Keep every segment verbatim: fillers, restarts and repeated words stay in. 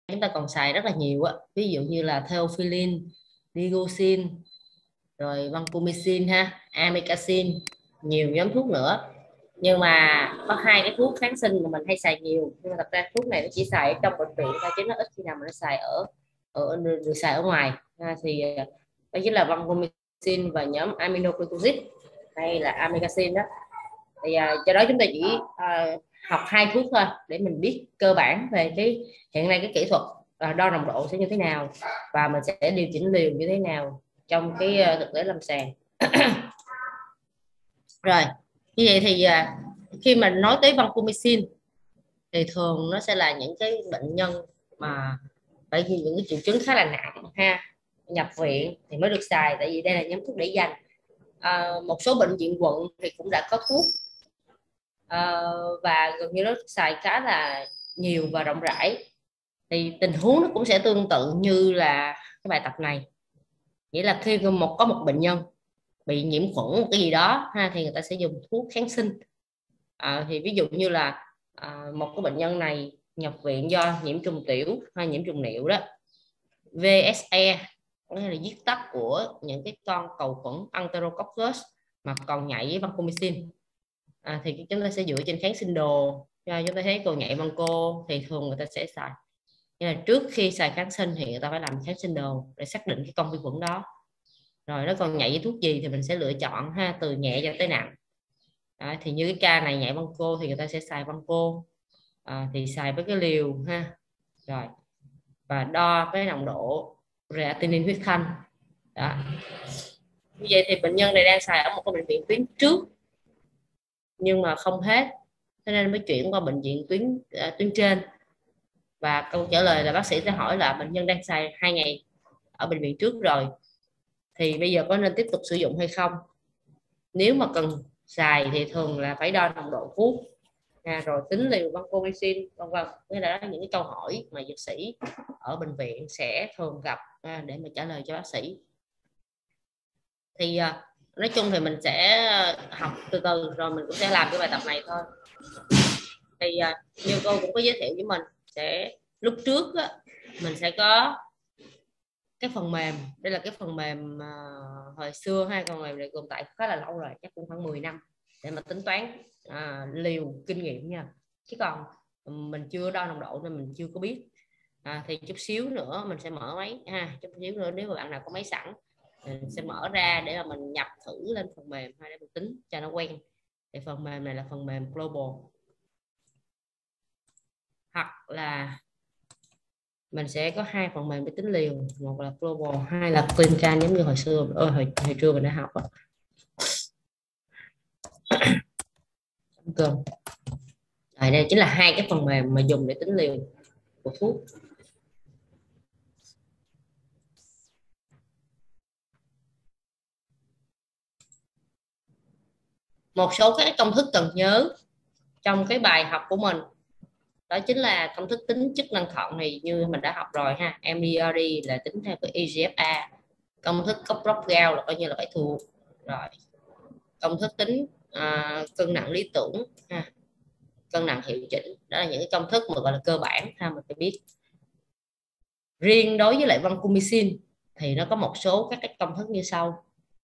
chúng ta còn xài rất là nhiều á, ví dụ như là theophylline, digoxin, rồi vancomycin ha, amikacin, nhiều nhóm thuốc nữa. Nhưng mà có hai cái thuốc kháng sinh mà mình hay xài nhiều, nhưng mà thật ra thuốc này nó chỉ xài ở trong bệnh viện thôi, chứ nó ít khi nào mà nó xài ở ở được xài ở ngoài ha. Thì đó chính là vancomycin và nhóm aminoglycosic hay là amikacin đó. Thì à, cho đó chúng ta chỉ à, học hai thuốc thôi để mình biết cơ bản về cái hiện nay cái kỹ thuật à, đo nồng độ sẽ như thế nào, và mình sẽ điều chỉnh liều như thế nào trong cái uh, thực tế lâm sàng. Rồi như vậy thì à, khi mình nói tới vancomycin thì thường nó sẽ là những cái bệnh nhân mà phải những cái triệu chứng khá là nặng ha, nhập viện thì mới được xài, tại vì đây là nhóm thuốc để dành. À, một số bệnh viện quận thì cũng đã có thuốc à, và gần như nó xài khá là nhiều và rộng rãi. Thì tình huống nó cũng sẽ tương tự như là cái bài tập này, nghĩa là khi một có một bệnh nhân bị nhiễm khuẩn một cái gì đó ha, thì người ta sẽ dùng thuốc kháng sinh. À, thì ví dụ như là à, một cái bệnh nhân này nhập viện do nhiễm trùng tiểu hay nhiễm trùng niệu đó, vê ét e nghĩa là viết tắt của những cái con cầu khuẩn Enterococcus mà còn nhạy với vancomycin. À, thì chúng ta sẽ dựa trên kháng sinh đồ. Chúng ta thấy cầu nhạy vanco thì thường người ta sẽ xài, nhưng là trước khi xài kháng sinh thì người ta phải làm kháng sinh đồ để xác định cái con vi khuẩn đó, rồi nó còn nhạy với thuốc gì thì mình sẽ lựa chọn ha, từ nhẹ cho tới nặng. Đó, thì như cái ca này nhạy vanco thì người ta sẽ xài vanco, à, thì xài với cái liều ha, rồi và đo cái nồng độ creatinine huyết thanh đó. Như vậy thì bệnh nhân này đang xài ở một cái bệnh viện tuyến trước nhưng mà không hết, cho nên mới chuyển qua bệnh viện tuyến uh, tuyến trên. Và câu trả lời là bác sĩ sẽ hỏi là bệnh nhân đang xài hai ngày ở bệnh viện trước rồi, thì bây giờ có nên tiếp tục sử dụng hay không. Nếu mà cần xài thì thường là phải đo nồng độ thuốc, à, rồi tính liều vancomycin vân vân. Đây là những cái câu hỏi mà dược sĩ ở bệnh viện sẽ thường gặp à, để mà trả lời cho bác sĩ. Thì à, nói chung thì mình sẽ học từ từ rồi mình cũng sẽ làm cái bài tập này thôi. Thì à, như cô cũng có giới thiệu với mình, sẽ lúc trước á, mình sẽ có cái phần mềm. Đây là cái phần mềm uh, hồi xưa hai phần mềm này tồn tại khá là lâu rồi, chắc cũng khoảng mười năm, để mà tính toán à, liều kinh nghiệm nha, chứ còn mình chưa đo nồng độ nên mình chưa có biết. À, thì chút xíu nữa mình sẽ mở máy ha, chút xíu nữa nếu mà bạn nào có máy sẵn mình sẽ mở ra để mà mình nhập thử lên phần mềm hay để mình tính cho nó quen. Thì phần mềm này là phần mềm Global, hoặc là mình sẽ có hai phần mềm để tính liều, một là Global, hai là CleanCan giống như hồi xưa ơi, hồi, hồi trưa mình đã học đó. Cơm. Rồi đây chính là hai cái phần mềm mà dùng để tính liều của thuốc. Một số các công thức cần nhớ trong cái bài học của mình đó chính là công thức tính chức năng thận này, như mình đã học rồi ha. em đê rờ đê là tính theo cái e giê ép a, công thức Coprot-Gauss là coi như là phải thuộc rồi, công thức tính à, cân nặng lý tưởng ha, cân nặng hiệu chỉnh. Đó là những cái công thức mà gọi là cơ bản ha, mình phải biết. Riêng đối với lại vancomycin thì nó có một số các cái công thức như sau.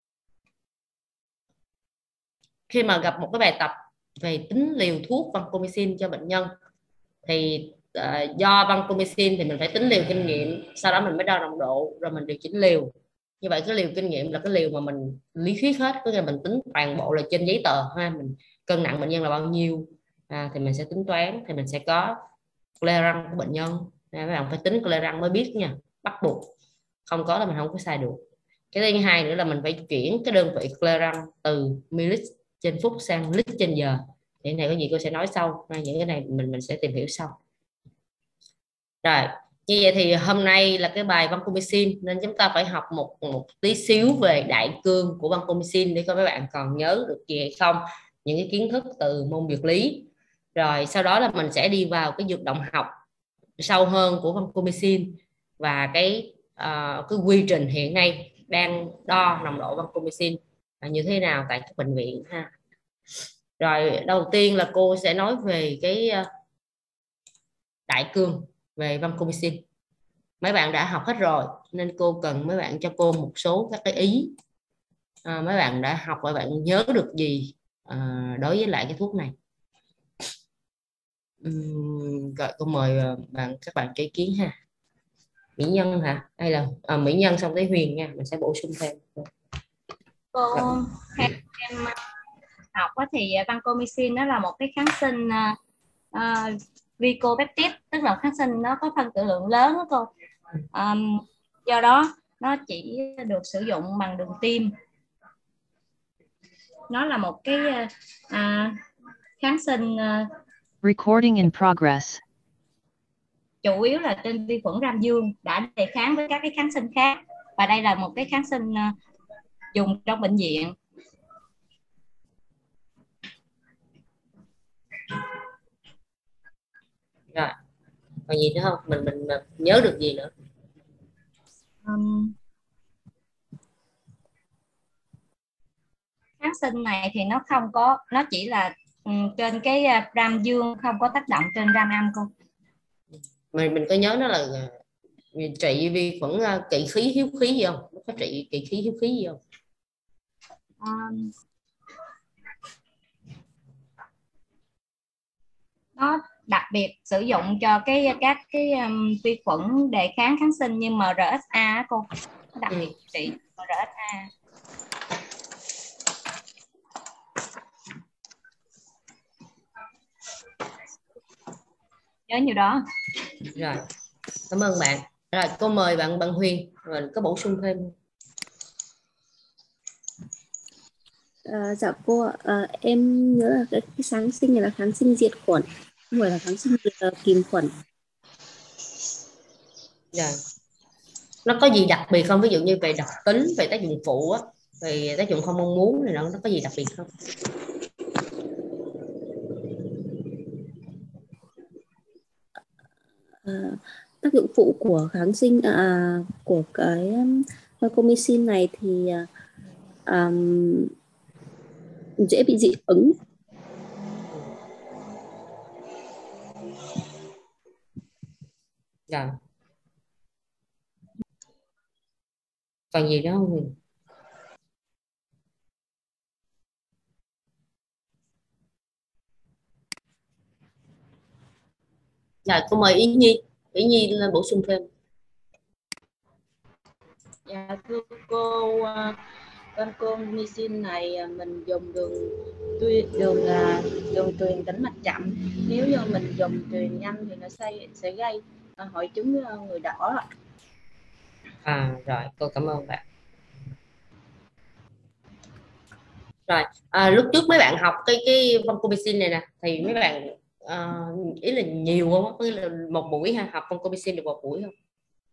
Khi mà gặp một cái bài tập về tính liều thuốc vancomycin cho bệnh nhân thì uh, do vancomycin thì mình phải tính liều kinh nghiệm, sau đó mình mới đo nồng độ rồi mình điều chỉnh liều. Như vậy cái liều kinh nghiệm là cái liều mà mình lý thuyết hết, có nghĩa là mình tính toàn bộ là trên giấy tờ ha, mình cân nặng bệnh nhân là bao nhiêu à, thì mình sẽ tính toán, thì mình sẽ có clearance của bệnh nhân. À, các bạn phải tính clearance mới biết nha, bắt buộc, không có là mình không có xài được. Cái thứ hai nữa là mình phải chuyển cái đơn vị clearance từ ml trên phút sang lít trên giờ. Thì này có gì cô sẽ nói sau, những cái này mình mình sẽ tìm hiểu sau. Rồi như vậy thì hôm nay là cái bài vancomycin nên chúng ta phải học một một tí xíu về đại cương của vancomycin để coi các bạn còn nhớ được gì hay không, những cái kiến thức từ môn dược lý. Rồi sau đó là mình sẽ đi vào cái dược động học sâu hơn của vancomycin và cái uh, cái quy trình hiện nay đang đo nồng độ vancomycin là như thế nào tại các bệnh viện ha. Rồi đầu tiên là cô sẽ nói về cái uh, đại cương về vancomycin. mấy bạn đã học hết rồi nên cô cần mấy bạn cho cô một số các cái ý. À, mấy bạn đã học và bạn nhớ được gì à, đối với lại cái thuốc này? Uhm, rồi cô mời bạn các bạn cho ý kiến ha. Mỹ Nhân hả, hay là à, Mỹ Nhân xong tới Huyền nha, mình sẽ bổ sung thêm. Cô theo em học thì vancomycin nó là một cái kháng sinh uh, uh, glycopeptide, tức là kháng sinh nó có phân tử lượng lớn đó cô. Um, do đó nó chỉ được sử dụng bằng đường tiêm. Nó là một cái uh, kháng sinh uh, Recording in progress. chủ yếu là trên vi khuẩn gram dương, đã đề kháng với các cái kháng sinh khác, và đây là một cái kháng sinh uh, dùng trong bệnh viện. Rồi còn gì nữa không, mình mình nhớ được gì nữa? Um, kháng sinh này thì nó không có, nó chỉ là um, trên cái ram dương, không có tác động trên ram âm cô. Mình mình có nhớ nó là trị vi khuẩn uh, kỵ khí hiếu khí gì không? Nó có trị kỵ khí hiếu khí gì không? Um, nó đặc biệt sử dụng cho cái các cái um, vi khuẩn đề kháng kháng sinh như em rờ ét a cô, nó đặc biệt trị em rờ ét a. Nhớ nhiều đó. Rồi cảm ơn bạn. Rồi cô mời bạn bạn Huyền, rồi có bổ sung thêm. À, dạ cô ạ, à, em nhớ là cái, cái kháng sinh này là kháng sinh diệt khuẩn, không phải là kháng sinh diệt uh, kìm khuẩn. Rồi nó có gì đặc biệt không, ví dụ như về độc tính, về tác dụng phụ á, về tác dụng không mong muốn này, nó nó có gì đặc biệt không? À, tác dụng phụ của kháng sinh à, của cái um, vancomycin này thì um, dễ bị dị ứng. Rồi còn gì đó không Huyền? Rồi cô mời Ý Nhi, Ý Nhi lên bổ sung thêm. Dạ thưa cô, vancomycin này mình dùng đường tuyên đường là đường truyền tĩnh mạch chậm. Nếu như mình dùng truyền nhanh thì nó sẽ sẽ gây hội chứng người đỏ. À rồi cô cảm ơn bạn. Rồi à, lúc trước mấy bạn học cái cái vancomycin này nè thì mấy bạn à, ý là nhiều không, có nghĩa là một buổi ha, học vancomycin được một buổi không?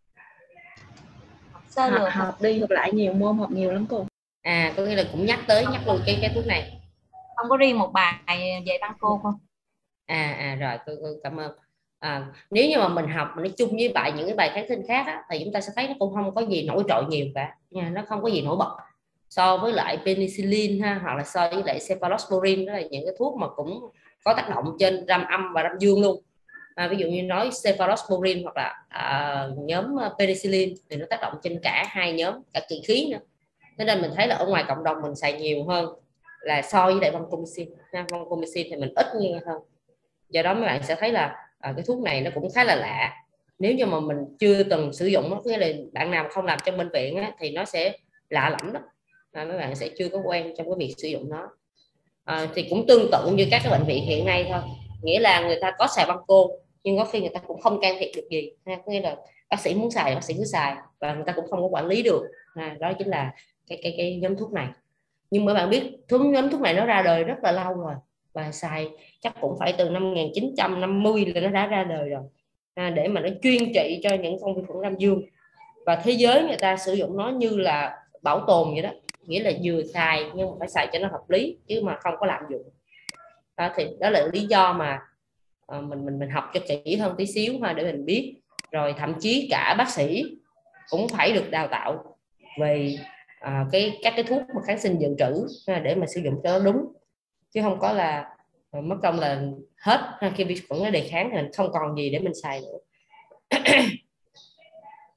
Sao học, học đi học lại nhiều môn, học nhiều lắm cô. À có nghĩa là cũng nhắc tới nhắc luôn cái cái thuốc này, không có riêng một bài về vanco không? À à rồi cô, cô cảm ơn. À, nếu như mà mình học mình nói chung với bài những cái bài kháng sinh khác á, thì chúng ta sẽ thấy nó cũng không có gì nổi trội nhiều cả nha, nó không có gì nổi bật so với lại penicillin ha, hoặc là so với lại cephalosporin, đó là những cái thuốc mà cũng có tác động trên ram âm và ram dương luôn. À, ví dụ như nói cephalosporin hoặc là à, nhóm penicillin thì nó tác động trên cả hai nhóm, cả kỵ khí nữa, thế nên mình thấy là ở ngoài cộng đồng mình xài nhiều hơn là so với lại vancomycin. Vancomycin thì mình ít nghe hơn, do đó mấy bạn sẽ thấy là à, cái thuốc này nó cũng khá là lạ. Nếu như mà mình chưa từng sử dụng nó, nghĩa là bạn nào không làm trong bệnh viện á, thì nó sẽ lạ lẫm đó, à, mấy bạn sẽ chưa có quen trong cái việc sử dụng nó. À, thì cũng tương tự như các cái bệnh viện hiện nay thôi, nghĩa là người ta có xài vanco nhưng có khi người ta cũng không can thiệp được gì ha, nghĩa là bác sĩ muốn xài bác sĩ cứ xài và người ta cũng không có quản lý được ha. Đó chính là cái cái cái nhóm thuốc này. Nhưng mà bạn biết thuốc nhóm thuốc này nó ra đời rất là lâu rồi, và xài chắc cũng phải từ năm một nghìn chín trăm năm mươi là nó đã ra đời rồi, à, để mà nó chuyên trị cho những con vi khuẩn gram dương. Và thế giới người ta sử dụng nó như là bảo tồn vậy đó, nghĩa là vừa xài nhưng mà phải xài cho nó hợp lý chứ mà không có lạm dụng. Đó, thì đó là lý do mà uh, mình mình mình học cho kỹ hơn tí xíu ha, để mình biết. Rồi thậm chí cả bác sĩ cũng phải được đào tạo về à, cái các cái thuốc mà kháng sinh dự trữ ha, để mà sử dụng cho nó đúng, chứ không có là uh, mất công là hết ha, khi vi khuẩn nó đề kháng thì mình không còn gì để mình xài nữa.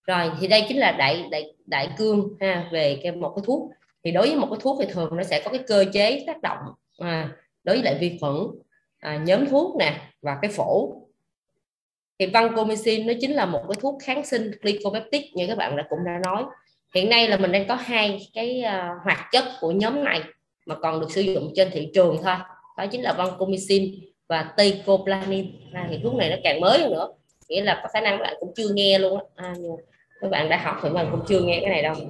Rồi thì đây chính là đại đại đại cương ha, về cái một cái thuốc. Thì đối với một cái thuốc thì thường nó sẽ có cái cơ chế tác động à, đối với lại vi khuẩn, à, nhóm thuốc nè và cái phổ. Thì vancomycin nó chính là một cái thuốc kháng sinh glycopeptide như các bạn đã cũng đã nói. Hiện nay là mình đang có hai cái uh, hoạt chất của nhóm này mà còn được sử dụng trên thị trường thôi, đó chính là vancomycin và teicoplanin. À, thì thuốc này nó càng mới hơn nữa, nghĩa là có khả năng các bạn cũng chưa nghe luôn á. À, các bạn đã học thì mà cũng chưa nghe cái này đâu.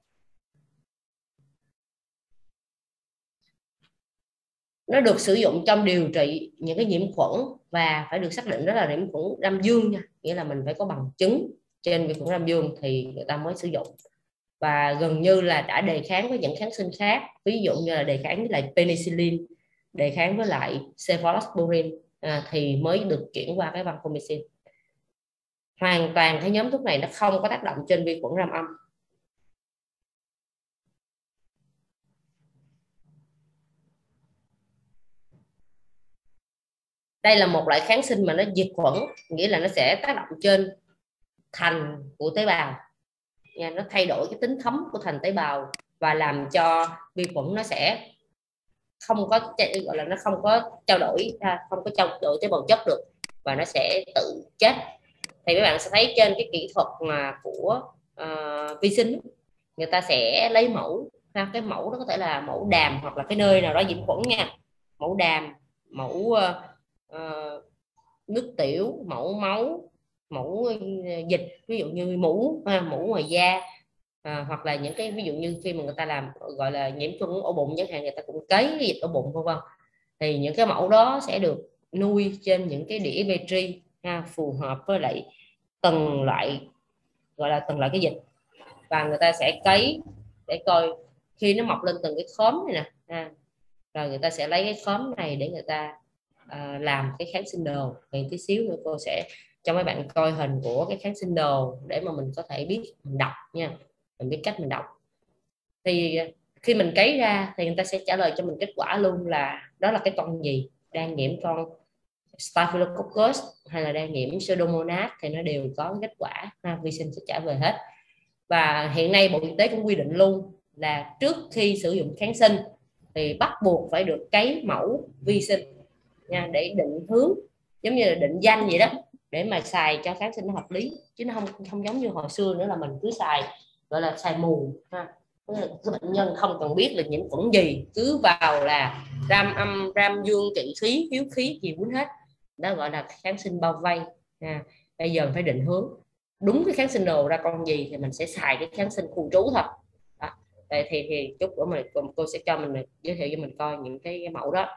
Nó được sử dụng trong điều trị những cái nhiễm khuẩn và phải được xác định đó là nhiễm khuẩn Gram dương nha, nghĩa là mình phải có bằng chứng trên vi khuẩn Gram dương thì người ta mới sử dụng, và gần như là đã đề kháng với những kháng sinh khác, ví dụ như là đề kháng với lại penicillin, đề kháng với lại cephalosporin, à, thì mới được chuyển qua cái vancomycin. Hoàn toàn cái nhóm thuốc này nó không có tác động trên vi khuẩn Gram âm. Đây là một loại kháng sinh mà nó diệt khuẩn, nghĩa là nó sẽ tác động trên thành của tế bào nha, nó thay đổi cái tính thấm của thành tế bào và làm cho vi khuẩn nó sẽ không có gọi là nó không có trao đổi không có trao đổi tế bào chất được và nó sẽ tự chết. Thì các bạn sẽ thấy trên cái kỹ thuật mà của uh, vi sinh, người ta sẽ lấy mẫu ha, cái mẫu đó có thể là mẫu đàm hoặc là cái nơi nào đó nhiễm khuẩn nha, mẫu đàm, mẫu uh, uh, nước tiểu, mẫu máu, mẫu uh, dịch, ví dụ như mũ ha, mũ ngoài da, à, hoặc là những cái ví dụ như khi mà người ta làm gọi là nhiễm trùng ổ bụng chẳng hạn, người ta cũng cấy cái dịch ổ bụng vân vân, thì những cái mẫu đó sẽ được nuôi trên những cái đĩa Petri ha, phù hợp với lại từng loại, gọi là từng loại cái dịch, và người ta sẽ cấy để coi khi nó mọc lên từng cái khóm này nè, ha, rồi người ta sẽ lấy cái khóm này để người ta à, làm cái kháng sinh đồ. Thì tí xíu nữa cô sẽ cho mấy bạn coi hình của cái kháng sinh đồ để mà mình có thể biết mình đọc nha, mình biết cách mình đọc. Thì khi mình cấy ra thì người ta sẽ trả lời cho mình kết quả luôn là đó là cái con gì, đang nhiễm con Staphylococcus hay là đang nhiễm Pseudomonas thì nó đều có kết quả ha, vi sinh sẽ trả về hết. Và hiện nay Bộ Y tế cũng quy định luôn là trước khi sử dụng kháng sinh thì bắt buộc phải được cấy mẫu vi sinh nha, để định hướng, giống như là định danh vậy đó, để mà xài cho kháng sinh nó hợp lý, chứ nó không không giống như hồi xưa nữa là mình cứ xài gọi là xài mù ha. Cái bệnh nhân không cần biết là nhiễm khuẩn gì, cứ vào là ram âm, ram dương, kỵ khí, hiếu khí gì cũng hết, đó gọi là kháng sinh bao vây ha. Bây giờ phải định hướng đúng cái kháng sinh đồ ra con gì thì mình sẽ xài cái kháng sinh khu trú thôi đó. Vậy thì thì chút nữa mình cô sẽ cho mình giới thiệu cho mình coi những cái, cái mẫu đó.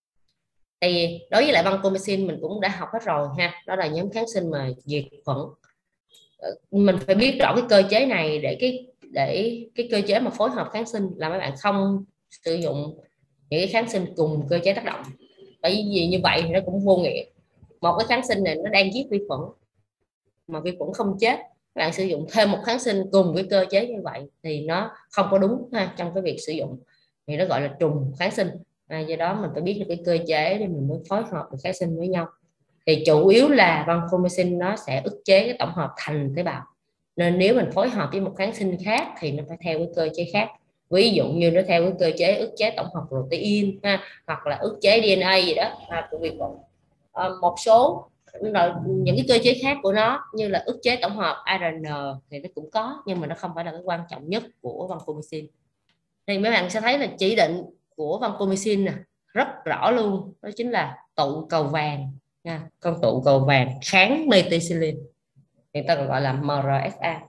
Thì đối với lại vancomycin mình cũng đã học hết rồi ha, đó là nhóm kháng sinh mà diệt khuẩn. Mình phải biết rõ cái cơ chế này để cái để cái cơ chế mà phối hợp kháng sinh là mấy bạn không sử dụng những cái kháng sinh cùng cơ chế tác động, bởi vì như vậy thì nó cũng vô nghĩa. Một cái kháng sinh này nó đang giết vi khuẩn mà vi khuẩn không chết, các bạn sử dụng thêm một kháng sinh cùng cái cơ chế như vậy thì nó không có đúng ha, trong cái việc sử dụng thì nó gọi là trùng kháng sinh. À, do đó mình phải biết được cái cơ chế để mình mới phối hợp được kháng sinh với nhau. Thì chủ yếu là vancomycin nó sẽ ức chế cái tổng hợp thành tế bào, nên nếu mình phối hợp với một kháng sinh khác thì nó phải theo cái cơ chế khác. Ví dụ như nó theo cái cơ chế ức chế tổng hợp protein ha, hoặc là ức chế đê en a gì đó ha, của vi khuẩn. À, một số những cái cơ chế khác của nó như là ức chế tổng hợp a rờ en thì nó cũng có, nhưng mà nó không phải là cái quan trọng nhất của vancomycin. Thì mấy bạn sẽ thấy là chỉ định của vancomycin nè rất rõ luôn, đó chính là tụ cầu vàng nha, con tụ cầu vàng kháng methicillin, người ta còn gọi là em rờ ép a.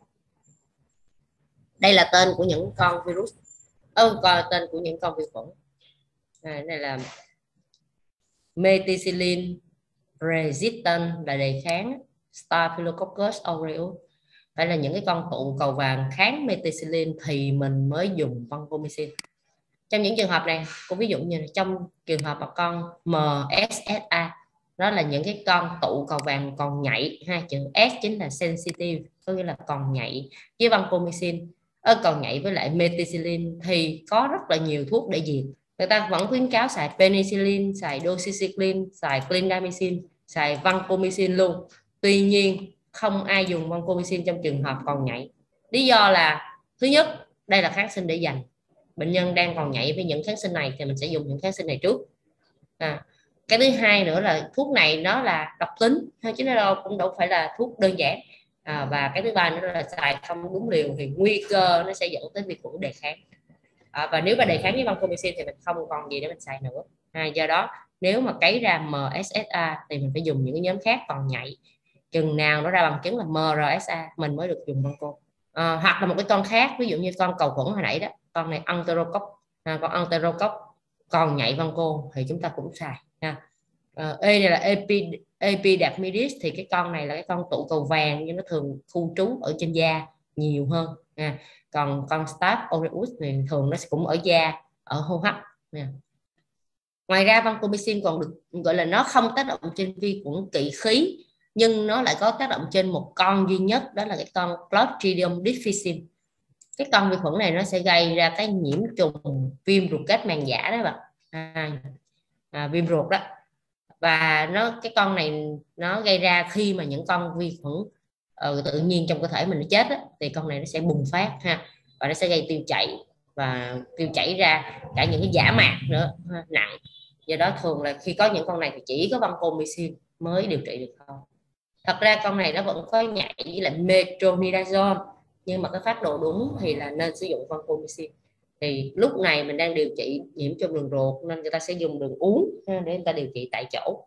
Đây là tên của những con virus, ơ coi tên của những con vi khuẩn. À, đây là methicillin resistant là đề kháng Staphylococcus aureus, phải là những cái con tụ cầu vàng kháng methicillin thì mình mới dùng vancomycin. Trong những trường hợp này, cô ví dụ như trong trường hợp mà con em ét ét a, đó là những cái con tụ cầu vàng còn nhạy ha, chữ S chính là sensitive, có nghĩa là còn nhạy với vancomycin, ở còn nhạy với lại methicillin thì có rất là nhiều thuốc để diệt. Người ta vẫn khuyến cáo xài penicillin, xài doxycycline, xài clindamycin, xài vancomycin luôn. Tuy nhiên không ai dùng vancomycin trong trường hợp còn nhạy. Lý do là thứ nhất, đây là kháng sinh để dành. Bệnh nhân đang còn nhạy với những kháng sinh này thì mình sẽ dùng những kháng sinh này trước. À, cái thứ hai nữa là thuốc này nó là độc tính, chứ nó đâu cũng đâu phải là thuốc đơn giản. À, và cái thứ ba nữa là xài không đúng liều thì nguy cơ nó sẽ dẫn tới vi khuẩn đề kháng. À, và nếu mà đề kháng với vancomycin thì mình không còn gì để mình xài nữa. À, do đó nếu mà cấy ra em ét ét a thì mình phải dùng những cái nhóm khác còn nhạy. Chừng nào nó ra bằng chứng là em rờ ét a mình mới được dùng vanco. À, hoặc là một cái con khác, ví dụ như con cầu khuẩn hồi nãy đó, con này Enterococcus, à, con Enterococcus còn nhạy vanco thì chúng ta cũng xài nha. À, E này là Epi, Epidermidis thì cái con này là cái con tụ cầu vàng nhưng nó thường khu trú ở trên da nhiều hơn nha. Còn con Staph aureus thì thường nó cũng ở da, ở hô hấp nha. Ngoài ra vancomycin còn được gọi là nó không tác động trên vi khuẩn kỵ khí, nhưng nó lại có tác động trên một con duy nhất, đó là cái con Clostridium difficile. Cái con vi khuẩn này nó sẽ gây ra cái nhiễm trùng viêm ruột kết màng giả đó bạn, à, à, viêm ruột đó. Và nó cái con này nó gây ra khi mà những con vi khuẩn uh, tự nhiên trong cơ thể mình nó chết đó, thì con này nó sẽ bùng phát ha, và nó sẽ gây tiêu chảy, và tiêu chảy ra cả những cái giả mạc nữa ha, nặng. Do đó thường là khi có những con này thì chỉ có vancomycin mới điều trị được thôi. Thật ra con này nó vẫn có nhạy với lại metronidazole, nhưng mà cái phác đồ đúng thì là nên sử dụng vancomycin. Thì lúc này mình đang điều trị nhiễm trùng đường ruột nên người ta sẽ dùng đường uống để người ta điều trị tại chỗ.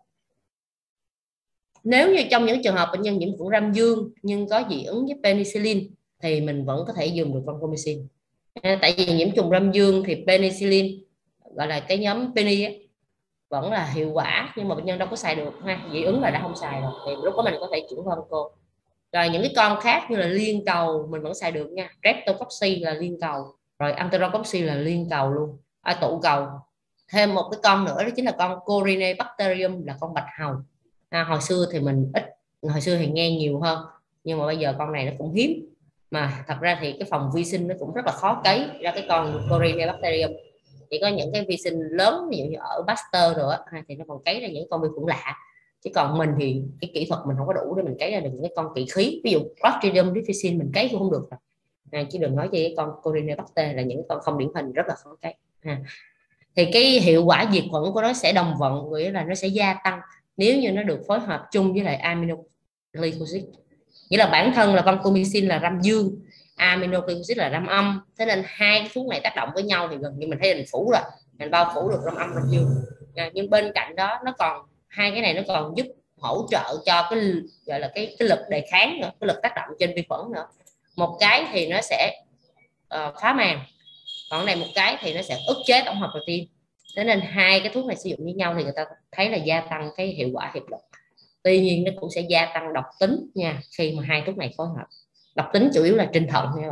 Nếu như trong những trường hợp bệnh nhân nhiễm khuẩn ram dương nhưng có dị ứng với penicillin thì mình vẫn có thể dùng được vancomycin. Tại vì nhiễm trùng ram dương thì penicillin, gọi là cái nhóm peni ấy, vẫn là hiệu quả, nhưng mà bệnh nhân đâu có xài được ha, dị ứng là đã không xài rồi, thì lúc đó mình có thể chuyển vanco. Rồi những cái con khác như là liên cầu mình vẫn xài được nha, Streptococcus là liên cầu, rồi Enterococcus là liên cầu luôn, à, tụ cầu. Thêm một cái con nữa đó chính là con Corynebacterium, là con bạch hầu. À, hồi xưa thì mình ít, hồi xưa thì nghe nhiều hơn, nhưng mà bây giờ con này nó cũng hiếm, mà thật ra thì cái phòng vi sinh nó cũng rất là khó cấy ra cái con Corynebacterium. Chỉ có những cái vi sinh lớn ví dụ như ở Pasteur rồi á, thì nó còn cấy ra những con vi khuẩn lạ, chứ còn mình thì cái kỹ thuật mình không có đủ để mình cấy ra được những cái con kỵ khí, ví dụ Clostridium difficile mình cấy cũng không được rồi. À, chứ đừng nói cho cái con Corynebacter là những con không điển hình rất là khó cấy. À, thì cái hiệu quả diệt khuẩn của nó sẽ đồng vận, nghĩa là nó sẽ gia tăng nếu như nó được phối hợp chung với lại aminoglycosides. Nghĩa là bản thân là vancomycin là ram dương, aminoglycosides là ram âm, thế nên hai cái thuốc này tác động với nhau thì gần như mình thấy mình phủ rồi, mình bao phủ được ram âm ram dương. À, nhưng bên cạnh đó nó còn hai cái này nó còn giúp hỗ trợ cho cái gọi là cái, cái lực đề kháng nữa, cái lực tác động trên vi khuẩn nữa. Một cái thì nó sẽ uh, phá màng, còn này một cái thì nó sẽ ức chế tổng hợp protein. Thế nên hai cái thuốc này sử dụng với nhau thì người ta thấy là gia tăng cái hiệu quả hiệp lực. Tuy nhiên nó cũng sẽ gia tăng độc tính nha, khi mà hai thuốc này phối hợp. Độc tính chủ yếu là trên thận nha.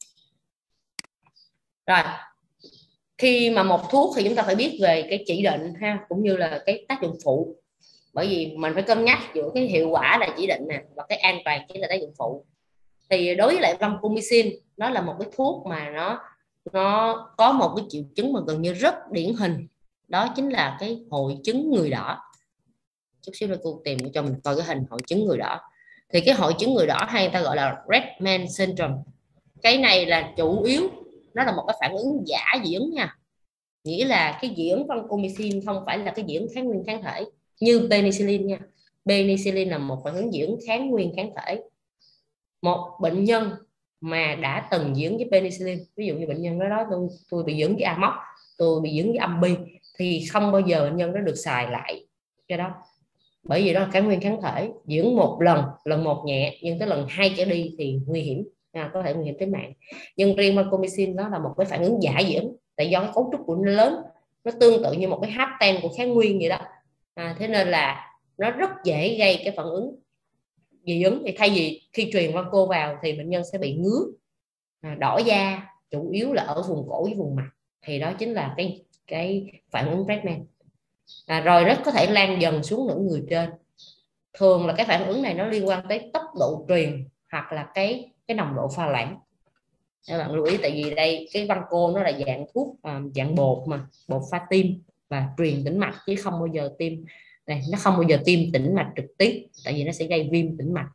Rồi khi mà một thuốc thì chúng ta phải biết về cái chỉ định ha, cũng như là cái tác dụng phụ, bởi vì mình phải cân nhắc giữa cái hiệu quả là chỉ định nè và cái an toàn chính là tác dụng phụ. Thì đối với lại vancomycin, nó là một cái thuốc mà nó nó có một cái triệu chứng mà gần như rất điển hình, đó chính là cái hội chứng người đỏ. Chút xíu nữa cô tìm cho mình coi cái hình hội chứng người đỏ. Thì cái hội chứng người đỏ hay người ta gọi là red man syndrome. Cái này là chủ yếu nó là một cái phản ứng giả dị ứng nha, nghĩa là cái dị ứng vancomycin không phải là cái dị ứng kháng nguyên kháng thể như penicillin nha. Penicillin là một phản ứng dị ứng kháng nguyên kháng thể. Một bệnh nhân mà đã từng dị ứng với penicillin, ví dụ như bệnh nhân nói đó tôi, tôi bị dị ứng với amox, tôi bị dị ứng với ambi, thì không bao giờ bệnh nhân đó được xài lại cái đó, bởi vì đó là kháng nguyên kháng thể. Dị ứng một lần, lần một nhẹ, nhưng tới lần hai trở đi thì nguy hiểm, à, có thể nguy hiểm tới mạng. Nhưng riêng vancomycin nó là một cái phản ứng giả dị ứng, tại do cái cấu trúc của nó lớn, nó tương tự như một cái hát ten của kháng nguyên vậy đó, à, thế nên là nó rất dễ gây cái phản ứng dị ứng. Thì thay vì khi truyền vanco vào thì bệnh nhân sẽ bị ngứa, à, đỏ da, chủ yếu là ở vùng cổ với vùng mặt, thì đó chính là cái cái phản ứng Bradman. À, rồi rất có thể lan dần xuống nửa người trên. Thường là cái phản ứng này nó liên quan tới tốc độ truyền hoặc là cái cái nồng độ pha loãng. Các bạn lưu ý, tại vì đây cái vanco nó là dạng thuốc uh, dạng bột, mà bột pha tiêm và truyền tĩnh mạch, chứ không bao giờ tiêm đây, nó không bao giờ tiêm tĩnh mạch trực tiếp, tại vì nó sẽ gây viêm tĩnh mạch.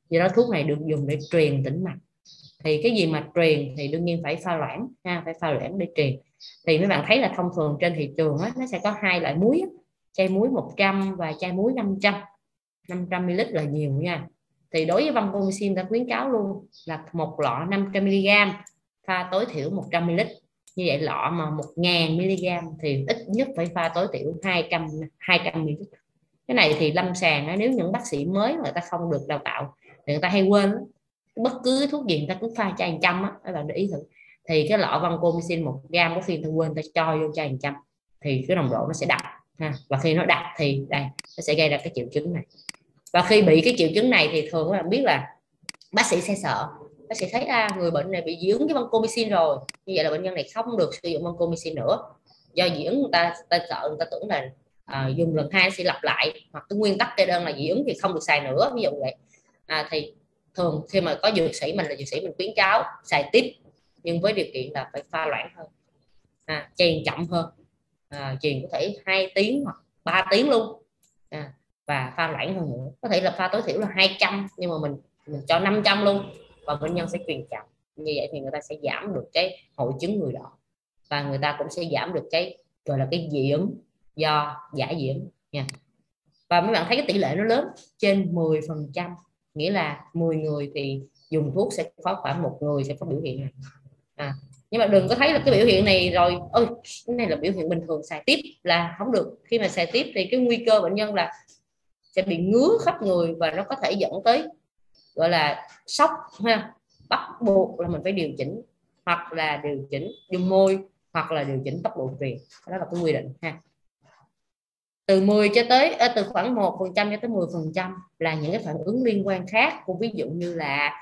do đó thuốc này được dùng để truyền tĩnh mạch. Thì cái gì mà truyền thì đương nhiên phải pha loãng ha, phải pha loãng để truyền. Thì mấy bạn thấy là thông thường trên thị trường á, nó sẽ có hai loại muối, chai muối một trăm và chai muối năm trăm. năm trăm mi li lít là nhiều nha. Thì đối với vancomycin ta khuyến cáo luôn là một lọ năm trăm mi li gam pha tối thiểu một trăm mi li lít. Như vậy lọ mà một nghìn mi li gam thì ít nhất phải pha tối thiểu hai trăm mi li lít. Cái này thì lâm sàng nếu những bác sĩ mới người ta không được đào tạo thì người ta hay quên, bất cứ thuốc gì người ta cứ pha chai một trăm á, các bạn để ý thử. Thì cái lọ vancomycin một gam có khi ta quên ta cho vô chai một trăm thì cái nồng độ nó sẽ đặc ha. Và khi nó đặc thì đây nó sẽ gây ra cái triệu chứng này. Và khi bị cái triệu chứng này thì thường các bạn biết là bác sĩ sẽ sợ, bác sĩ thấy à, người bệnh này bị dị ứng với vancomycin rồi, như vậy là bệnh nhân này không được sử dụng vancomycin nữa. Do dị ứng người ta, ta sợ, người ta tưởng là à, dùng lần hai sẽ lặp lại, hoặc cái nguyên tắc kê đơn là dị ứng thì không được xài nữa, ví dụ vậy. À, thì thường khi mà có dược sĩ, mình là dược sĩ mình khuyến cáo xài tiếp, nhưng với điều kiện là phải pha loãng hơn, à, truyền chậm hơn, à, truyền có thể hai tiếng hoặc ba tiếng luôn, à, và pha loãng hơn nữa. Có thể là pha tối thiểu là hai trăm nhưng mà mình mình cho năm trăm luôn, và bệnh nhân sẽ truyền chậm. Như vậy thì người ta sẽ giảm được cái hội chứng người đỏ, và người ta cũng sẽ giảm được cái gọi là cái dị ứng do giả dị ứng nha. Và mấy bạn thấy cái tỷ lệ nó lớn, trên mười phần trăm, nghĩa là mười người thì dùng thuốc sẽ có khoảng một người sẽ có biểu hiện này. À, nhưng mà đừng có thấy là cái biểu hiện này rồi ơi cái này là biểu hiện bình thường xài tiếp là không được. Khi mà xài tiếp thì cái nguy cơ bệnh nhân là sẽ bị ngứa khắp người, và nó có thể dẫn tới gọi là sốc ha. Bắt buộc là mình phải điều chỉnh, hoặc là điều chỉnh dung môi, hoặc là điều chỉnh tốc độ truyền, đó là cái quy định ha. Từ mười cho tới à, từ khoảng một phần trăm cho tới mười phần trăm là những cái phản ứng liên quan khác, ví dụ như là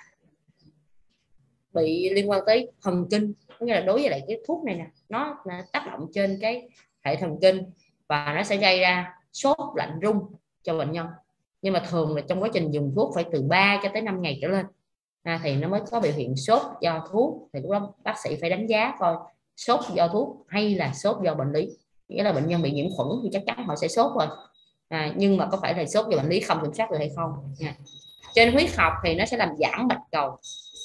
bị liên quan tới thần kinh, nghĩa là đối với lại cái thuốc này nè, nó, nó tác động trên cái hệ thần kinh và nó sẽ gây ra sốt, lạnh, run cho bệnh nhân. Nhưng mà thường là trong quá trình dùng thuốc phải từ ba cho tới năm ngày trở lên, à, thì nó mới có biểu hiện sốt do thuốc. Thì lúc đó bác sĩ phải đánh giá coi sốt do thuốc hay là sốt do bệnh lý. Nghĩa là bệnh nhân bị nhiễm khuẩn thì chắc chắn họ sẽ sốt rồi, à, nhưng mà có phải là sốt do bệnh lý không kiểm soát được hay không nha. Trên huyết học thì nó sẽ làm giảm bạch cầu.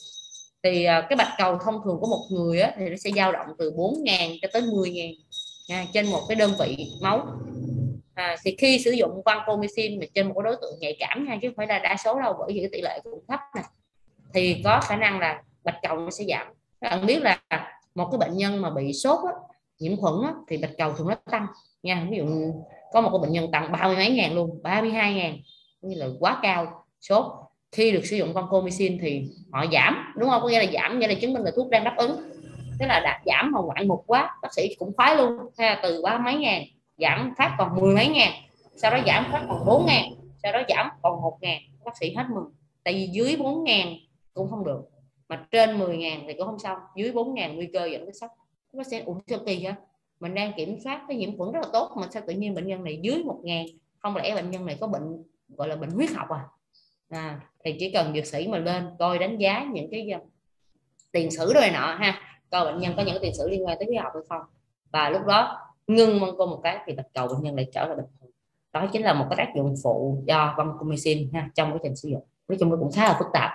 Thì uh, cái bạch cầu thông thường của một người á, thì nó sẽ dao động từ bốn nghìn cho tới mười nghìn nha, trên một cái đơn vị máu. À, thì khi sử dụng vancomycin mà trên một cái đối tượng nhạy cảm nha, chứ không phải là đa số đâu, bởi vì cái tỷ lệ cũng thấp này, thì có khả năng là bạch cầu nó sẽ giảm. Các bạn biết là một cái bệnh nhân mà bị sốt á, nhiễm khuẩn á, thì bạch cầu thường nó tăng nha. Ví dụ có một cái bệnh nhân tăng ba mươi mấy ngàn luôn, ba mươi hai ngàn, như là quá cao sốt. Khi được sử dụng vancomycin thì họ giảm, đúng không? Có nghĩa là giảm, nghĩa là chứng minh là thuốc đang đáp ứng. Thế là đạt giảm mà ngoại mục quá, bác sĩ cũng khoái luôn ha, từ ba mấy ngàn giảm phát còn mười mấy ngàn, sau đó giảm phát còn bốn ngàn, sau đó giảm còn một ngàn, bác sĩ hết mừng. Tại vì dưới bốn ngàn cũng không được, mà trên mười ngàn thì cũng không xong, dưới bốn ngàn nguy cơ dẫn tới sốc. Bác sĩ ủa sao kỳ vậy, mình đang kiểm soát cái nhiễm khuẩn rất là tốt mà sao tự nhiên bệnh nhân này dưới một ngàn, không lẽ bệnh nhân này có bệnh gọi là bệnh huyết học à? À, thì chỉ cần dược sĩ mà lên coi đánh giá những cái tiền sử rồi nọ ha, coi bệnh nhân có những tiền sử liên quan tới huyết học hay không, và lúc đó ngưng vancom một cái thì bạch cầu bệnh nhân lại trở lại bình thường. Đó chính là một cái tác dụng phụ do vancomycin ha, trong quá trình sử dụng. Nói chung nó cũng khá là phức tạp.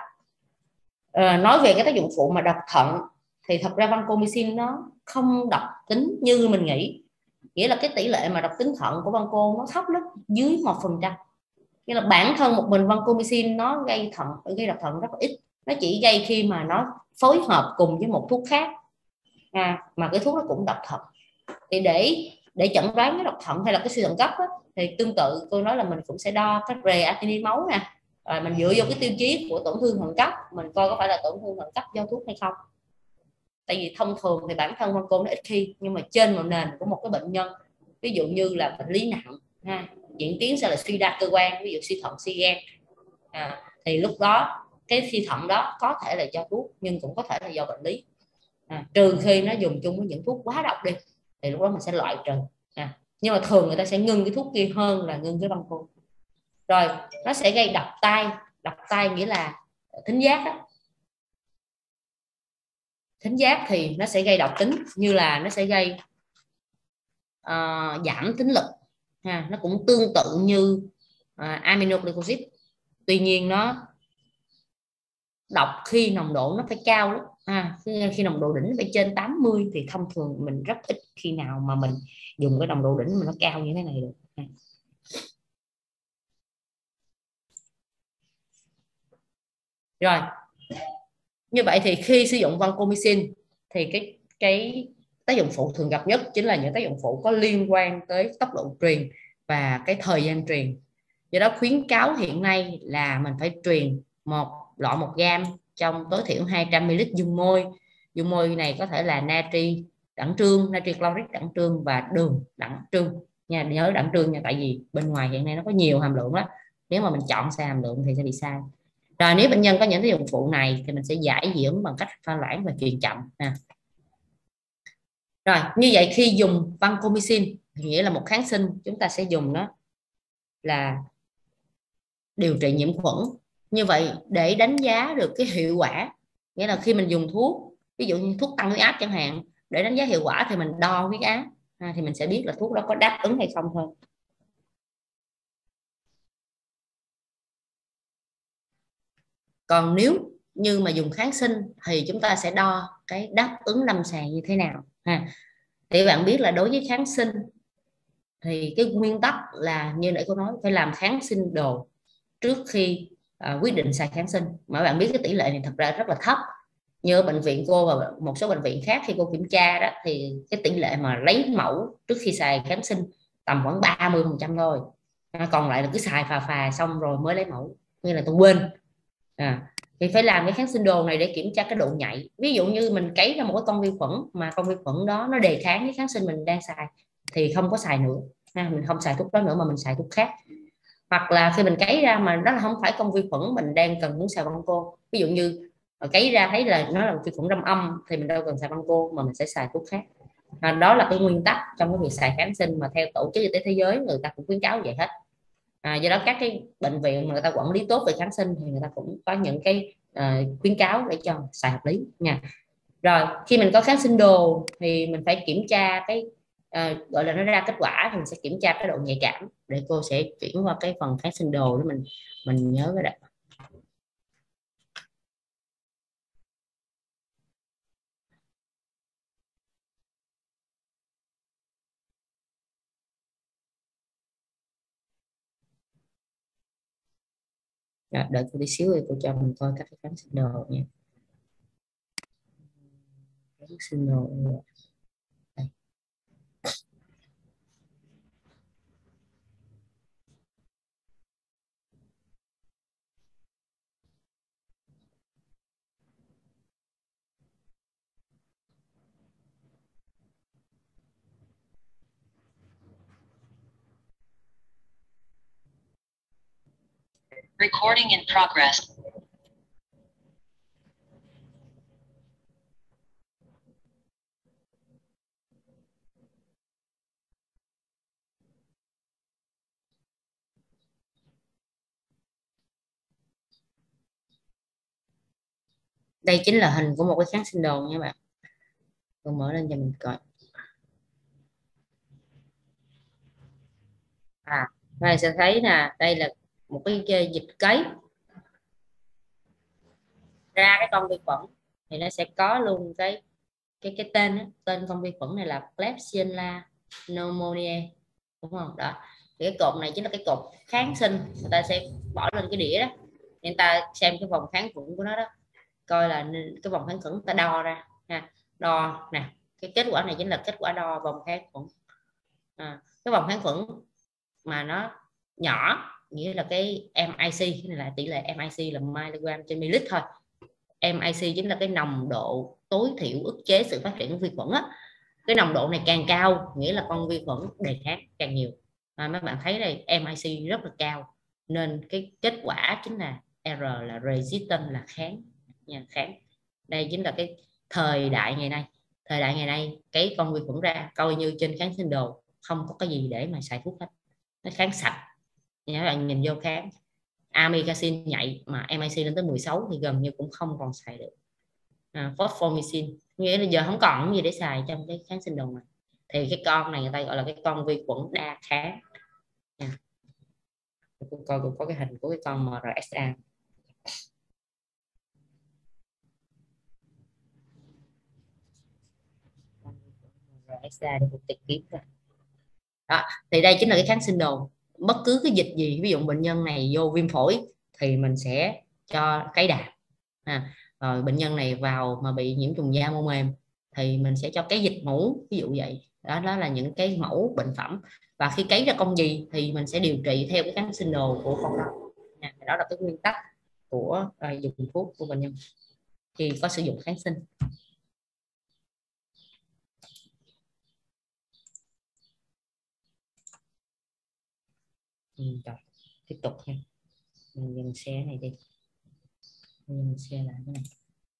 À, nói về cái tác dụng phụ mà độc thận thì thật ra vancomycin nó không độc tính như mình nghĩ, nghĩa là cái tỷ lệ mà độc tính thận của vanco nó thấp lắm, dưới một phần trăm. Nghĩa là bản thân một mình vancomycin nó gây thận, gây độc thận rất là ít, nó chỉ gây khi mà nó phối hợp cùng với một thuốc khác, à, mà cái thuốc nó cũng độc thận. Thì để để chẩn đoán cái độc thận hay là cái suy thận cấp á, thì tương tự tôi nói là mình cũng sẽ đo các creatinine máu nè, rồi mình dựa vô cái tiêu chí của tổn thương thận cấp, mình coi có phải là tổn thương thận cấp do thuốc hay không. Tại vì thông thường thì bản thân vanco nó ít khi, nhưng mà trên một nền của một cái bệnh nhân, ví dụ như là bệnh lý nặng ha, diễn tiến sẽ là suy đa cơ quan, ví dụ suy thận, suy gan, à, thì lúc đó cái suy thận đó có thể là do thuốc, nhưng cũng có thể là do bệnh lý, à, trừ khi nó dùng chung với những thuốc quá độc đi, thì lúc đó mình sẽ loại trừ, à, nhưng mà thường người ta sẽ ngưng cái thuốc kia hơn là ngưng cái vanco. Rồi nó sẽ gây độc tai. Độc tai nghĩa là thính giác đó. Thính giác thì nó sẽ gây độc tính, như là nó sẽ gây uh, giảm thính lực ha. Nó cũng tương tự như uh, aminoglycosid, tuy nhiên nó đọc khi nồng độ nó phải cao lắm. À, khi, khi nồng độ đỉnh phải trên tám mươi thì thông thường mình rất ít khi nào mà mình dùng cái nồng độ đỉnh mà nó cao như thế này được. À. Rồi, như vậy thì khi sử dụng vancomycin thì cái cái tác dụng phụ thường gặp nhất chính là những tác dụng phụ có liên quan tới tốc độ truyền và cái thời gian truyền. Do đó khuyến cáo hiện nay là mình phải truyền một lọ một gam trong tối thiểu hai trăm mi li lít dung môi. Dung môi này có thể là natri đẳng trương, natri chloric đẳng trương và đường đẳng trương nha, nhớ đẳng trương nha, tại vì bên ngoài hiện nay nó có nhiều hàm lượng đó, nếu mà mình chọn sai hàm lượng thì sẽ bị sai. Rồi nếu bệnh nhân có những tác dụng phụ này thì mình sẽ giải dưỡng bằng cách pha loãng và truyền chậm ha. Rồi như vậy khi dùng vancomycin nghĩa là một kháng sinh, chúng ta sẽ dùng nó là điều trị nhiễm khuẩn. Như vậy để đánh giá được cái hiệu quả, nghĩa là khi mình dùng thuốc, ví dụ như thuốc tăng huyết áp chẳng hạn, để đánh giá hiệu quả thì mình đo huyết áp ha, thì mình sẽ biết là thuốc đó có đáp ứng hay không thôi. Còn nếu như mà dùng kháng sinh thì chúng ta sẽ đo cái đáp ứng lâm sàng như thế nào ha. Thì bạn biết là đối với kháng sinh thì cái nguyên tắc là như nãy cô nói, phải làm kháng sinh đồ trước khi uh, quyết định xài kháng sinh. Mà bạn biết cái tỷ lệ này thật ra rất là thấp. Như ở bệnh viện cô và một số bệnh viện khác khi cô kiểm tra đó thì cái tỷ lệ mà lấy mẫu trước khi xài kháng sinh tầm khoảng ba mươi phần trăm thôi. À, còn lại là cứ xài phà phà xong rồi mới lấy mẫu, như là tôi quên. À, thì phải làm cái kháng sinh đồ này để kiểm tra cái độ nhạy. Ví dụ như mình cấy ra một cái con vi khuẩn mà con vi khuẩn đó nó đề kháng với kháng sinh mình đang xài thì không có xài nữa ha, mình không xài thuốc đó nữa mà mình xài thuốc khác. Hoặc là khi mình cấy ra mà nó không phải con vi khuẩn mình đang cần muốn xài băng cô, ví dụ như cấy ra thấy là nó là vi khuẩn râm âm thì mình đâu cần xài băng cô mà mình sẽ xài thuốc khác. À, đó là cái nguyên tắc trong cái việc xài kháng sinh mà theo Tổ chức Y tế Thế giới người ta cũng khuyến cáo vậy hết. À, do đó các cái bệnh viện mà người ta quản lý tốt về kháng sinh thì người ta cũng có những cái uh, khuyến cáo để cho xài hợp lý nha. Rồi khi mình có kháng sinh đồ thì mình phải kiểm tra cái uh, gọi là nó ra kết quả thì mình sẽ kiểm tra cái độ nhạy cảm, để cô sẽ chuyển qua cái phần kháng sinh đồ để mình mình nhớ cái đó. Rồi, đợi cô tí xíu thì cô cho mình coi các cái kháng sinh đồ nha. Kháng sinh đồ đây. Recording in progress. Đây chính là hình của một cái kháng sinh đồ nha bạn. Tôi mở lên cho mình coi. À, đây sẽ thấy nè, đây là một cái dịch cấy ra cái con vi khuẩn thì nó sẽ có luôn cái cái cái tên đó. Tên con vi khuẩn này là Klebsiella pneumoniae, đúng không? Đó thì cái cột này chính là cái cột kháng sinh người ta sẽ bỏ lên cái đĩa đó, người ta xem cái vòng kháng khuẩn của nó đó, coi là cái vòng kháng khuẩn ta đo ra ha. Đo nè, cái kết quả này chính là kết quả đo vòng kháng khuẩn. À, cái vòng kháng khuẩn mà nó nhỏ nghĩa là cái em i xê, cái này là tỷ lệ em i xê là mg trên ml thôi. em i xê chính là cái nồng độ tối thiểu ức chế sự phát triển của vi khuẩn á. Cái nồng độ này càng cao nghĩa là con vi khuẩn đề kháng càng nhiều. À, mấy bạn thấy đây em i xê rất là cao nên cái kết quả chính là R là resistant là kháng nha, kháng. Đây chính là cái thời đại ngày nay. Thời đại ngày nay cái con vi khuẩn ra coi như trên kháng sinh đồ không có cái gì để mà xài thuốc hết, nó kháng sạch nha. Các bạn nhìn vô kháng amikacin nhạy mà em i xê lên tới mười sáu thì gần như cũng không còn xài được. À, phosphomycin nghĩa là giờ không còn gì để xài trong cái kháng sinh đồ này, thì cái con này người ta gọi là cái con vi khuẩn đa kháng nha. Tôi coi cũng có cái hình của cái con em rờ ét a. hexa để một tiết kiệm ra. Đó, thì đây chính là cái kháng sinh đồ. Bất cứ cái dịch gì, ví dụ bệnh nhân này vô viêm phổi thì mình sẽ cho cái đạm. À, rồi bệnh nhân này vào mà bị nhiễm trùng da mô mềm thì mình sẽ cho cái dịch mũ, ví dụ vậy. Đó, đó là những cái mẫu bệnh phẩm. Và khi cấy ra con gì thì mình sẽ điều trị theo cái kháng sinh đồ của con đó. À, đó là cái nguyên tắc của uh, dùng thuốc của bệnh nhân khi có sử dụng kháng sinh. Ừ, rồi, tiếp tục ha. Mình dừng xe này đi. Mình xe lại cái này.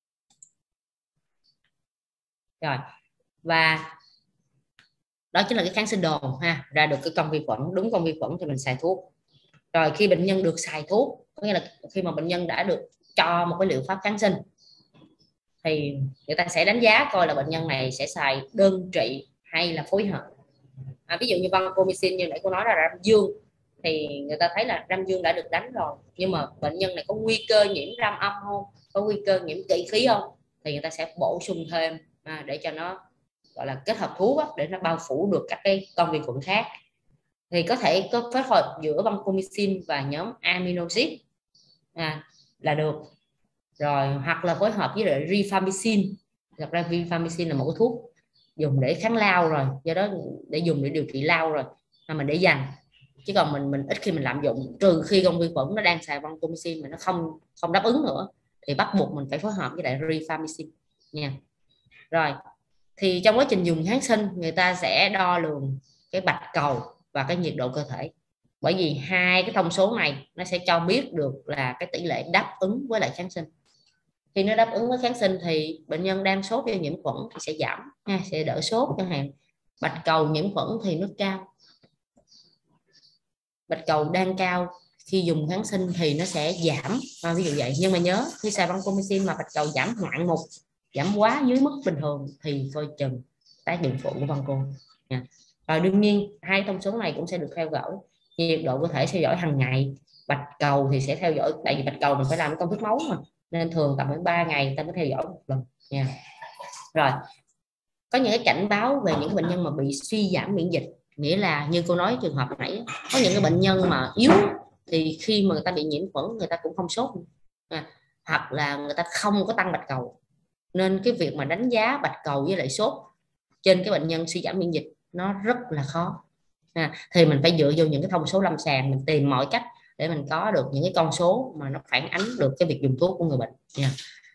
Rồi, và đó chính là cái kháng sinh đồ ha, ra được cái con vi khuẩn, đúng con vi khuẩn thì mình xài thuốc. Rồi khi bệnh nhân được xài thuốc, có nghĩa là khi mà bệnh nhân đã được cho một cái liệu pháp kháng sinh thì người ta sẽ đánh giá coi là bệnh nhân này sẽ xài đơn trị hay là phối hợp. À, ví dụ như vancomycin như nãy cô nói là Ram dương thì người ta thấy là Ram dương đã được đánh rồi, nhưng mà bệnh nhân này có nguy cơ nhiễm Ram âm không, có nguy cơ nhiễm kỵ khí không, thì người ta sẽ bổ sung thêm à, để cho nó gọi là kết hợp thuốc á, để nó bao phủ được các cái con vi khuẩn khác. Thì có thể có phối hợp giữa vancomycin và nhóm aminoside à, là được rồi, hoặc là phối hợp với lại rifamycin. Thật ra rifamycin là một cái thuốc dùng để kháng lao rồi, do đó để dùng để điều trị lao rồi mà mình để dành, chứ còn mình mình ít khi mình lạm dụng, trừ khi con vi khuẩn nó đang xài vancomycin mà nó không không đáp ứng nữa thì bắt buộc mình phải phối hợp với lại rifamycin nha. Rồi thì trong quá trình dùng kháng sinh người ta sẽ đo lường cái bạch cầu và cái nhiệt độ cơ thể, bởi vì hai cái thông số này nó sẽ cho biết được là cái tỷ lệ đáp ứng với lại kháng sinh. Khi nó đáp ứng với kháng sinh thì bệnh nhân đang sốt do nhiễm khuẩn thì sẽ giảm ha, sẽ đỡ sốt chẳng hạn. Bạch cầu nhiễm khuẩn thì nó cao, bạch cầu đang cao khi dùng kháng sinh thì nó sẽ giảm à, ví dụ vậy. Nhưng mà nhớ khi xài vancomycin mà bạch cầu giảm ngoạn mục, giảm quá dưới mức bình thường thì coi chừng tác dụng phụ của vanco nha. Rồi đương nhiên hai thông số này cũng sẽ được theo dõi. Nhiệt độ cơ thể theo dõi hàng ngày, bạch cầu thì sẽ theo dõi, tại vì bạch cầu mình phải làm công thức máu mà, nên thường tầm khoảng ba ngày ta mới theo dõi một lần nha. Rồi có những cái cảnh báo về những bệnh nhân mà bị suy giảm miễn dịch, nghĩa là như cô nói trường hợp nãy, có những cái bệnh nhân mà yếu thì khi mà người ta bị nhiễm khuẩn người ta cũng không sốt à, hoặc là người ta không có tăng bạch cầu, nên cái việc mà đánh giá bạch cầu với lại sốt trên cái bệnh nhân suy giảm miễn dịch nó rất là khó à, thì mình phải dựa vô những cái thông số lâm sàng, mình tìm mọi cách để mình có được những cái con số mà nó phản ánh được cái việc dùng thuốc của người bệnh nha.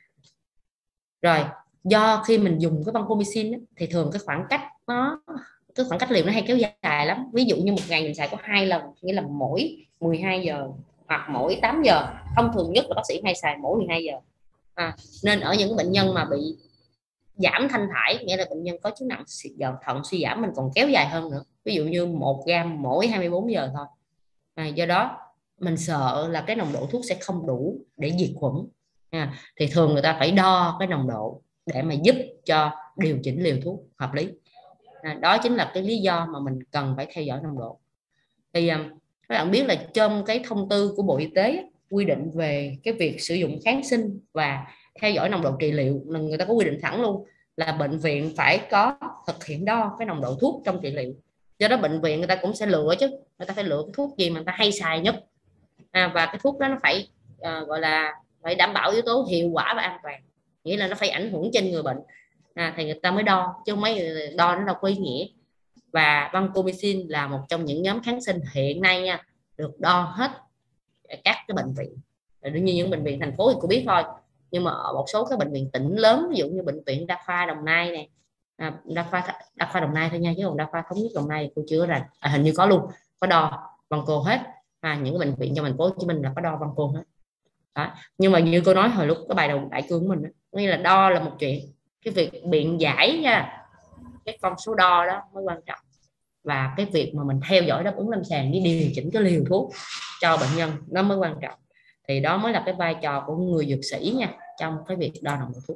Rồi do khi mình dùng cái vancomycin thì thường cái khoảng cách nó cái khoảng cách liều nó hay kéo dài lắm, ví dụ như một ngày mình xài có hai lần, nghĩa là mỗi mười hai giờ hoặc mỗi tám giờ, thông thường nhất là bác sĩ hay xài mỗi mười hai giờ à, nên ở những bệnh nhân mà bị giảm thanh thải, nghĩa là bệnh nhân có chức nặng giờ thận suy giảm, mình còn kéo dài hơn nữa, ví dụ như một gam mỗi hai mươi bốn giờ thôi à, do đó mình sợ là cái nồng độ thuốc sẽ không đủ để diệt khuẩn à, thì thường người ta phải đo cái nồng độ để mà giúp cho điều chỉnh liều thuốc hợp lý à, đó chính là cái lý do mà mình cần phải theo dõi nồng độ. Thì các bạn biết là trong cái thông tư của Bộ Y tế quy định về cái việc sử dụng kháng sinh và theo dõi nồng độ trị liệu, người ta có quy định thẳng luôn là bệnh viện phải có thực hiện đo cái nồng độ thuốc trong trị liệu. Do đó bệnh viện người ta cũng sẽ lựa chứ, người ta phải lựa cái thuốc gì mà người ta hay xài nhất à, và cái thuốc đó nó phải uh, gọi là phải đảm bảo yếu tố hiệu quả và an toàn, nghĩa là nó phải ảnh hưởng trên người bệnh à, thì người ta mới đo, chứ mấy đo nó đâu có ý nghĩa. Và vancomycin là một trong những nhóm kháng sinh hiện nay nha, được đo hết các cái bệnh viện. Đương nhiên những bệnh viện thành phố thì cô biết thôi, nhưng mà ở một số các bệnh viện tỉnh lớn, ví dụ như bệnh viện Đa khoa Đồng Nai này à, Đa khoa Đa khoa Đồng Nai thôi nha, chứ còn Đa khoa Thống nhất Đồng Nai cô chưa rành à, hình như có luôn, có đo vanco hết à, những cái bệnh viện trong thành phố Hồ Chí Minh là có đo vanco hết đó. Nhưng mà như cô nói hồi lúc cái bài đầu đại cương của mình, nghĩa là đo là một chuyện, cái việc biện giải nha, cái con số đo đó mới quan trọng, và cái việc mà mình theo dõi đáp ứng lâm sàng với điều chỉnh cái liều thuốc cho bệnh nhân nó mới quan trọng. Thì đó mới là cái vai trò của người dược sĩ nha trong cái việc đo nồng độ thuốc.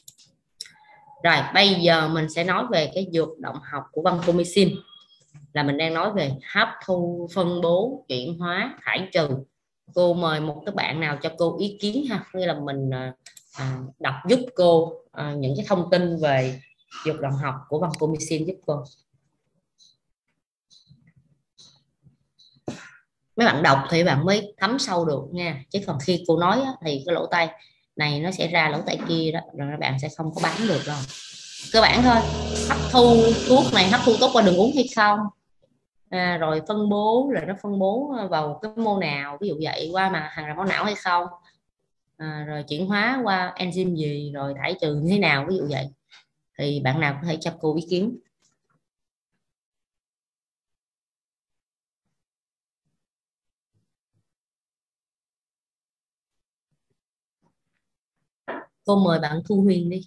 Rồi bây giờ mình sẽ nói về cái dược động học của vancomycin, là mình đang nói về hấp thu, phân bố, chuyển hóa, thải trừ. Cô mời một cái bạn nào cho cô ý kiến ha, như là mình à, đọc giúp cô à, những cái thông tin về dược động học của vancomycin giúp cô. Mấy bạn đọc thì bạn mới thấm sâu được nha, chứ còn khi cô nói á, thì cái lỗ tai này nó sẽ ra lỗ tai kia đó, rồi các bạn sẽ không có bám được đâu. Cơ bản thôi, hấp thu thuốc này hấp thu tốt qua đường uống hay không, à, rồi phân bố là nó phân bố vào cái mô nào, ví dụ vậy, qua mà hàng rào máu não hay không, à, rồi chuyển hóa qua enzyme gì, rồi thải trừ như thế nào, ví dụ vậy. Thì bạn nào có thể cho cô ý kiến. Cô mời bạn Thu Huyền đi.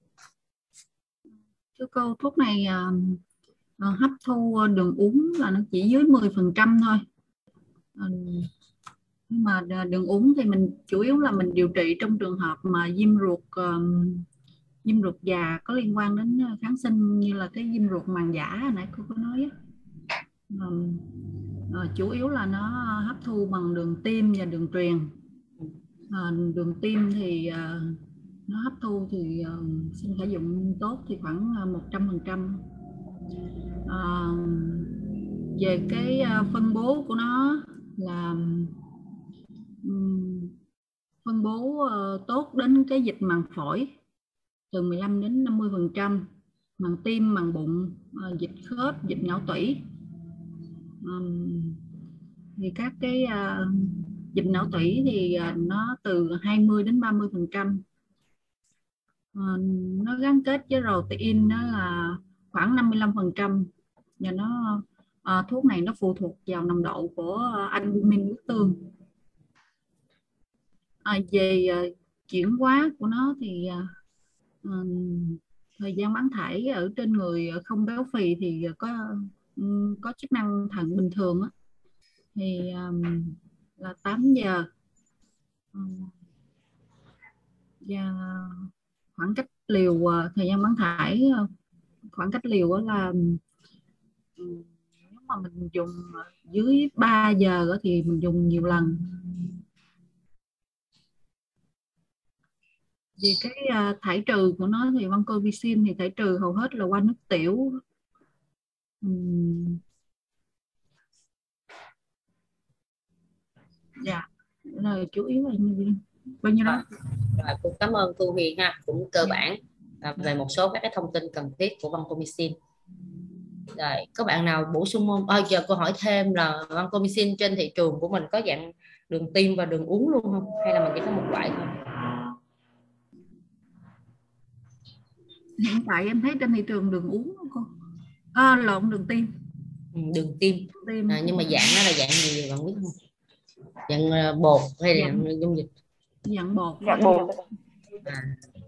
Thưa cô, thuốc này uh, hấp thu đường uống là nó chỉ dưới mười phần trăm thôi. Uh, nhưng mà đường uống thì mình chủ yếu là mình điều trị trong trường hợp mà viêm ruột uh, viêm ruột già có liên quan đến kháng sinh, như là cái viêm ruột màng giả hồi nãy cô có nói á. Uh, uh, chủ yếu là nó hấp thu bằng đường tim và đường truyền. Uh, đường tim thì uh, nó hấp thu thì uh, sinh khởi dụng tốt thì khoảng một trăm phần trăm. Uh, về cái uh, phân bố của nó là um, phân bố uh, tốt đến cái dịch màng phổi từ mười lăm đến năm mươi phần trăm, màng tim, màng bụng, uh, dịch khớp, dịch não tủy. Um, thì các cái uh, dịch não tủy thì uh, nó từ hai mươi đến ba mươi phần trăm. Uh, nó gắn kết với protein đó là khoảng năm mươi lăm phần trăm, và nó uh, thuốc này nó phụ thuộc vào nồng độ của uh, albumin huyết tương. Uh, về uh, chuyển hóa của nó thì uh, uh, thời gian bán thải ở trên người không béo phì thì có um, có chức năng thận bình thường á, thì um, là tám giờ. Um, và khoảng cách liều, thời gian bán thải, khoảng cách liều là nếu mà mình dùng dưới ba giờ thì mình dùng nhiều lần. Vì cái thải trừ của nó thì vancomycin thì thải trừ hầu hết là qua nước tiểu. Dạ, là chủ yếu là như bao nhiêu đó. Rồi, cũng cảm ơn Thu Huyền ha, cũng cơ bản à, về một số các cái thông tin cần thiết của vancomycin. Rồi, có bạn nào bổ sung không? À, giờ cô hỏi thêm là vancomycin trên thị trường của mình có dạng đường tiêm và đường uống luôn không? Hay là mình chỉ có một loại thôi? Hiện tại em thấy trên thị trường đường uống không cô? À, lộn, đường tiêm. Ừ, đường tiêm. tiêm. À, nhưng mà dạng nó là dạng gì bạn biết không? Dạng uh, bột hay là dạng, dung dịch? Dạng bột. Dạng bột. À.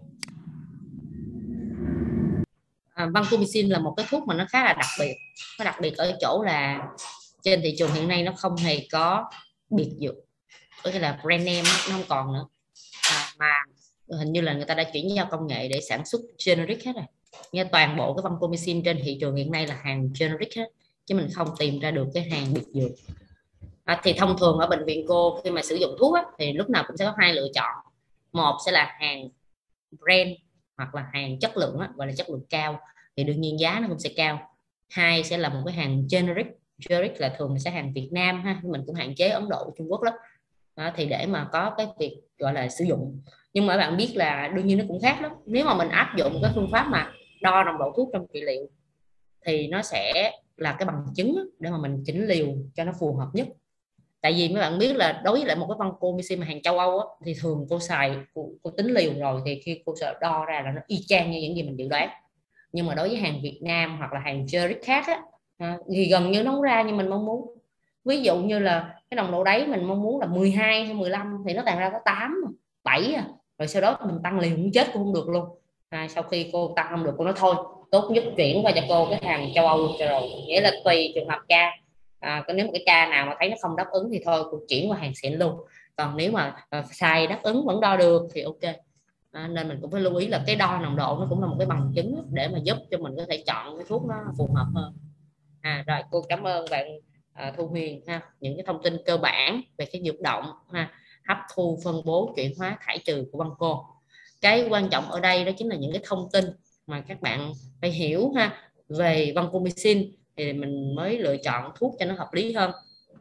À, vancomycin là một cái thuốc mà nó khá là đặc biệt. Nó đặc biệt ở chỗ là trên thị trường hiện nay nó không hề có biệt dược, có nghĩa là brand name nó không còn nữa, à, mà hình như là người ta đã chuyển giao công nghệ để sản xuất generic hết rồi. Nghe toàn bộ cái vancomycin trên thị trường hiện nay là hàng generic hết, chứ mình không tìm ra được cái hàng biệt dược. À, thì thông thường ở bệnh viện cô khi mà sử dụng thuốc á, thì lúc nào cũng sẽ có hai lựa chọn. Một sẽ là hàng brand hoặc là hàng chất lượng á, gọi là chất lượng cao, thì đương nhiên giá nó cũng sẽ cao. Hai sẽ là một cái hàng generic. Generic là thường sẽ hàng Việt Nam ha, mình cũng hạn chế Ấn Độ, Trung Quốc lắm. Đó, thì để mà có cái việc gọi là sử dụng. Nhưng mà bạn biết là đương nhiên nó cũng khác lắm. Nếu mà mình áp dụng cái phương pháp mà đo nồng độ thuốc trong trị liệu thì nó sẽ là cái bằng chứng để mà mình chỉnh liều cho nó phù hợp nhất. Tại vì mấy bạn biết là đối với lại một cái vancomycin mà hàng châu Âu á, thì thường cô xài, cô, cô tính liều rồi thì khi cô sợ đo ra là nó y chang như những gì mình dự đoán. Nhưng mà đối với hàng Việt Nam hoặc là hàng generic khác á, thì gần như nó không ra như mình mong muốn. Ví dụ như là cái nồng độ đáy mình mong muốn là mười hai hay mười lăm thì nó tàn ra có tám, bảy à. Rồi sau đó mình tăng liều cũng chết cũng không được luôn. À, sau khi cô tăng không được cô nói thôi tốt nhất chuyển qua cho cô cái hàng châu Âu cho rồi, nghĩa là tùy trường hợp ca. À, nếu một cái ca nào mà thấy nó không đáp ứng thì thôi cô chuyển qua hàng xịn luôn. Còn nếu mà à, sai đáp ứng vẫn đo được thì ok. À, nên mình cũng phải lưu ý là cái đo nồng độ nó cũng là một cái bằng chứng để mà giúp cho mình có thể chọn cái thuốc nó phù hợp hơn. À, rồi cô cảm ơn bạn à, Thu Huyền ha, những cái thông tin cơ bản về cái dược động ha, hấp thu, phân bố, chuyển hóa, thải trừ của Vanco. Cái quan trọng ở đây đó chính là những cái thông tin mà các bạn phải hiểu ha về vancomycin thì mình mới lựa chọn thuốc cho nó hợp lý hơn.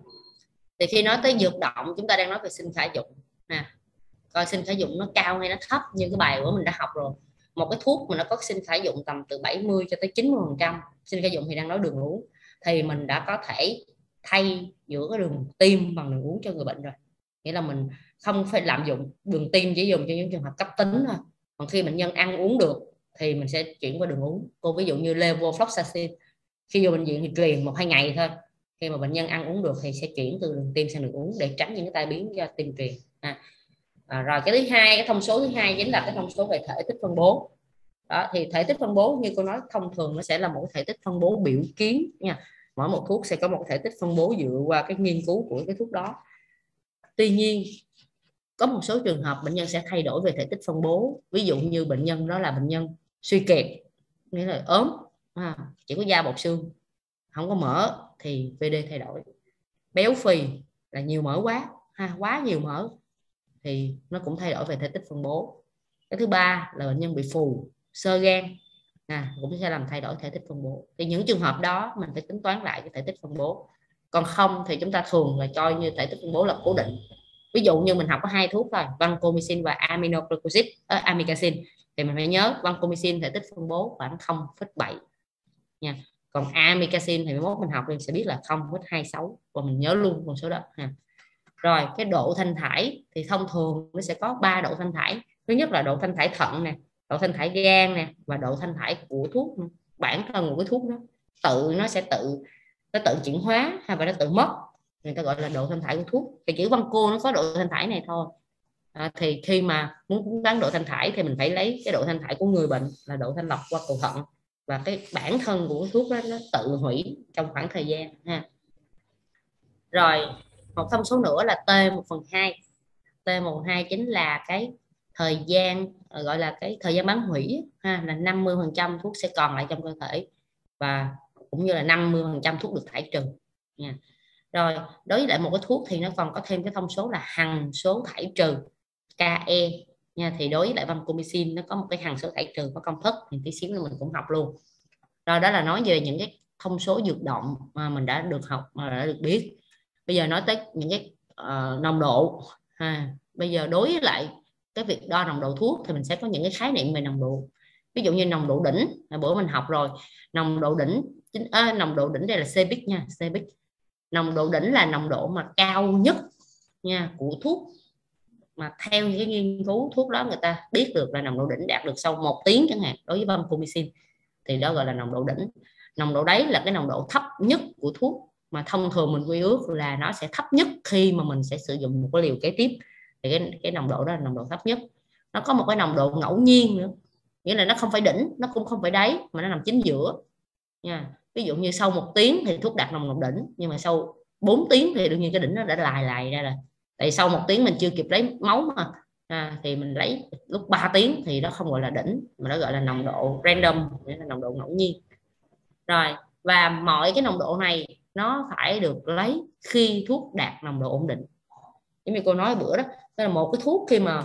Thì khi nói tới dược động, chúng ta đang nói về sinh khả dụng nè, coi sinh khả dụng nó cao hay nó thấp, như cái bài của mình đã học rồi. Một cái thuốc mà nó có sinh khả dụng tầm từ bảy mươi cho tới chín mươi phần trăm, sinh khả dụng thì đang nói đường uống, thì mình đã có thể thay giữa cái đường tiêm bằng đường uống cho người bệnh rồi. Nghĩa là mình không phải lạm dụng đường tiêm, chỉ dùng cho những trường hợp cấp tính thôi. Còn khi bệnh nhân ăn uống được thì mình sẽ chuyển qua đường uống. Cô ví dụ như levofloxacin, khi vô bệnh viện thì truyền một hai ngày thôi, khi mà bệnh nhân ăn uống được thì sẽ chuyển từ đường tiêm sang đường uống để tránh những cái tai biến do tiêm truyền. À, à, rồi cái thứ hai, cái thông số thứ hai chính là cái thông số về thể tích phân bố. Đó, thì thể tích phân bố như cô nói thông thường nó sẽ là một thể tích phân bố biểu kiến nha. Mỗi một thuốc sẽ có một thể tích phân bố dựa qua cái nghiên cứu của cái thuốc đó. Tuy nhiên có một số trường hợp bệnh nhân sẽ thay đổi về thể tích phân bố. Ví dụ như bệnh nhân đó là bệnh nhân suy kiệt, nghĩa là ốm, à, chỉ có da bọc xương, không có mỡ thì vê đê thay đổi. Béo phì là nhiều mỡ quá, ha, quá nhiều mỡ thì nó cũng thay đổi về thể tích phân bố. Cái thứ ba là bệnh nhân bị phù, xơ gan, à, cũng sẽ làm thay đổi thể tích phân bố. Thì những trường hợp đó mình phải tính toán lại cái thể tích phân bố. Còn không thì chúng ta thường là cho như thể tích phân bố là cố định. Ví dụ như mình học có hai thuốc thôi, vancomycin và aminoglycosid, uh, amikacin, thì mình phải nhớ vancomycin thể tích phân bố khoảng không phẩy bảy nha. Còn amikacin thì mốt mình học mình sẽ biết là không phẩy hai sáu, và mình nhớ luôn con số đó ha. Rồi cái độ thanh thải thì thông thường nó sẽ có ba độ thanh thải. Thứ nhất là độ thanh thải thận nè, độ thanh thải gan nè, và độ thanh thải của thuốc. Bản thân của cái thuốc đó tự nó sẽ tự nó tự chuyển hóa hay và nó tự mất, người ta gọi là độ thanh thải của thuốc. Thì chữ Vanco nó có độ thanh thải này thôi. À, thì khi mà muốn đoán độ thanh thải thì mình phải lấy cái độ thanh thải của người bệnh là độ thanh lọc qua cầu thận, và cái bản thân của thuốc đó nó tự hủy trong khoảng thời gian ha. Rồi một thông số nữa là T một phần hai. T một phần hai chính là cái thời gian, gọi là cái thời gian bán hủy ha, là năm mươi phần trăm thuốc sẽ còn lại trong cơ thể, và cũng như là năm mươi phần trăm thuốc được thải trừ nha. Rồi đối với lại một cái thuốc thì nó còn có thêm cái thông số là hằng số thải trừ, Ke nha. Thì đối với lại vancomycin nó có một cái hằng số thải trừ có công thức, thì tí xíu nữa mình cũng học luôn. Rồi đó là nói về những cái thông số dược động mà mình đã được học, mà đã được biết. Bây giờ nói tới những cái uh, nồng độ ha. Bây giờ đối với lại cái việc đo nồng độ thuốc thì mình sẽ có những cái khái niệm về nồng độ. Ví dụ như nồng độ đỉnh, bữa mình học rồi, nồng độ đỉnh chính à, nồng độ đỉnh đây là xê pê i xê nha, xê pê i xê. Nồng độ đỉnh là nồng độ mà cao nhất nha của thuốc, mà theo những cái nghiên cứu thuốc đó người ta biết được là nồng độ đỉnh đạt được sau một tiếng chẳng hạn. Đối với vancomycin thì đó gọi là nồng độ đỉnh. Nồng độ đấy là cái nồng độ thấp nhất của thuốc, mà thông thường mình quy ước là nó sẽ thấp nhất khi mà mình sẽ sử dụng một cái liều kế tiếp, thì cái, cái nồng độ đó là nồng độ thấp nhất. Nó có một cái nồng độ ngẫu nhiên nữa, nghĩa là nó không phải đỉnh, nó cũng không phải đáy, mà nó nằm chính giữa nha. Ví dụ như sau một tiếng thì thuốc đạt nồng độ đỉnh, nhưng mà sau bốn tiếng thì đương nhiên cái đỉnh nó đã lài lài ra rồi. Tại sau một tiếng mình chưa kịp lấy máu mà, à, thì mình lấy lúc ba tiếng thì nó không gọi là đỉnh, mà nó gọi là nồng độ random, nghĩa là nồng độ ngẫu nhiên. Rồi, và mọi cái nồng độ này nó phải được lấy khi thuốc đạt nồng độ ổn định. Giống như cô nói bữa đó, tức là một cái thuốc khi mà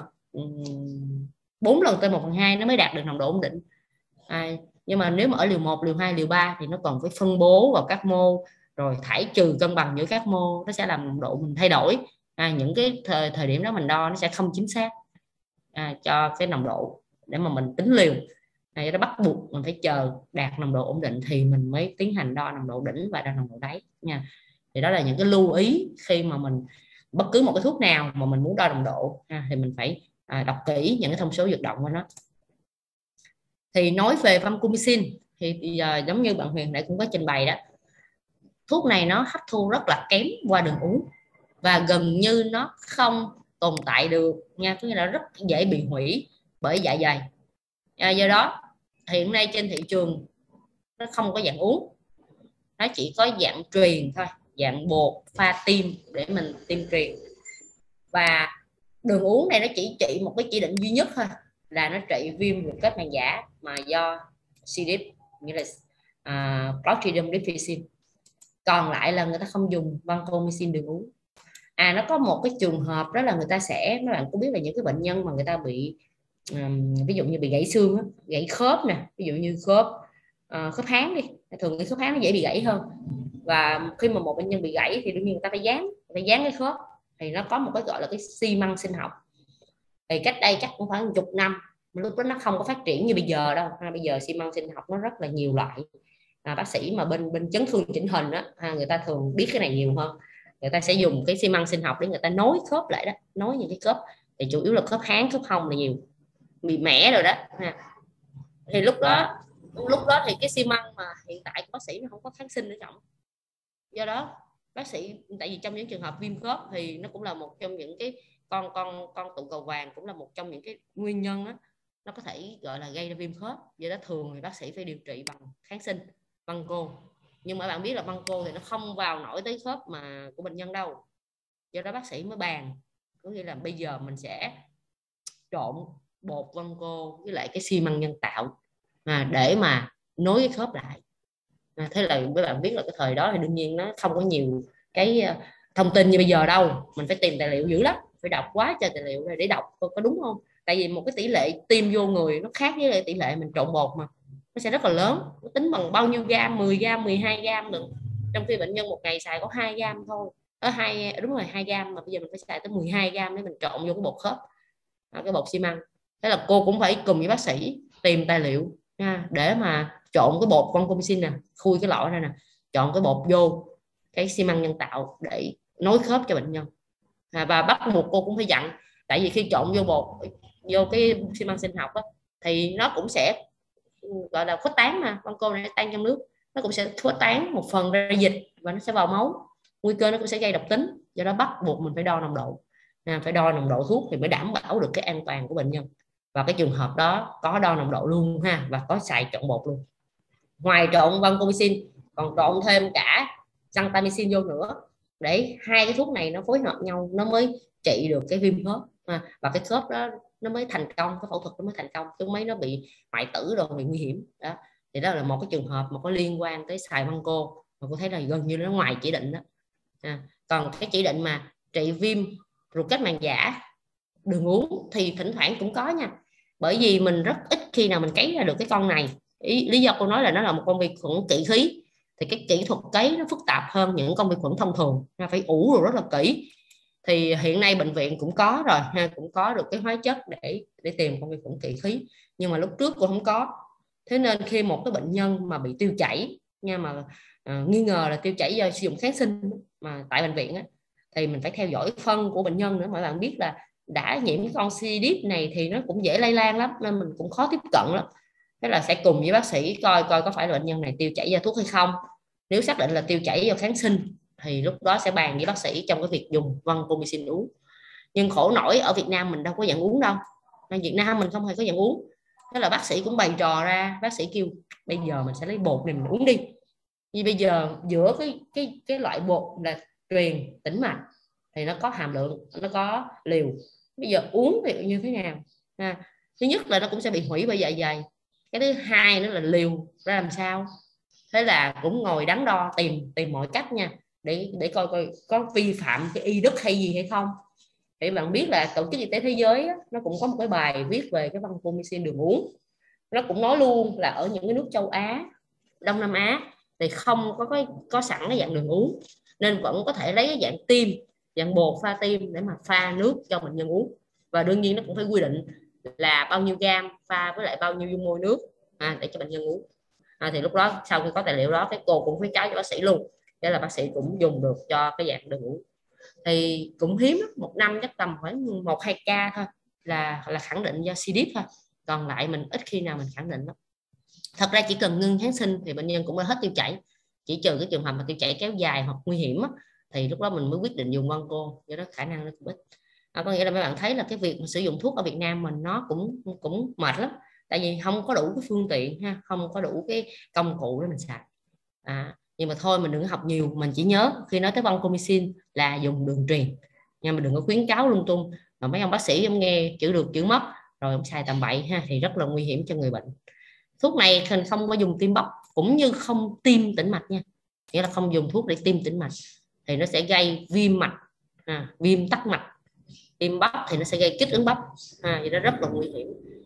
bốn lần T một phần hai nó mới đạt được nồng độ ổn định. À, nhưng mà nếu mà ở liều một, liều hai, liều ba thì nó còn phải phân bố vào các mô, rồi thải trừ cân bằng giữa các mô, nó sẽ làm nồng độ mình thay đổi. À, những cái thời, thời điểm đó mình đo nó sẽ không chính xác, à, cho cái nồng độ để mà mình tính liều. Này nó bắt buộc mình phải chờ đạt nồng độ ổn định thì mình mới tiến hành đo nồng độ đỉnh và đo nồng độ đáy nha. Thì đó là những cái lưu ý khi mà mình bất cứ một cái thuốc nào mà mình muốn đo nồng độ ha, thì mình phải à, đọc kỹ những cái thông số dược động của nó. Thì nói về vancomycin thì giờ giống như bạn Huyền nãy cũng có trình bày đó, thuốc này nó hấp thu rất là kém qua đường uống và gần như nó không tồn tại được nha, tức là rất dễ bị hủy bởi dạ dày. À, do đó hiện nay trên thị trường nó không có dạng uống, nó chỉ có dạng truyền thôi, dạng bột pha tiêm để mình tiêm truyền. Và đường uống này nó chỉ trị một cái chỉ định duy nhất thôi, là nó trị viêm ruột kết màng giả mà do C. diff, nghĩa là uh, Clostridium difficile. Còn lại là người ta không dùng vancomycin đường uống. À, nó có một cái trường hợp đó là người ta sẽ, mấy bạn có biết là những cái bệnh nhân mà người ta bị um, ví dụ như bị gãy xương, gãy khớp nè, ví dụ như khớp uh, khớp háng đi, thường cái khớp háng nó dễ bị gãy hơn. Và khi mà một bệnh nhân bị gãy thì đương nhiên người ta phải dán, phải dán cái khớp, thì nó có một cái gọi là cái xi măng sinh học. Thì cách đây chắc cũng khoảng chục năm, lúc đó nó không có phát triển như bây giờ đâu. À, bây giờ xi măng sinh học nó rất là nhiều loại. À, bác sĩ mà bên bên chấn thương chỉnh hình đó, à, người ta thường biết cái này nhiều hơn. Người ta sẽ dùng cái xi măng sinh học để người ta nối khớp lại đó, nối những cái khớp thì chủ yếu là khớp háng, khớp hông là nhiều, bị mẻ rồi đó. À, thì lúc đó lúc đó thì cái xi măng mà hiện tại của bác sĩ nó không có kháng sinh ở trong, do đó bác sĩ, tại vì trong những trường hợp viêm khớp thì nó cũng là một trong những cái con con con tụ cầu vàng, cũng là một trong những cái nguyên nhân đó, nó có thể gọi là gây ra viêm khớp. Do đó thường thì bác sĩ phải điều trị bằng kháng sinh, băng cô. Nhưng mà bạn biết là băng cô thì nó không vào nổi tới khớp mà của bệnh nhân đâu, do đó bác sĩ mới bàn, có nghĩa là bây giờ mình sẽ trộn bột băng cô với lại cái xi măng nhân tạo à, để mà nối cái khớp lại. À, thế là các bạn biết là cái thời đó thì đương nhiên nó không có nhiều cái thông tin như bây giờ đâu, mình phải tìm tài liệu dữ lắm, phải đọc quá trời tài liệu để đọc có, có đúng không. Tại vì một cái tỷ lệ tiêm vô người nó khác với tỷ lệ mình trộn bột, mà nó sẽ rất là lớn, nó tính bằng bao nhiêu gam, mười gam, mười hai gam được, trong khi bệnh nhân một ngày xài có hai gam thôi. Ở hai đúng rồi hai gam, mà bây giờ mình phải xài tới mười hai gam để mình trộn vô cái bột khớp, à, cái bột xi măng. Thế là cô cũng phải cùng với bác sĩ tìm tài liệu nha, để mà trộn cái bột vancomycin nè, khui cái lọ ra nè, chọn cái bột vô cái xi măng nhân tạo để nối khớp cho bệnh nhân. À, và bắt buộc cô cũng phải dặn, tại vì khi trộn vô bột, vô cái xi măng sinh học á, thì nó cũng sẽ gọi là khuếch tán, mà con cô này tan trong nước, nó cũng sẽ khuếch tán một phần ra dịch và nó sẽ vào máu, nguy cơ nó cũng sẽ gây độc tính. Do đó bắt buộc mình phải đo nồng độ, à, phải đo nồng độ thuốc thì mới đảm bảo được cái an toàn của bệnh nhân. Và cái trường hợp đó có đo nồng độ luôn ha, và có xài trộn bột luôn. Ngoài trộn vancomycin còn trộn thêm cả gentamicin vô nữa, để hai cái thuốc này nó phối hợp nhau nó mới trị được cái viêm khớp, à, và cái khớp đó nó mới thành công, cái phẫu thuật nó mới thành công, chứ mấy nó bị hoại tử rồi bị nguy hiểm đó. Thì đó là một cái trường hợp mà có liên quan tới xài băng cô, mà cô thấy là gần như nó ngoài chỉ định đó. À, còn cái chỉ định mà trị viêm ruột kết màng giả đường uống thì thỉnh thoảng cũng có nha, bởi vì mình rất ít khi nào mình cấy ra được cái con này. Ý, lý do cô nói là nó là một con vi khuẩn kỵ khí, thì cái kỹ thuật cấy nó phức tạp hơn những con vi khuẩn thông thường, phải ủ rồi rất là kỹ. Thì hiện nay bệnh viện cũng có rồi ha, cũng có được cái hóa chất để để tìm con vi khuẩn kỵ khí, nhưng mà lúc trước cô không có. Thế nên khi một cái bệnh nhân mà bị tiêu chảy nha, mà à, nghi ngờ là tiêu chảy do sử dụng kháng sinh mà tại bệnh viện á, thì mình phải theo dõi phân của bệnh nhân nữa. Mọi bạn biết là đã nhiễm cái con C. diff này thì nó cũng dễ lây lan lắm, nên mình cũng khó tiếp cận lắm. Thế là sẽ cùng với bác sĩ coi coi có phải là bệnh nhân này tiêu chảy do thuốc hay không. Nếu xác định là tiêu chảy do kháng sinh thì lúc đó sẽ bàn với bác sĩ trong cái việc dùng vancomycin uống. Nhưng khổ nổi ở Việt Nam mình đâu có dạng uống đâu, ở Việt Nam mình không hề có dạng uống. Thế là bác sĩ cũng bày trò ra, bác sĩ kêu bây giờ mình sẽ lấy bột này mình uống đi. Vì bây giờ giữa cái cái cái loại bột là truyền tĩnh mạch thì nó có hàm lượng, nó có liều, bây giờ uống thì như thế nào à, thứ nhất là nó cũng sẽ bị hủy bởi dạ dày, cái thứ hai nữa là liều ra làm sao. Thế là cũng ngồi đắn đo tìm tìm mọi cách nha, để để coi coi có vi phạm cái y đức hay gì hay không. Thì bạn biết là Tổ chức Y tế Thế giới á, nó cũng có một cái bài viết về cái vancomycin đường uống, nó cũng nói luôn là ở những cái nước châu Á, Đông Nam Á thì không có có, có sẵn cái dạng đường uống, nên vẫn có thể lấy cái dạng tiêm, dạng bột pha tiêm để mà pha nước cho bệnh nhân uống. Và đương nhiên nó cũng phải quy định là bao nhiêu gam pha với lại bao nhiêu dung môi nước à, để cho bệnh nhân uống. À, thì lúc đó sau khi có tài liệu đó, cái cô cũng khuyến cáo cho bác sĩ luôn, để là bác sĩ cũng dùng được cho cái dạng đường uống. Thì cũng hiếm, một năm chắc tầm khoảng một hai ca thôi là là khẳng định do C. diff thôi, còn lại mình ít khi nào mình khẳng định lắm. Thật ra chỉ cần ngưng kháng sinh thì bệnh nhân cũng đã hết tiêu chảy, chỉ trừ cái trường hợp mà tiêu chảy kéo dài hoặc nguy hiểm á, thì lúc đó mình mới quyết định dùng vanco, do đó khả năng nó cũng ít. À, có nghĩa là mấy bạn thấy là cái việc mà sử dụng thuốc ở Việt Nam mình nó cũng cũng mệt lắm, tại vì không có đủ cái phương tiện ha, không có đủ cái công cụ để mình xài. À, nhưng mà thôi mình đừng có học nhiều, mình chỉ nhớ khi nói tới vancomycin là dùng đường truyền nha, mình đừng có khuyến cáo lung tung, mà mấy ông bác sĩ ông nghe chữ được chữ mất rồi ông xài tầm bậy ha, thì rất là nguy hiểm cho người bệnh. Thuốc này không có dùng tiêm bắp, cũng như không tiêm tĩnh mạch nha, nghĩa là không dùng thuốc để tiêm tĩnh mạch thì nó sẽ gây viêm mạch, à, viêm tắc mạch. Tiêm bắp thì nó sẽ gây kích ứng bắp, à, thì nó rất là nguy hiểm.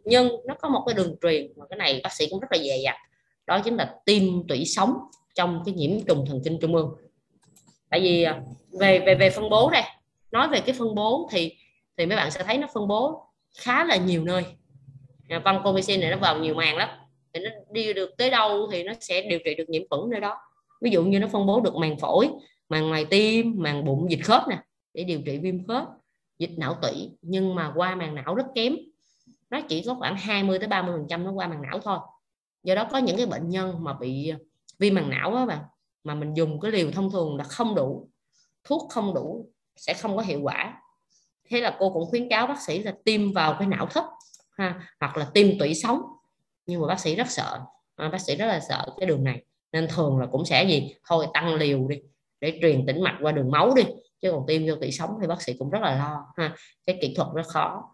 nhưng nó có một cái đường truyền mà cái này bác sĩ cũng rất là dè dặt, đó chính là tiêm tủy sống trong cái nhiễm trùng thần kinh trung ương. Tại vì về về về phân bố đây, nói về cái phân bố thì thì mấy bạn sẽ thấy nó phân bố khá là nhiều nơi. Vancomycin này nó vào nhiều màng lắm, thì nó đi được tới đâu thì nó sẽ điều trị được nhiễm khuẩn nơi đó. Ví dụ như nó phân bố được màng phổi, màng ngoài tim, màng bụng, dịch khớp nè, để điều trị viêm khớp, dịch não tủy, nhưng mà qua màng não rất kém, nó chỉ có khoảng hai mươi tới ba mươi phần trăm nó qua màng não thôi. Do đó có những cái bệnh nhân mà bị viêm màng não đó bạn, mà mình dùng cái liều thông thường là không đủ, thuốc không đủ sẽ không có hiệu quả. Thế là cô cũng khuyến cáo bác sĩ là tiêm vào cái não thấp ha, hoặc là tiêm tủy sống, nhưng mà bác sĩ rất sợ, à, bác sĩ rất là sợ cái đường này, nên thường là cũng sẽ gì thôi tăng liều đi để truyền tĩnh mạch qua đường máu đi, chứ còn tiêm vô tủy sống thì bác sĩ cũng rất là lo ha, cái kỹ thuật rất khó.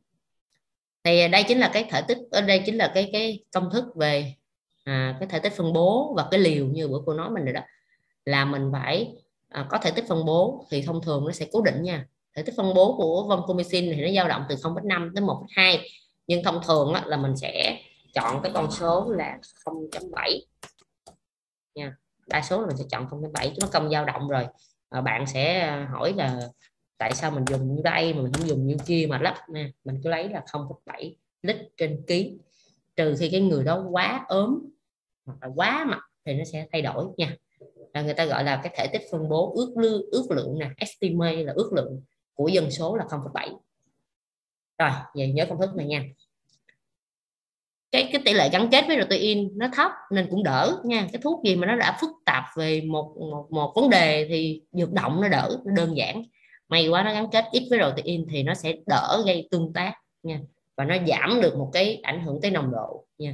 Thì đây chính là cái thể tích, ở đây chính là cái cái công thức về à, cái thể tích phân bố và cái liều như bữa cô nói mình rồi đó, là mình phải à, có thể tích phân bố thì thông thường nó sẽ cố định nha. Thể tích phân bố của vancomycin thì nó dao động từ không phẩy năm đến một phẩy hai, nhưng thông thường á, là mình sẽ chọn cái con số là không phẩy bảy nha, đa số là mình sẽ chọn không phẩy bảy, nó không dao động rồi. À, bạn sẽ hỏi là tại sao mình dùng như đây mà mình không dùng như kia mà lắp nè, mình cứ lấy là không phẩy bảy lít trên ký, trừ khi cái người đó quá ốm hoặc là quá mập thì nó sẽ thay đổi nha. Là người ta gọi là cái thể tích phân bố ước lượng, ước lượng nè, estimate là ước lượng của dân số là không phẩy bảy. Rồi vậy nhớ công thức này nha. Cái, cái tỷ lệ gắn kết với protein nó thấp nên cũng đỡ nha. Cái thuốc gì mà nó đã phức tạp về một một, một vấn đề thì dược động nó đỡ, nó đơn giản. May quá nó gắn kết ít với protein thì nó sẽ đỡ gây tương tác nha, và nó giảm được một cái ảnh hưởng tới nồng độ nha.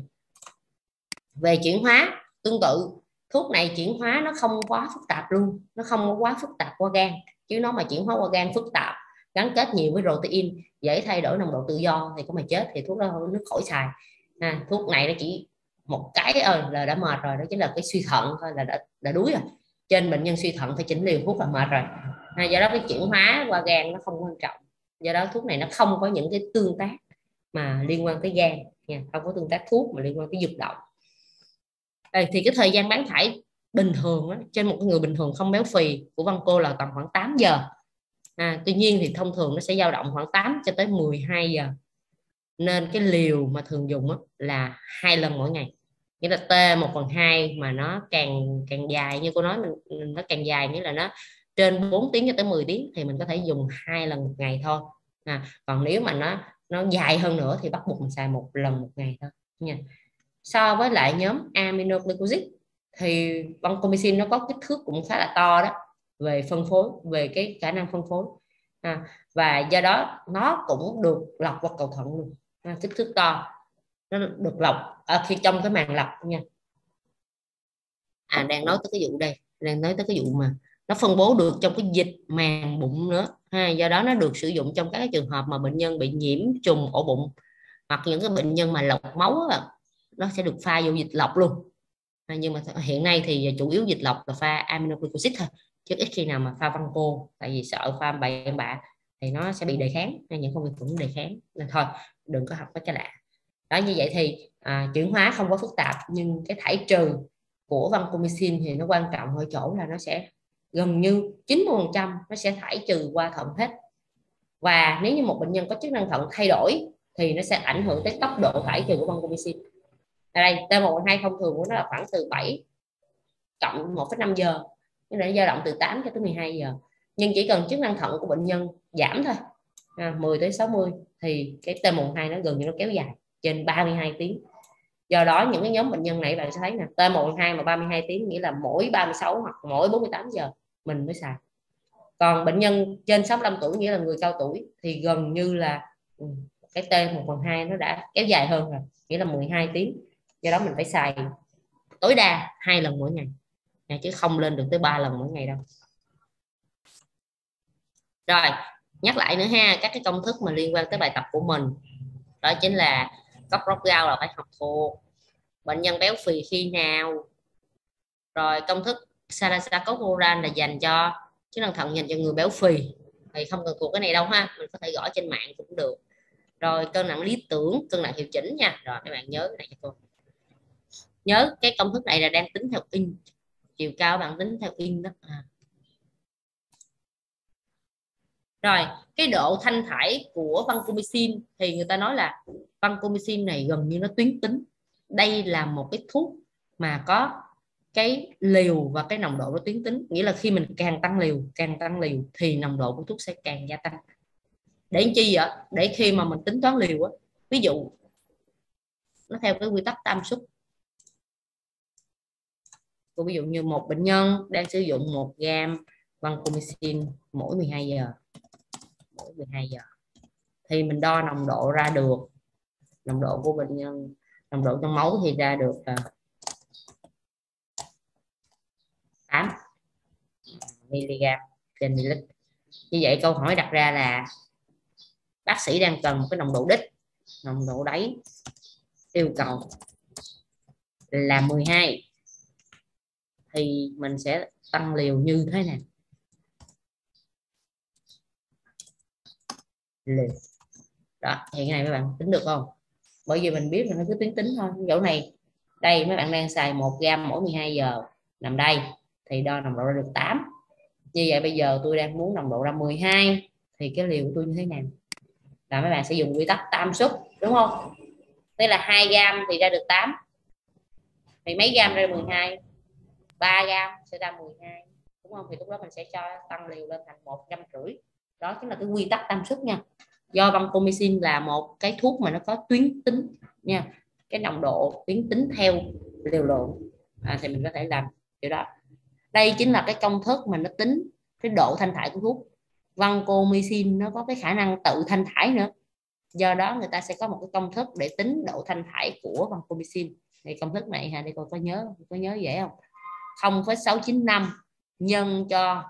Về chuyển hóa tương tự, thuốc này chuyển hóa nó không quá phức tạp luôn, nó không có quá phức tạp qua gan, chứ nó mà chuyển hóa qua gan phức tạp, gắn kết nhiều với protein, dễ thay đổi nồng độ tự do thì có mà chết, thì thuốc đó nó khỏi xài. À, thuốc này nó chỉ một cái ơi là đã mệt rồi, đó chính là cái suy thận thôi là đã, đã đuối rồi. Trên bệnh nhân suy thận phải chỉnh liều thuốc là mệt rồi. À, do đó cái chuyển hóa qua gan nó không quan trọng, do đó thuốc này nó không có những cái tương tác mà liên quan tới gan nha, không có tương tác thuốc mà liên quan tới dược động. Đây, thì cái thời gian bán thải bình thường đó, trên một người bình thường không béo phì của Vanco là tầm khoảng tám giờ. À, tuy nhiên thì thông thường nó sẽ dao động khoảng tám cho tới mười hai giờ, nên cái liều mà thường dùng đó là hai lần mỗi ngày, nghĩa là T một phần hai mà nó càng càng dài, như cô nói mình nó càng dài, nghĩa là nó trên bốn tiếng cho tới mười tiếng thì mình có thể dùng hai lần một ngày thôi. À, còn nếu mà nó nó dài hơn nữa thì bắt buộc mình xài một lần một ngày thôi nha. So với lại nhóm aminoglycosic thì vancomycin nó có kích thước cũng khá là to đó, về phân phối, về cái khả năng phân phối, à, và do đó nó cũng được lọc qua cầu thận luôn. À, kích thước to nó được lọc à, khi trong cái màng lọc nha. À, đang nói tới cái vụ đây, đang nói tới cái vụ mà nó phân bố được trong cái dịch màng bụng nữa ha, do đó nó được sử dụng trong các cái trường hợp mà bệnh nhân bị nhiễm trùng ổ bụng, hoặc những cái bệnh nhân mà lọc máu đó, nó sẽ được pha vô dịch lọc luôn. À, nhưng mà hiện nay thì chủ yếu dịch lọc là pha aminoglycosic thôi, chứ ít khi nào mà pha Vanco, tại vì sợ pha bậy bạ thì nó sẽ bị đề kháng, những con vi khuẩn đề kháng, nên thôi đừng có học với cái lạ đó. Như vậy thì à, chuyển hóa không có phức tạp, nhưng cái thải trừ của vancomycin thì nó quan trọng ở chỗ là nó sẽ gần như chín mươi phần trăm nó sẽ thải trừ qua thận hết. Và nếu như một bệnh nhân có chức năng thận thay đổi thì nó sẽ ảnh hưởng tới tốc độ thải trừ của vancomycin. Ở đây T một phần hai thông thường của nó là khoảng từ bảy cộng một phẩy năm giờ, nó dao động từ tám cho tới mười hai giờ. Nhưng chỉ cần chức năng thận của bệnh nhân giảm thôi, à, mười tới sáu mươi, thì cái T một phần hai nó gần như nó kéo dài trên ba mươi hai tiếng. Do đó những cái nhóm bệnh nhân này bạn sẽ thấy nè, T một phần hai mà ba mươi hai tiếng nghĩa là mỗi ba mươi sáu hoặc mỗi bốn mươi tám giờ mình mới xài. Còn bệnh nhân trên sáu mươi lăm tuổi, nghĩa là người cao tuổi, thì gần như là cái T một phần hai nó đã kéo dài hơn rồi, nghĩa là mười hai tiếng. Do đó mình phải xài tối đa hai lần mỗi ngày, chứ không lên được tới ba lần mỗi ngày đâu. Rồi nhắc lại nữa ha, các cái công thức mà liên quan tới bài tập của mình, đó chính là gốc rốt rau là phải học thuộc, bệnh nhân béo phì khi nào, rồi công thức Salaciclovir là dành cho chức năng thận, dành cho người béo phì thì không cần thuộc cái này đâu ha, mình có thể gõ trên mạng cũng được. Rồi cân nặng lý tưởng, cân nặng hiệu chỉnh nha. Rồi các bạn nhớ cái này cho cô. Nhớ cái công thức này là đang tính theo in, chiều cao bạn tính theo in đó. À. Rồi cái độ thanh thải của vancomycin thì người ta nói là vancomycin này gần như nó tuyến tính. Đây là một cái thuốc mà có cái liều và cái nồng độ nó tuyến tính, nghĩa là khi mình càng tăng liều càng tăng liều thì nồng độ của thuốc sẽ càng gia tăng. Để chi vậy? Để khi mà mình tính toán liều á, ví dụ nó theo cái quy tắc tam suất. Ví dụ như một bệnh nhân đang sử dụng một gam vancomycin mỗi mười hai giờ, mỗi mười hai giờ thì mình đo nồng độ ra được, nồng độ của bệnh nhân, nồng độ trong máu thì ra được tám mi-li-gam trên ml. Như vậy câu hỏi đặt ra là bác sĩ đang cần một cái nồng độ đích, nồng độ đáy yêu cầu là mười hai thì mình sẽ tăng liều như thế nào? Liều đó, hiện này mấy bạn tính được không? Bởi vì mình biết là nó cứ tính tính thôi. Chỗ này đây mấy bạn đang xài một gam mỗi mười hai giờ nằm đây thì đo nồng độ ra được tám. Như vậy bây giờ tôi đang muốn nồng độ ra mười hai thì cái liều của tôi như thế nào? Là mấy bạn sẽ dùng quy tắc tam suất, đúng không? Đây là hai gam thì ra được tám. Thì mấy gam ra mười hai? ba gam sẽ ra mười hai, đúng không? Thì lúc đó mình sẽ cho tăng liều lên thành một trăm rưỡi. Đó chính là cái quy tắc tam suất nha. Do vancomycin là một cái thuốc mà nó có tuyến tính nha, cái nồng độ tuyến tính theo liều lượng, à, thì mình có thể làm kiểu đó. Đây chính là cái công thức mà nó tính cái độ thanh thải của thuốc. Vancomycin nó có cái khả năng tự thanh thải nữa, do đó người ta sẽ có một cái công thức để tính độ thanh thải của vancomycin. Thì công thức này ha, để cô có nhớ có nhớ dễ không? không phẩy sáu chín năm nhân cho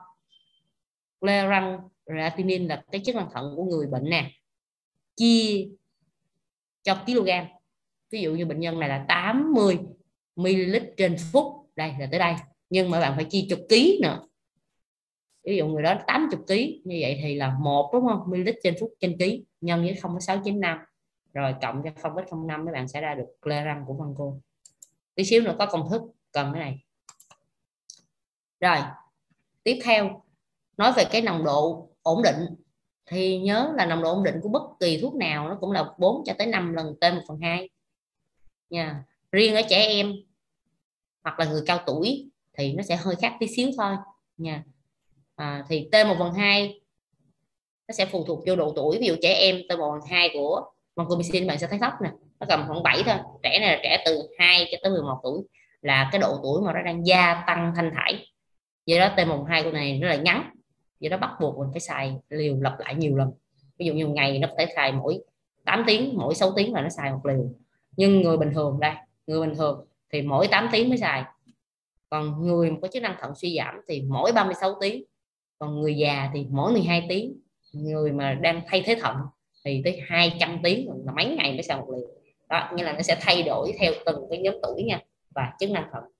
creatinine là cái chức năng thận của người bệnh nè, chia cho kg. Ví dụ như bệnh nhân này là tám mươi mi-li-lít trên phút, đây là tới đây, nhưng mà bạn phải chia chục ký nữa. Ví dụ người đó tám mươi ký, như vậy thì là một, đúng không? Ml trên phút trên ký nhân với không phẩy sáu chín năm rồi cộng cho không phẩy không năm, các bạn sẽ ra được clearance của vanco. Tí xíu nữa có công thức cần cái này. Rồi tiếp theo nói về cái nồng độ ổn định thì nhớ là nồng độ ổn định của bất kỳ thuốc nào nó cũng là bốn cho tới năm lần T một phần hai nha. Riêng ở trẻ em hoặc là người cao tuổi thì nó sẽ hơi khác tí xíu thôi nha. À, thì T một phần hai nó sẽ phụ thuộc vô độ tuổi. Ví dụ trẻ em T một phần hai của vancomycin bạn sẽ thấy thấp nè, nó cầm khoảng bảy thôi. Trẻ này là trẻ từ hai cho tới mười một tuổi, là cái độ tuổi mà nó đang gia tăng thanh thải. Vậy đó T một phần hai của này nó là ngắn, vậy đó bắt buộc mình phải xài liều lặp lại nhiều lần. Ví dụ như một ngày nó có thể xài mỗi tám tiếng, mỗi sáu tiếng là nó xài một liều. Nhưng người bình thường đây, người bình thường thì mỗi tám tiếng mới xài. Còn người có chức năng thận suy giảm thì mỗi ba mươi sáu tiếng. Còn người già thì mỗi mười hai tiếng. Người mà đang thay thế thận thì tới hai trăm tiếng, là mấy ngày mới xài một liều. Đó, nghĩa là nó sẽ thay đổi theo từng cái nhóm tuổi nha, và chức năng thận.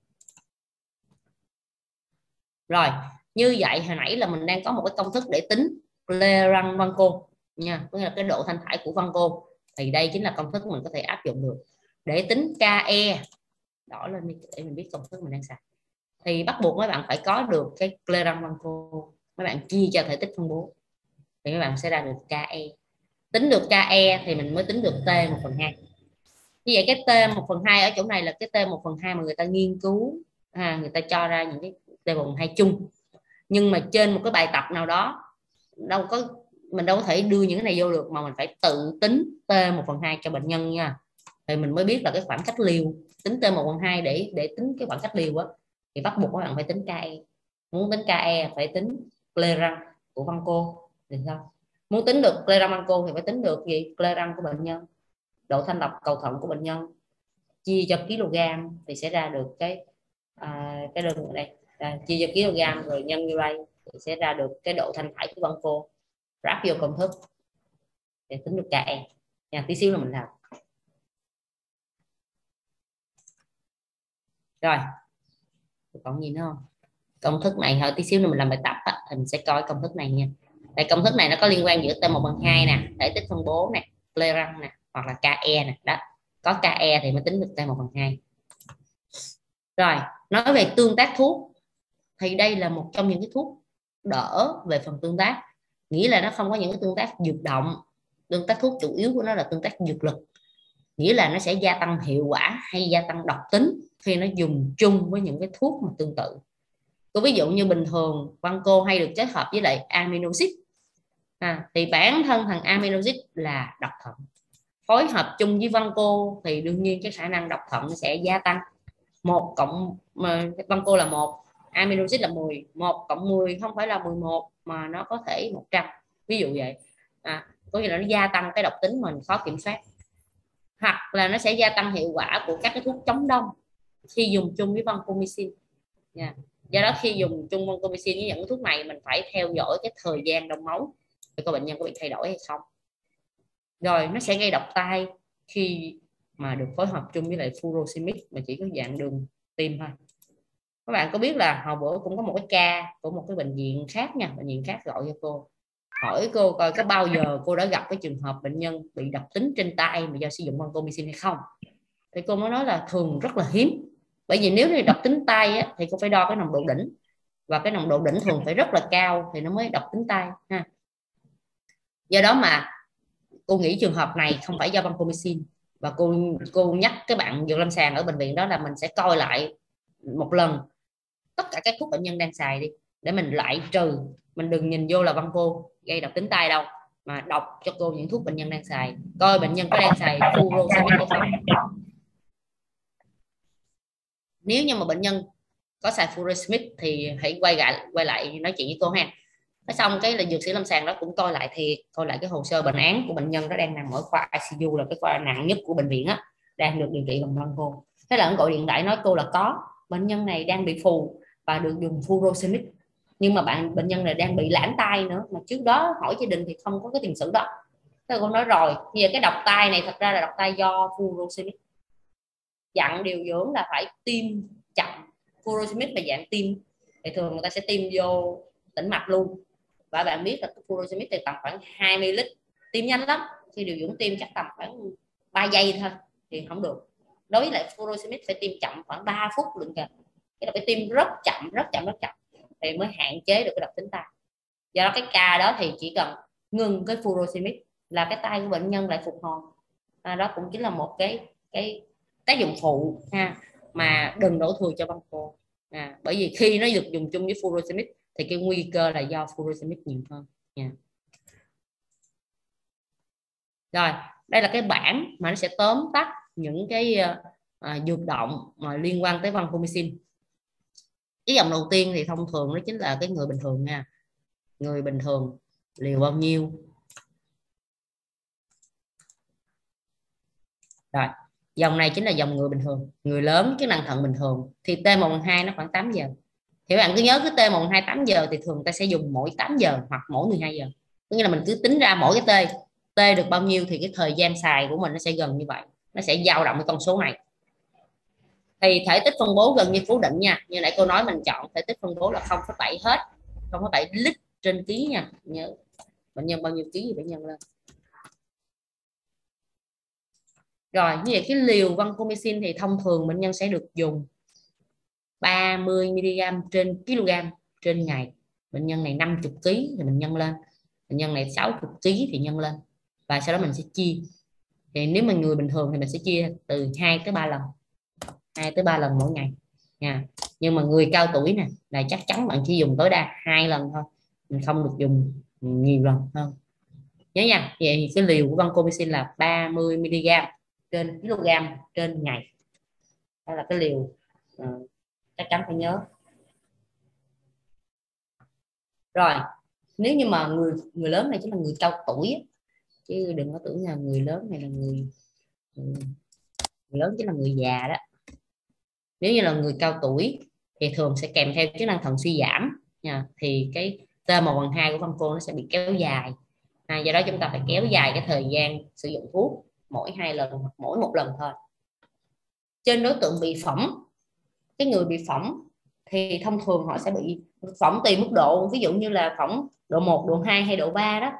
Rồi, như vậy hồi nãy là mình đang có một cái công thức để tính clearance vanco nha, tức là cái độ thanh thải của vanco. Thì đây chính là công thức mình có thể áp dụng được để tính Ke. Đỏ lên đi để mình biết công thức mình đang xài. Thì bắt buộc mấy bạn phải có được cái clearance vanco. Mấy bạn chia cho thể tích phân bố thì mấy bạn sẽ ra được Ke. Tính được Ke thì mình mới tính được T một phần hai. Như vậy cái T một phần hai ở chỗ này là cái T một phần hai mà người ta nghiên cứu, à, người ta cho ra những cái T một phần hai chung. Nhưng mà trên một cái bài tập nào đó đâu có, mình đâu có thể đưa những cái này vô được, mà mình phải tự tính T một phần hai cho bệnh nhân nha. Thì mình mới biết là cái khoảng cách liều, tính T một phần hai để để tính cái khoảng cách liều á, thì bắt buộc các bạn phải tính Ke. Muốn tính Ke phải tính clearance của vanco thì sao? Muốn tính được clearance vanco thì phải tính được gì? Clearance của bệnh nhân, độ thanh lọc cầu thận của bệnh nhân chia cho kg thì sẽ ra được cái à, cái đơn ở đây. À, chia cho kg rồi nhân như đây thì sẽ ra được cái độ thanh thải của vanco. Ráp vô công thức để tính được Ke nha. Tí xíu là mình làm. Rồi còn gì nữa không? Công thức này thôi, tí xíu nữa mình làm bài tập á, thì mình sẽ coi công thức này nha. Tại công thức này nó có liên quan giữa T một phần hai nè, thể tích phân bố nè, Clearan nè, hoặc là ca e nè, đó có ca e thì mới tính được T một phần hai. Rồi nói về tương tác thuốc thì đây là một trong những cái thuốc đỡ về phần tương tác, nghĩa là nó không có những cái tương tác dược động. Tương tác thuốc chủ yếu của nó là tương tác dược lực, nghĩa là nó sẽ gia tăng hiệu quả hay gia tăng độc tính khi nó dùng chung với những cái thuốc mà tương tự. Cô ví dụ như bình thường Vanco hay được kết hợp với lại aminoxid, à, thì bản thân thằng aminoxid là độc thận, phối hợp chung với Vanco thì đương nhiên cái khả năng độc thận nó sẽ gia tăng. Một cộng mà Vanco là một, aminoxid là mười, một cộng mười không phải là mười một mà nó có thể một trăm, ví dụ vậy. À, có nghĩa là nó gia tăng cái độc tính mình khó kiểm soát, hoặc là nó sẽ gia tăng hiệu quả của các cái thuốc chống đông khi dùng chung với vancomycin. Yeah. Do đó khi dùng chung vancomycin với những thuốc này mình phải theo dõi cái thời gian đông máu để coi bệnh nhân có bị thay đổi hay không. Rồi nó sẽ gây độc tai khi mà được phối hợp chung với lại furosemide mà chỉ có dạng đường tim thôi. Các bạn có biết là hồi bữa cũng có một cái ca của một cái bệnh viện khác nha, bệnh viện khác gọi cho cô, hỏi cô coi có bao giờ cô đã gặp cái trường hợp bệnh nhân bị độc tính trên tay mà do sử dụng vancomycin hay không. Thì cô mới nói là thường rất là hiếm, bởi vì nếu như độc tính tay á, thì cô phải đo cái nồng độ đỉnh, và cái nồng độ đỉnh thường phải rất là cao thì nó mới độc tính tay ha. Do đó mà cô nghĩ trường hợp này không phải do vancomycin, và cô cô nhắc cái bạn dược lâm sàng ở bệnh viện đó là mình sẽ coi lại một lần tất cả các thuốc bệnh nhân đang xài đi, để mình loại trừ, mình đừng nhìn vô là Vanco gây độc tính tay đâu, mà đọc cho cô những thuốc bệnh nhân đang xài, coi bệnh nhân có đang xài furosemide hay không. Nếu như mà bệnh nhân có xài furosemide thì hãy quay lại quay lại nói chuyện với cô ha. Nói xong cái là dược sĩ lâm sàng đó cũng coi lại thiệt, coi lại cái hồ sơ bệnh án của bệnh nhân đó đang nằm ở khoa i xê u, là cái khoa nặng nhất của bệnh viện á, đang được điều trị bằng Vanco. Thế là ông gọi điện lại nói cô là có bệnh nhân này đang bị phù và được dùng furosemide, nhưng mà bạn bệnh nhân này đang bị lãng tai nữa, mà trước đó hỏi gia đình thì không có cái tiền sử đó. Thế cô nói rồi, bây giờ cái độc tai này thật ra là độc tai do furosemide. Dặn điều dưỡng là phải tiêm chậm furosemide, mà dạng tiêm thì thường người ta sẽ tiêm vô tĩnh mạch luôn, và bạn biết là furosemide thì tầm khoảng hai mi li lít, tiêm nhanh lắm, khi điều dưỡng tiêm chắc tầm khoảng ba giây thôi thì không được. Đối với lại furosemide phải tiêm chậm khoảng ba phút luôn kìa, cái là phải tiêm rất chậm rất chậm rất chậm thì mới hạn chế được cái độc tính tai. Do đó cái ca đó thì chỉ cần ngừng cái furosemide là cái tai của bệnh nhân lại phục hồi. À, đó cũng chính là một cái cái tác dụng phụ ha, mà đừng đổ thừa cho Vanco. À, bởi vì khi nó được dùng chung với furosemide thì cái nguy cơ là do furosemide nhiều hơn nha. Rồi đây là cái bảng mà nó sẽ tóm tắt những cái uh, dược động mà liên quan tới vancomycin. Cái dòng đầu tiên thì thông thường nó chính là cái người bình thường nha. Người bình thường liều bao nhiêu? Rồi dòng này chính là dòng người bình thường, người lớn chức năng thận bình thường thì T một phần hai nó khoảng tám giờ. Thì bạn cứ nhớ cái T một phần hai tám giờ thì thường ta sẽ dùng mỗi tám giờ hoặc mỗi mười hai giờ. Có nghĩa là mình cứ tính ra mỗi cái T T được bao nhiêu thì cái thời gian xài của mình nó sẽ gần như vậy, nó sẽ dao động cái con số này. Thì thể tích phân bố gần như cố định nha, như nãy cô nói mình chọn thể tích phân bố là không phẩy bảy hết, không phẩy bảy lít trên ký nha. Nhớ bệnh nhân bao nhiêu ký thì bệnh nhân lên. Rồi như vậy cái liều vancomycin thì thông thường bệnh nhân sẽ được dùng ba mươi mi li gam trên kg trên ngày. Bệnh nhân này năm mươi ký thì mình nhân lên, bệnh nhân này sáu mươi ký thì nhân lên, và sau đó mình sẽ chia. Thì nếu mà người bình thường thì mình sẽ chia từ hai tới ba lần, hai tới ba lần mỗi ngày nha. Nhưng mà người cao tuổi nè là chắc chắn bạn chỉ dùng tối đa hai lần thôi, mình không được dùng nhiều lần hơn. Nhớ nha, vậy thì cái liều của vancomycin là ba mươi mi li gam trên kg trên ngày. Đó là cái liều uh, chắc chắn phải nhớ. Rồi nếu như mà người người lớn này chính là người cao tuổi, chứ đừng có tưởng là người lớn này là người, người lớn chính là người già đó. Nếu như là người cao tuổi thì thường sẽ kèm theo chức năng thận suy giảm nha, thì cái T một phần hai của Vanco nó sẽ bị kéo dài. À, do đó chúng ta phải kéo dài cái thời gian sử dụng thuốc mỗi hai lần hoặc mỗi một lần thôi. Trên đối tượng bị phỏng, cái người bị phỏng thì thông thường họ sẽ bị phỏng tùy mức độ, ví dụ như là phỏng độ một, độ hai hay độ ba đó,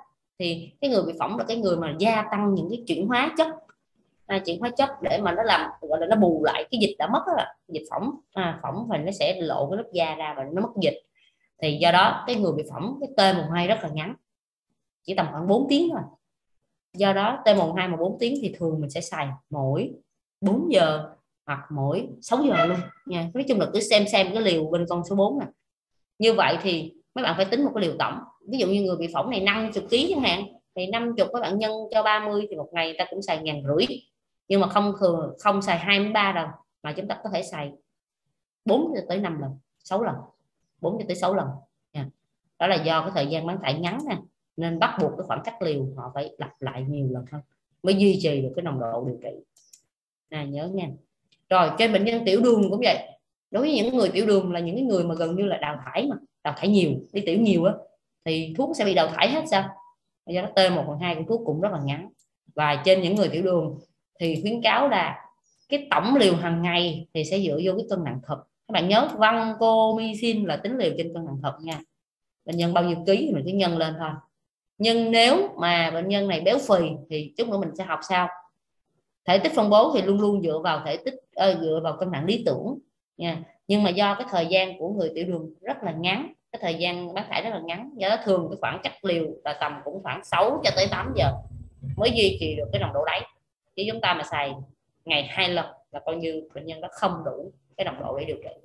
thì cái người bị phỏng là cái người mà gia tăng những cái chuyển hóa chất, à, chuyển hóa chất để mà nó làm gọi là nó bù lại cái dịch đã mất đó, dịch phỏng, à, phỏng và nó sẽ lộ cái lớp da ra và nó mất dịch. Thì do đó cái người bị phỏng cái T một hai rất là ngắn, chỉ tầm khoảng bốn tiếng thôi. Do đó T một hai mà bốn tiếng thì thường mình sẽ xài mỗi bốn giờ hoặc mỗi sáu giờ luôn nha. Nói chung là cứ xem xem cái liều bên con số bốn nè. Như vậy thì mấy bạn phải tính một cái liều tổng. Ví dụ như người bị phỏng này năm mươi ký chẳng hạn, thì năm mươi các bạn nhân cho ba mươi thì một ngày ta cũng xài ngàn rưỡi. Nhưng mà không thường không xài hai mươi ba lần, mà chúng ta có thể xài bốn tới năm lần, sáu lần, bốn tới sáu lần nha. Đó là do cái thời gian bán tải ngắn nè, nên bắt buộc cái khoảng cách liều họ phải lặp lại nhiều lần hơn mới duy trì được cái nồng độ điều trị. À, nhớ nha. Rồi trên bệnh nhân tiểu đường cũng vậy. Đối với những người tiểu đường là những cái người mà gần như là đào thải, mà đào thải nhiều, đi tiểu nhiều á, thì thuốc sẽ bị đào thải hết sao? Do đó T một phần hai của thuốc cũng rất là ngắn. Và trên những người tiểu đường thì khuyến cáo là cái tổng liều hàng ngày thì sẽ dựa vô cái cân nặng thực. Các bạn nhớ vancomycin là tính liều trên cân nặng thực nha. Bệnh nhân bao nhiêu ký thì mình cứ nhân lên thôi. Nhưng nếu mà bệnh nhân này béo phì thì chút nữa mình sẽ học sao. Thể tích phân bố thì luôn luôn dựa vào thể tích ơi, dựa vào cân nặng lý tưởng nha. Nhưng mà do cái thời gian của người tiểu đường rất là ngắn, cái thời gian bán thải rất là ngắn, do đó thường cái khoảng cách liều là tầm cũng khoảng sáu cho tới tám giờ mới duy trì được cái nồng độ đáy. Chứ chúng ta mà xài ngày hai lần là coi như bệnh nhân đó không đủ cái nồng độ để điều trị.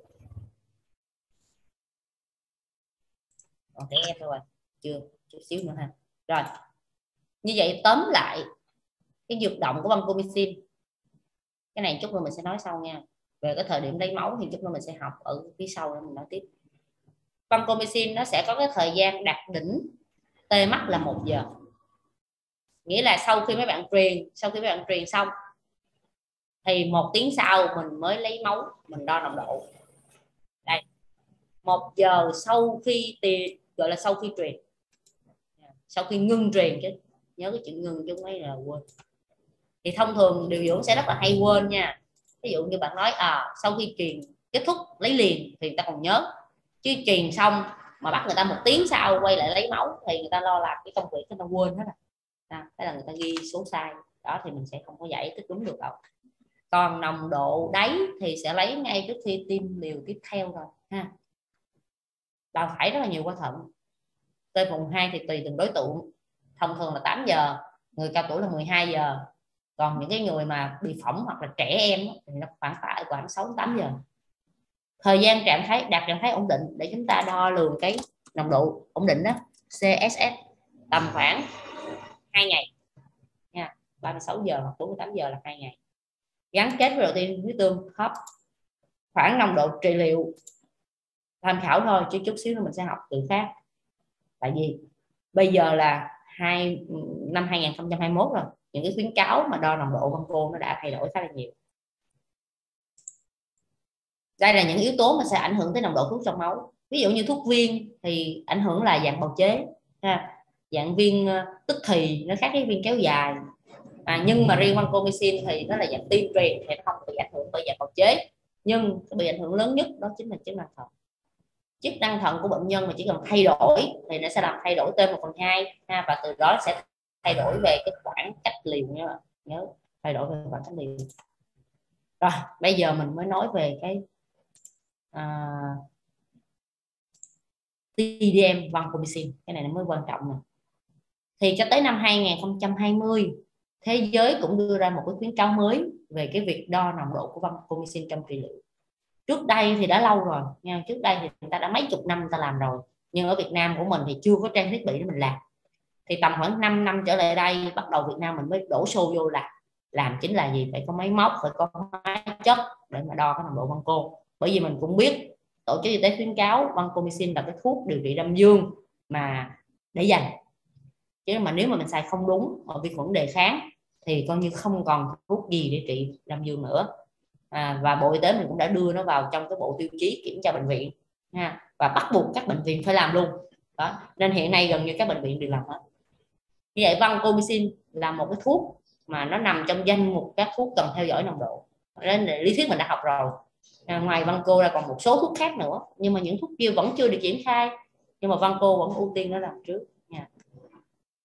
Còn trẻ em thôi, chưa chút xíu nữa ha. Rồi như vậy tóm lại cái dược động của vancomycin, cái này chút nữa mình sẽ nói sau nha. Về cái thời điểm lấy máu thì chút nữa mình sẽ học ở phía sau để mình nói tiếp. Vancomycin nó sẽ có cái thời gian đạt đỉnh T max là một giờ, nghĩa là sau khi mấy bạn truyền sau khi mấy bạn truyền xong thì một tiếng sau mình mới lấy máu mình đo nồng độ. Đây, một giờ sau khi tiền gọi là sau khi truyền, sau khi ngưng truyền, chứ nhớ cái chuyện ngưng chứ không phải là quên. Thì thông thường điều dưỡng sẽ rất là hay quên nha. Ví dụ như bạn nói à sau khi truyền kết thúc lấy liền thì người ta còn nhớ, chứ truyền xong mà bắt người ta một tiếng sau quay lại lấy máu thì người ta lo làm cái công việc người ta quên hết rồi. À, thế là người ta ghi số sai đó, thì mình sẽ không có giải thích đúng được đâu. Còn nồng độ đáy thì sẽ lấy ngay trước khi tiêm liều tiếp theo rồi ha. Đào thải rất là nhiều qua thận. T một hai thì tùy từng đối tượng, thông thường là tám giờ, người cao tuổi là mười hai giờ, còn những cái người mà bị phỏng hoặc là trẻ em thì nó khoảng tại khoảng sáu đến tám giờ. Thời gian trạng thái đạt trạng thái ổn định để chúng ta đo lường cái nồng độ ổn định đó, C S S, tầm khoảng hai ngày nha, ba mươi sáu giờ hoặc bốn mươi tám giờ là hai ngày. Gắn kết với protein huyết tương hấp, khoảng nồng độ trị liệu tham khảo thôi, chứ chút xíu nữa mình sẽ học từ khác. Tại vì bây giờ là hai năm hai nghìn không trăm hai mươi mốt rồi, những cái khuyến cáo mà đo nồng độ vanco nó đã thay đổi khá là nhiều. Đây là những yếu tố mà sẽ ảnh hưởng tới nồng độ thuốc trong máu. Ví dụ như thuốc viên thì ảnh hưởng là dạng bào chế ha. Dạng viên tức thì nó khác với viên kéo dài, à, nhưng mà riêng vancomycin thì nó là dạng tiêm truyền thì nó không bị ảnh hưởng bởi dạng bào chế. Nhưng bị ảnh hưởng lớn nhất đó chính là chức năng thận. Chức năng thận của bệnh nhân mà chỉ cần thay đổi thì nó sẽ làm thay đổi T một phần hai ha, và từ đó sẽ thay đổi về cái khoảng cách liều nhớ, nhớ thay đổi về khoảng cách liều. Rồi bây giờ mình mới nói về cái à, T D M vancomycin, cái này nó mới quan trọng nè. Thì cho tới năm hai nghìn không trăm hai mươi, thế giới cũng đưa ra một cái khuyến cáo mới về cái việc đo nồng độ của vancomycin trong trị liệu. Trước đây thì đã lâu rồi nha, trước đây thì người ta đã mấy chục năm người ta làm rồi, nhưng ở Việt Nam của mình thì chưa có trang thiết bị để mình làm. Thì tầm khoảng năm năm trở lại đây bắt đầu Việt Nam mình mới đổ xô vô làm. Làm chính là gì? Phải có máy móc, phải có hóa chất để mà đo cái nồng độ vanco. Bởi vì mình cũng biết Tổ chức Y tế khuyến cáo vancomycin là cái thuốc điều trị đâm dương mà để dành, chứ mà nếu mà mình xài không đúng ở vi khuẩn đề kháng thì coi như không còn thuốc gì để trị đâm dương nữa. À, và Bộ Y tế mình cũng đã đưa nó vào trong cái bộ tiêu chí kiểm tra bệnh viện ha, và bắt buộc các bệnh viện phải làm luôn đó, nên hiện nay gần như các bệnh viện đều làm hết. Như vậy vancomycin là một cái thuốc mà nó nằm trong danh mục các thuốc cần theo dõi nồng độ, nên lý thuyết mình đã học rồi. À, ngoài vanco ra còn một số thuốc khác nữa, nhưng mà những thuốc kia vẫn chưa được triển khai, nhưng mà vanco vẫn ưu tiên nó làm trước nha.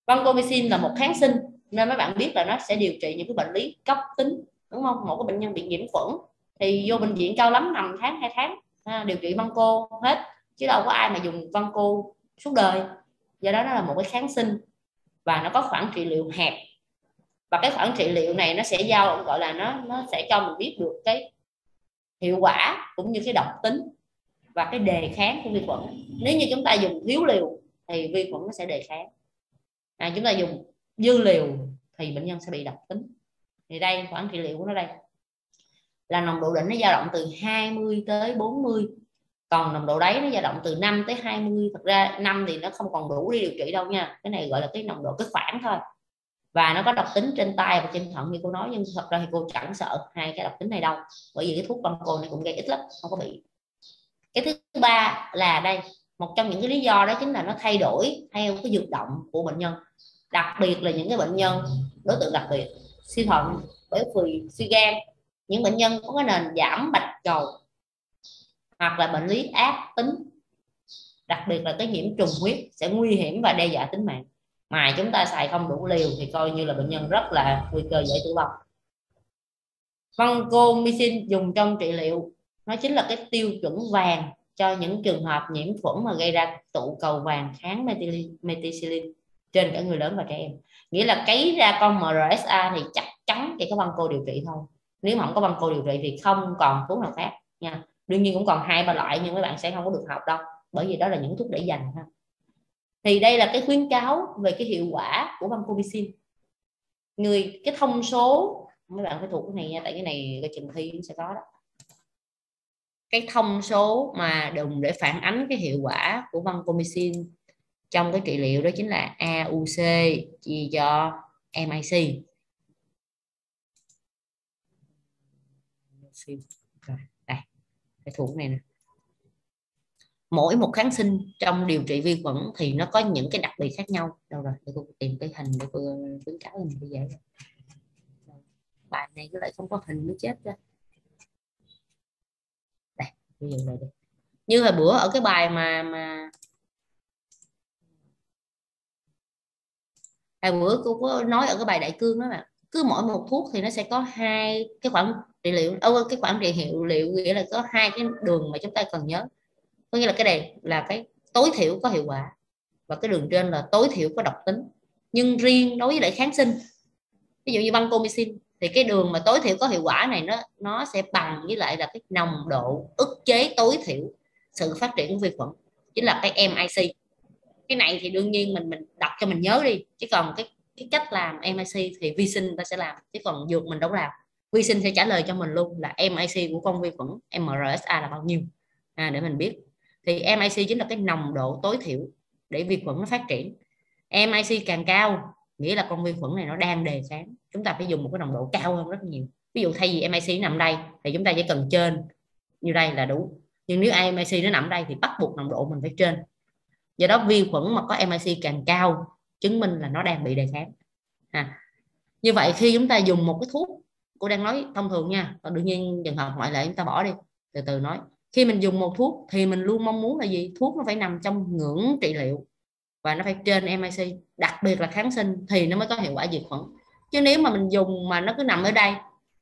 Vancomycin là một kháng sinh nên mấy bạn biết là nó sẽ điều trị những cái bệnh lý cấp tính, đúng không? Một cái bệnh nhân bị nhiễm khuẩn thì vô bệnh viện cao lắm nằm tháng hai tháng à, điều trị Vanco hết, chứ đâu có ai mà dùng Vanco suốt đời. Do đó nó là một cái kháng sinh và nó có khoảng trị liệu hẹp, và cái khoảng trị liệu này nó sẽ giao gọi là nó nó sẽ cho mình biết được cái hiệu quả cũng như cái độc tính và cái đề kháng của vi khuẩn. Nếu như chúng ta dùng thiếu liều thì vi khuẩn nó sẽ đề kháng, à, chúng ta dùng dư liều thì bệnh nhân sẽ bị độc tính. Thì đây khoảng trị liệu của nó đây là nồng độ đỉnh nó dao động từ hai mươi tới bốn mươi, còn nồng độ đáy nó dao động từ năm tới hai mươi. Thật ra năm thì nó không còn đủ để điều trị đâu nha, cái này gọi là cái nồng độ cái khoảng thôi, và nó có độc tính trên tay và trên thận như cô nói, nhưng thật ra thì cô chẳng sợ hai cái độc tính này đâu, bởi vì cái thuốc Vanco này cũng gây ít lắm, không có bị. Cái thứ ba là đây, một trong những cái lý do đó chính là nó thay đổi theo cái dược động của bệnh nhân, đặc biệt là những cái bệnh nhân đối tượng đặc biệt suy thận, béo phì, suy gan, những bệnh nhân có cái nền giảm bạch cầu hoặc là bệnh lý ác tính, đặc biệt là cái nhiễm trùng huyết sẽ nguy hiểm và đe dọa tính mạng. Mà chúng ta xài không đủ liều thì coi như là bệnh nhân rất là nguy cơ dễ tử vong. Vancomycin dùng trong trị liệu nó chính là cái tiêu chuẩn vàng cho những trường hợp nhiễm khuẩn mà gây ra tụ cầu vàng kháng methicillin trên cả người lớn và trẻ em. Nghĩa là cấy ra con em rờ ét a thì chắc chắn chỉ có Vanco điều trị thôi. Nếu mà không có Vanco điều trị thì không còn thuốc nào khác nha. Đương nhiên cũng còn hai ba loại nhưng mấy bạn sẽ không có được học đâu, bởi vì đó là những thuốc để dành ha. Thì đây là cái khuyến cáo về cái hiệu quả của Vancomycin. Người cái thông số mấy bạn phải thuộc cái này nha, tại cái này cái trình thi sẽ có đó. Cái thông số mà dùng để phản ánh cái hiệu quả của Vancomycin trong cái trị liệu đó chính là a u xê chia cho em i xê. Rồi, đây, cái thuộc này nè. Mỗi một kháng sinh trong điều trị vi khuẩn thì nó có những cái đặc biệt khác nhau. Đâu rồi, để cô tìm cái hình để cô khuyến cáo mình bây giờ. Bài này cứ lại không có hình mới chết ra. Đây, bây giờ đây, đây. Như hồi bữa ở cái bài mà mà hồi bữa cô có nói ở cái bài đại cương đó mà, cứ mỗi một thuốc thì nó sẽ có hai cái khoản trị liệu, ô cái khoản trị hiệu liệu, nghĩa là có hai cái đường mà chúng ta cần nhớ. Có nghĩa là cái này là cái tối thiểu có hiệu quả và cái đường trên là tối thiểu có độc tính. Nhưng riêng đối với lại kháng sinh, ví dụ như Vancomycin thì cái đường mà tối thiểu có hiệu quả này nó nó sẽ bằng với lại là cái nồng độ ức chế tối thiểu sự phát triển của vi khuẩn, chính là cái em i xê. Cái này thì đương nhiên mình mình đọc cho mình nhớ đi, chứ còn cái cái cách làm em i xê thì vi sinh ta sẽ làm, chứ còn dược mình đâu có làm. Vi sinh sẽ trả lời cho mình luôn là em i xê của con vi khuẩn em rờ ét a là bao nhiêu, à, để mình biết. Thì em i xê chính là cái nồng độ tối thiểu để vi khuẩn nó phát triển. em i xê càng cao nghĩa là con vi khuẩn này nó đang đề kháng, chúng ta phải dùng một cái nồng độ cao hơn rất nhiều. Ví dụ thay vì em i xê nằm đây thì chúng ta chỉ cần trên như đây là đủ, nhưng nếu em i xê nó nằm đây thì bắt buộc nồng độ mình phải trên. Do đó vi khuẩn mà có em i xê càng cao chứng minh là nó đang bị đề kháng. À, như vậy khi chúng ta dùng một cái thuốc, cô đang nói thông thường nha, còn đương nhiên trường hợp ngoại lệ chúng ta bỏ đi, từ từ nói. Khi mình dùng một thuốc thì mình luôn mong muốn là gì? Thuốc nó phải nằm trong ngưỡng trị liệu và nó phải trên em i xê, đặc biệt là kháng sinh thì nó mới có hiệu quả diệt khuẩn. Chứ nếu mà mình dùng mà nó cứ nằm ở đây,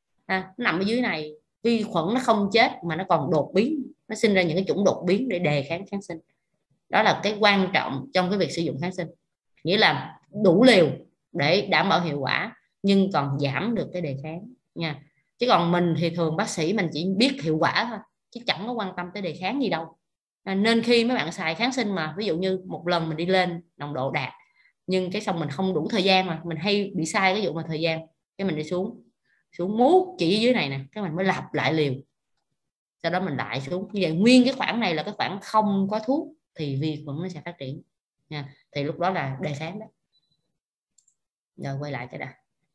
à, nó nằm ở dưới này, vi khuẩn nó không chết mà nó còn đột biến, nó sinh ra những cái chủng đột biến để đề kháng kháng sinh. Đó là cái quan trọng trong cái việc sử dụng kháng sinh, nghĩa là đủ liều để đảm bảo hiệu quả nhưng còn giảm được cái đề kháng nha. Chứ còn mình thì thường bác sĩ mình chỉ biết hiệu quả thôi chứ chẳng có quan tâm tới đề kháng gì đâu. À, nên khi mấy bạn xài kháng sinh mà ví dụ như một lần mình đi lên nồng độ đạt nhưng cái xong mình không đủ thời gian, mà mình hay bị sai cái vụ mà thời gian, cái mình đi xuống xuống mút chỉ dưới này nè, cái mình mới lặp lại liều, sau đó mình lại xuống như vậy. Nguyên cái khoảng này là cái khoảng không có thuốc thì vi khuẩn nó sẽ phát triển nha, thì lúc đó là đề kháng đó. Rồi quay lại cái đã.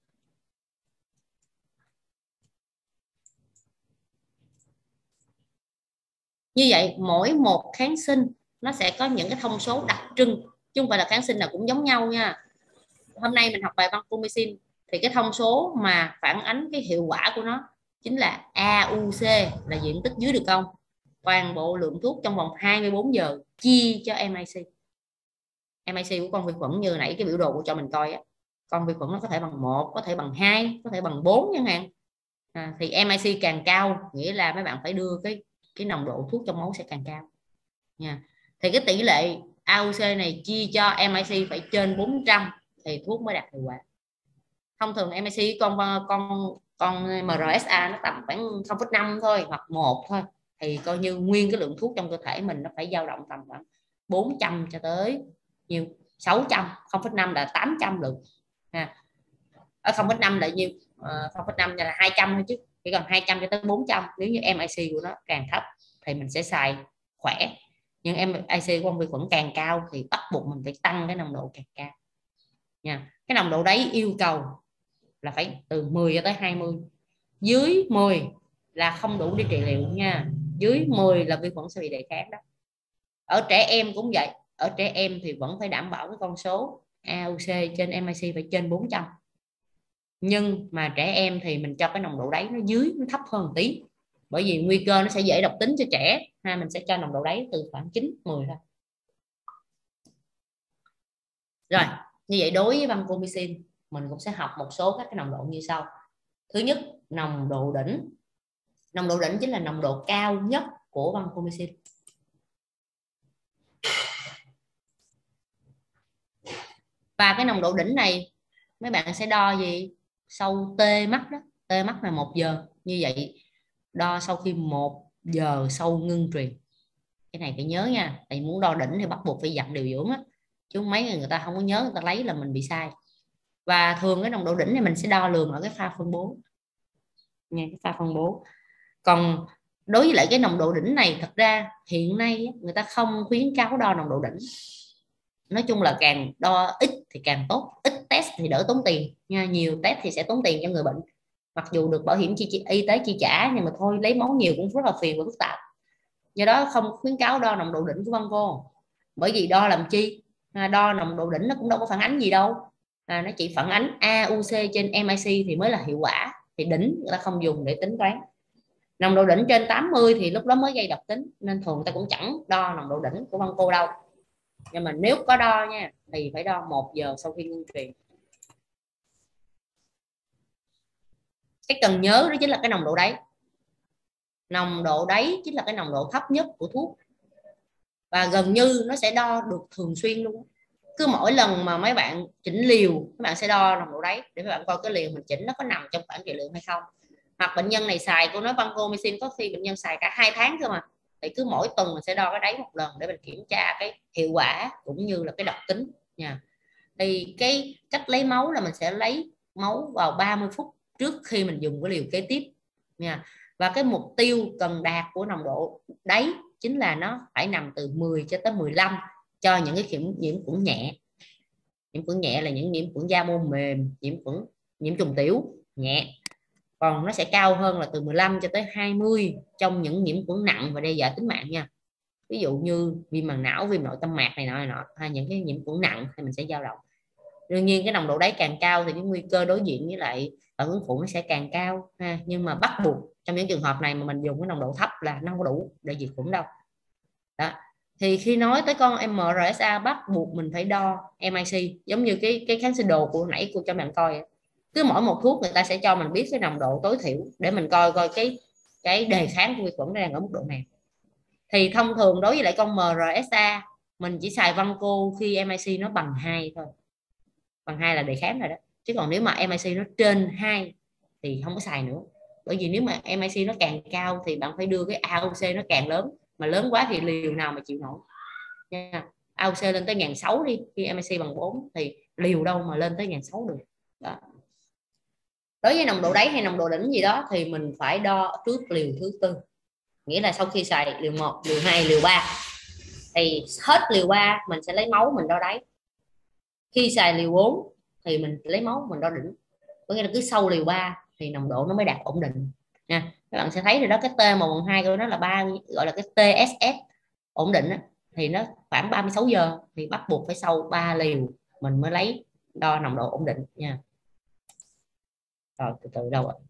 Như vậy mỗi một kháng sinh nó sẽ có những cái thông số đặc trưng, chứ không phải là kháng sinh nào cũng giống nhau nha. Hôm nay mình học bài Vancomycin thì cái thông số mà phản ánh cái hiệu quả của nó chính là a u xê là diện tích dưới đường cong, toàn bộ lượng thuốc trong vòng hai mươi bốn giờ chia cho em i xê. em i xê của con vi khuẩn như nãy cái biểu đồ của cho mình coi á, con vi khuẩn nó có thể bằng một, có thể bằng hai, có thể bằng bốn chẳng hạn. À, thì em i xê càng cao nghĩa là mấy bạn phải đưa cái cái nồng độ thuốc trong máu sẽ càng cao nha. Thì cái tỷ lệ a u xê này chia cho em i xê phải trên bốn trăm thì thuốc mới đạt hiệu quả. Thông thường em i xê con con con em rờ ét a nó tầm khoảng không phẩy năm thôi hoặc một thôi, thì coi như nguyên cái lượng thuốc trong cơ thể mình nó phải dao động tầm khoảng bốn trăm cho tới nhiều sáu trăm, không phẩy năm là tám trăm lượng ha. Ở không phẩy năm là nhiêu? không phẩy năm là hai trăm thôi chứ, chỉ còn hai trăm cho tới bốn trăm. Nếu như em i xê của nó càng thấp thì mình sẽ xài khỏe, nhưng em i xê của con vi khuẩn càng cao thì bắt buộc mình phải tăng cái nồng độ càng cao nha. Cái nồng độ đấy yêu cầu là phải từ mười cho tới hai mươi, dưới mười là không đủ để trị liệu nha, dưới mười là vi khuẩn sẽ bị đề kháng đó. Ở trẻ em cũng vậy, ở trẻ em thì vẫn phải đảm bảo cái con số a u xê trên em i xê phải trên bốn trăm, nhưng mà trẻ em thì mình cho cái nồng độ đáy nó dưới, nó thấp hơn một tí, bởi vì nguy cơ nó sẽ dễ độc tính cho trẻ ha. Mình sẽ cho nồng độ đáy từ khoảng chín, mười thôi. Rồi như vậy đối với vancomycin mình cũng sẽ học một số các cái nồng độ như sau. Thứ nhất, nồng độ đỉnh. Nồng độ đỉnh chính là nồng độ cao nhất của vancomycin. Và cái nồng độ đỉnh này mấy bạn sẽ đo gì? Sau tê mắt đó, tê mắt là một giờ. Như vậy đo sau khi một giờ sau ngưng truyền. Cái này phải nhớ nha, tại muốn đo đỉnh thì bắt buộc phải dặn điều dưỡng á, chứ mấy người người ta không có nhớ, người ta lấy là mình bị sai. Và thường cái nồng độ đỉnh này mình sẽ đo lường ở cái pha phân bố nha, cái pha phân bố. Còn đối với lại cái nồng độ đỉnh này, thật ra hiện nay người ta không khuyến cáo đo nồng độ đỉnh. Nói chung là càng đo ít thì càng tốt, ít test thì đỡ tốn tiền nha, nhiều test thì sẽ tốn tiền cho người bệnh, mặc dù được bảo hiểm chi, chi y tế chi trả, nhưng mà thôi lấy máu nhiều cũng rất là phiền và phức tạp. Do đó không khuyến cáo đo nồng độ đỉnh của vanco, bởi vì đo làm chi? À, đo nồng độ đỉnh nó cũng đâu có phản ánh gì đâu, à, nó chỉ phản ánh a u xê trên em i xê thì mới là hiệu quả, thì đỉnh người ta không dùng để tính toán. Nồng độ đỉnh trên tám mươi thì lúc đó mới gây độc tính, nên thường người ta cũng chẳng đo nồng độ đỉnh của vanco đâu. Nhưng mà nếu có đo nha thì phải đo một giờ sau khi ngưng truyền. Cái cần nhớ đó chính là cái nồng độ đáy. Nồng độ đáy chính là cái nồng độ thấp nhất của thuốc, và gần như nó sẽ đo được thường xuyên luôn. Cứ mỗi lần mà mấy bạn chỉnh liều, các bạn sẽ đo nồng độ đáy để các bạn coi cái liều mình chỉnh nó có nằm trong khoảng trị lượng hay không. Hoặc bệnh nhân này xài của nó vancomycin có khi bệnh nhân xài cả hai tháng cơ mà, thì cứ mỗi tuần mình sẽ đo cái đáy một lần để mình kiểm tra cái hiệu quả cũng như là cái độc tính nha. Thì cái cách lấy máu là mình sẽ lấy máu vào ba mươi phút trước khi mình dùng cái liều kế tiếp nha. Và cái mục tiêu cần đạt của nồng độ đáy chính là nó phải nằm từ mười cho tới mười lăm cho những cái nhiễm nhiễm khuẩn nhẹ. Nhiễm khuẩn nhẹ là những nhiễm khuẩn da mô mềm, nhiễm khuẩn nhiễm trùng tiểu nhẹ. Còn nó sẽ cao hơn là từ mười lăm cho tới hai mươi trong những nhiễm khuẩn nặng và đe dọa tính mạng nha. Ví dụ như viêm màng não, viêm nội tâm mạc này nọ này nọ, hay những cái nhiễm khuẩn nặng thì mình sẽ dao động. Đương nhiên cái nồng độ đáy càng cao thì cái nguy cơ đối diện với lại phản ứng phụ nó sẽ càng cao ha. Nhưng mà bắt buộc trong những trường hợp này mà mình dùng cái nồng độ thấp là nó không có đủ để diệt khuẩn đâu. Đó. Thì khi nói tới con em rờ ét a bắt buộc mình phải đo em i xê, giống như cái cái kháng sinh đồ của nãy cô cho bạn coi. Cứ mỗi một thuốc người ta sẽ cho mình biết cái nồng độ tối thiểu để mình coi coi cái cái đề kháng của vi khuẩn đang ở mức độ nào. Thì thông thường đối với lại con em rờ ét a mình chỉ xài vanco khi em i xê nó bằng hai thôi, bằng hai là đề kháng rồi đó. Chứ còn nếu mà em i xê nó trên hai thì không có xài nữa, bởi vì nếu mà em i xê nó càng cao thì bạn phải đưa cái a u xê nó càng lớn, mà lớn quá thì liều nào mà chịu nổi nha. a u xê lên tới một nghìn sáu trăm đi, khi em i xê bằng bốn thì liều đâu mà lên tới một nghìn sáu trăm được đó. Đối với nồng độ đáy hay nồng độ đỉnh gì đó thì mình phải đo trước liều thứ tư, nghĩa là sau khi xài liều một, liều hai, liều ba thì hết liều ba mình sẽ lấy máu mình đo đáy. Khi xài liều bốn thì mình lấy máu mình đo đỉnh. Có nghĩa là cứ sau liều ba thì nồng độ nó mới đạt ổn định nha. Các bạn sẽ thấy rồi đó, cái T một phần hai của nó là ba, gọi là cái tê ét ét ổn định đó, thì nó khoảng ba mươi sáu giờ, thì bắt buộc phải sau ba liều mình mới lấy đo nồng độ ổn định nha. Rồi từ từ đâu ạ?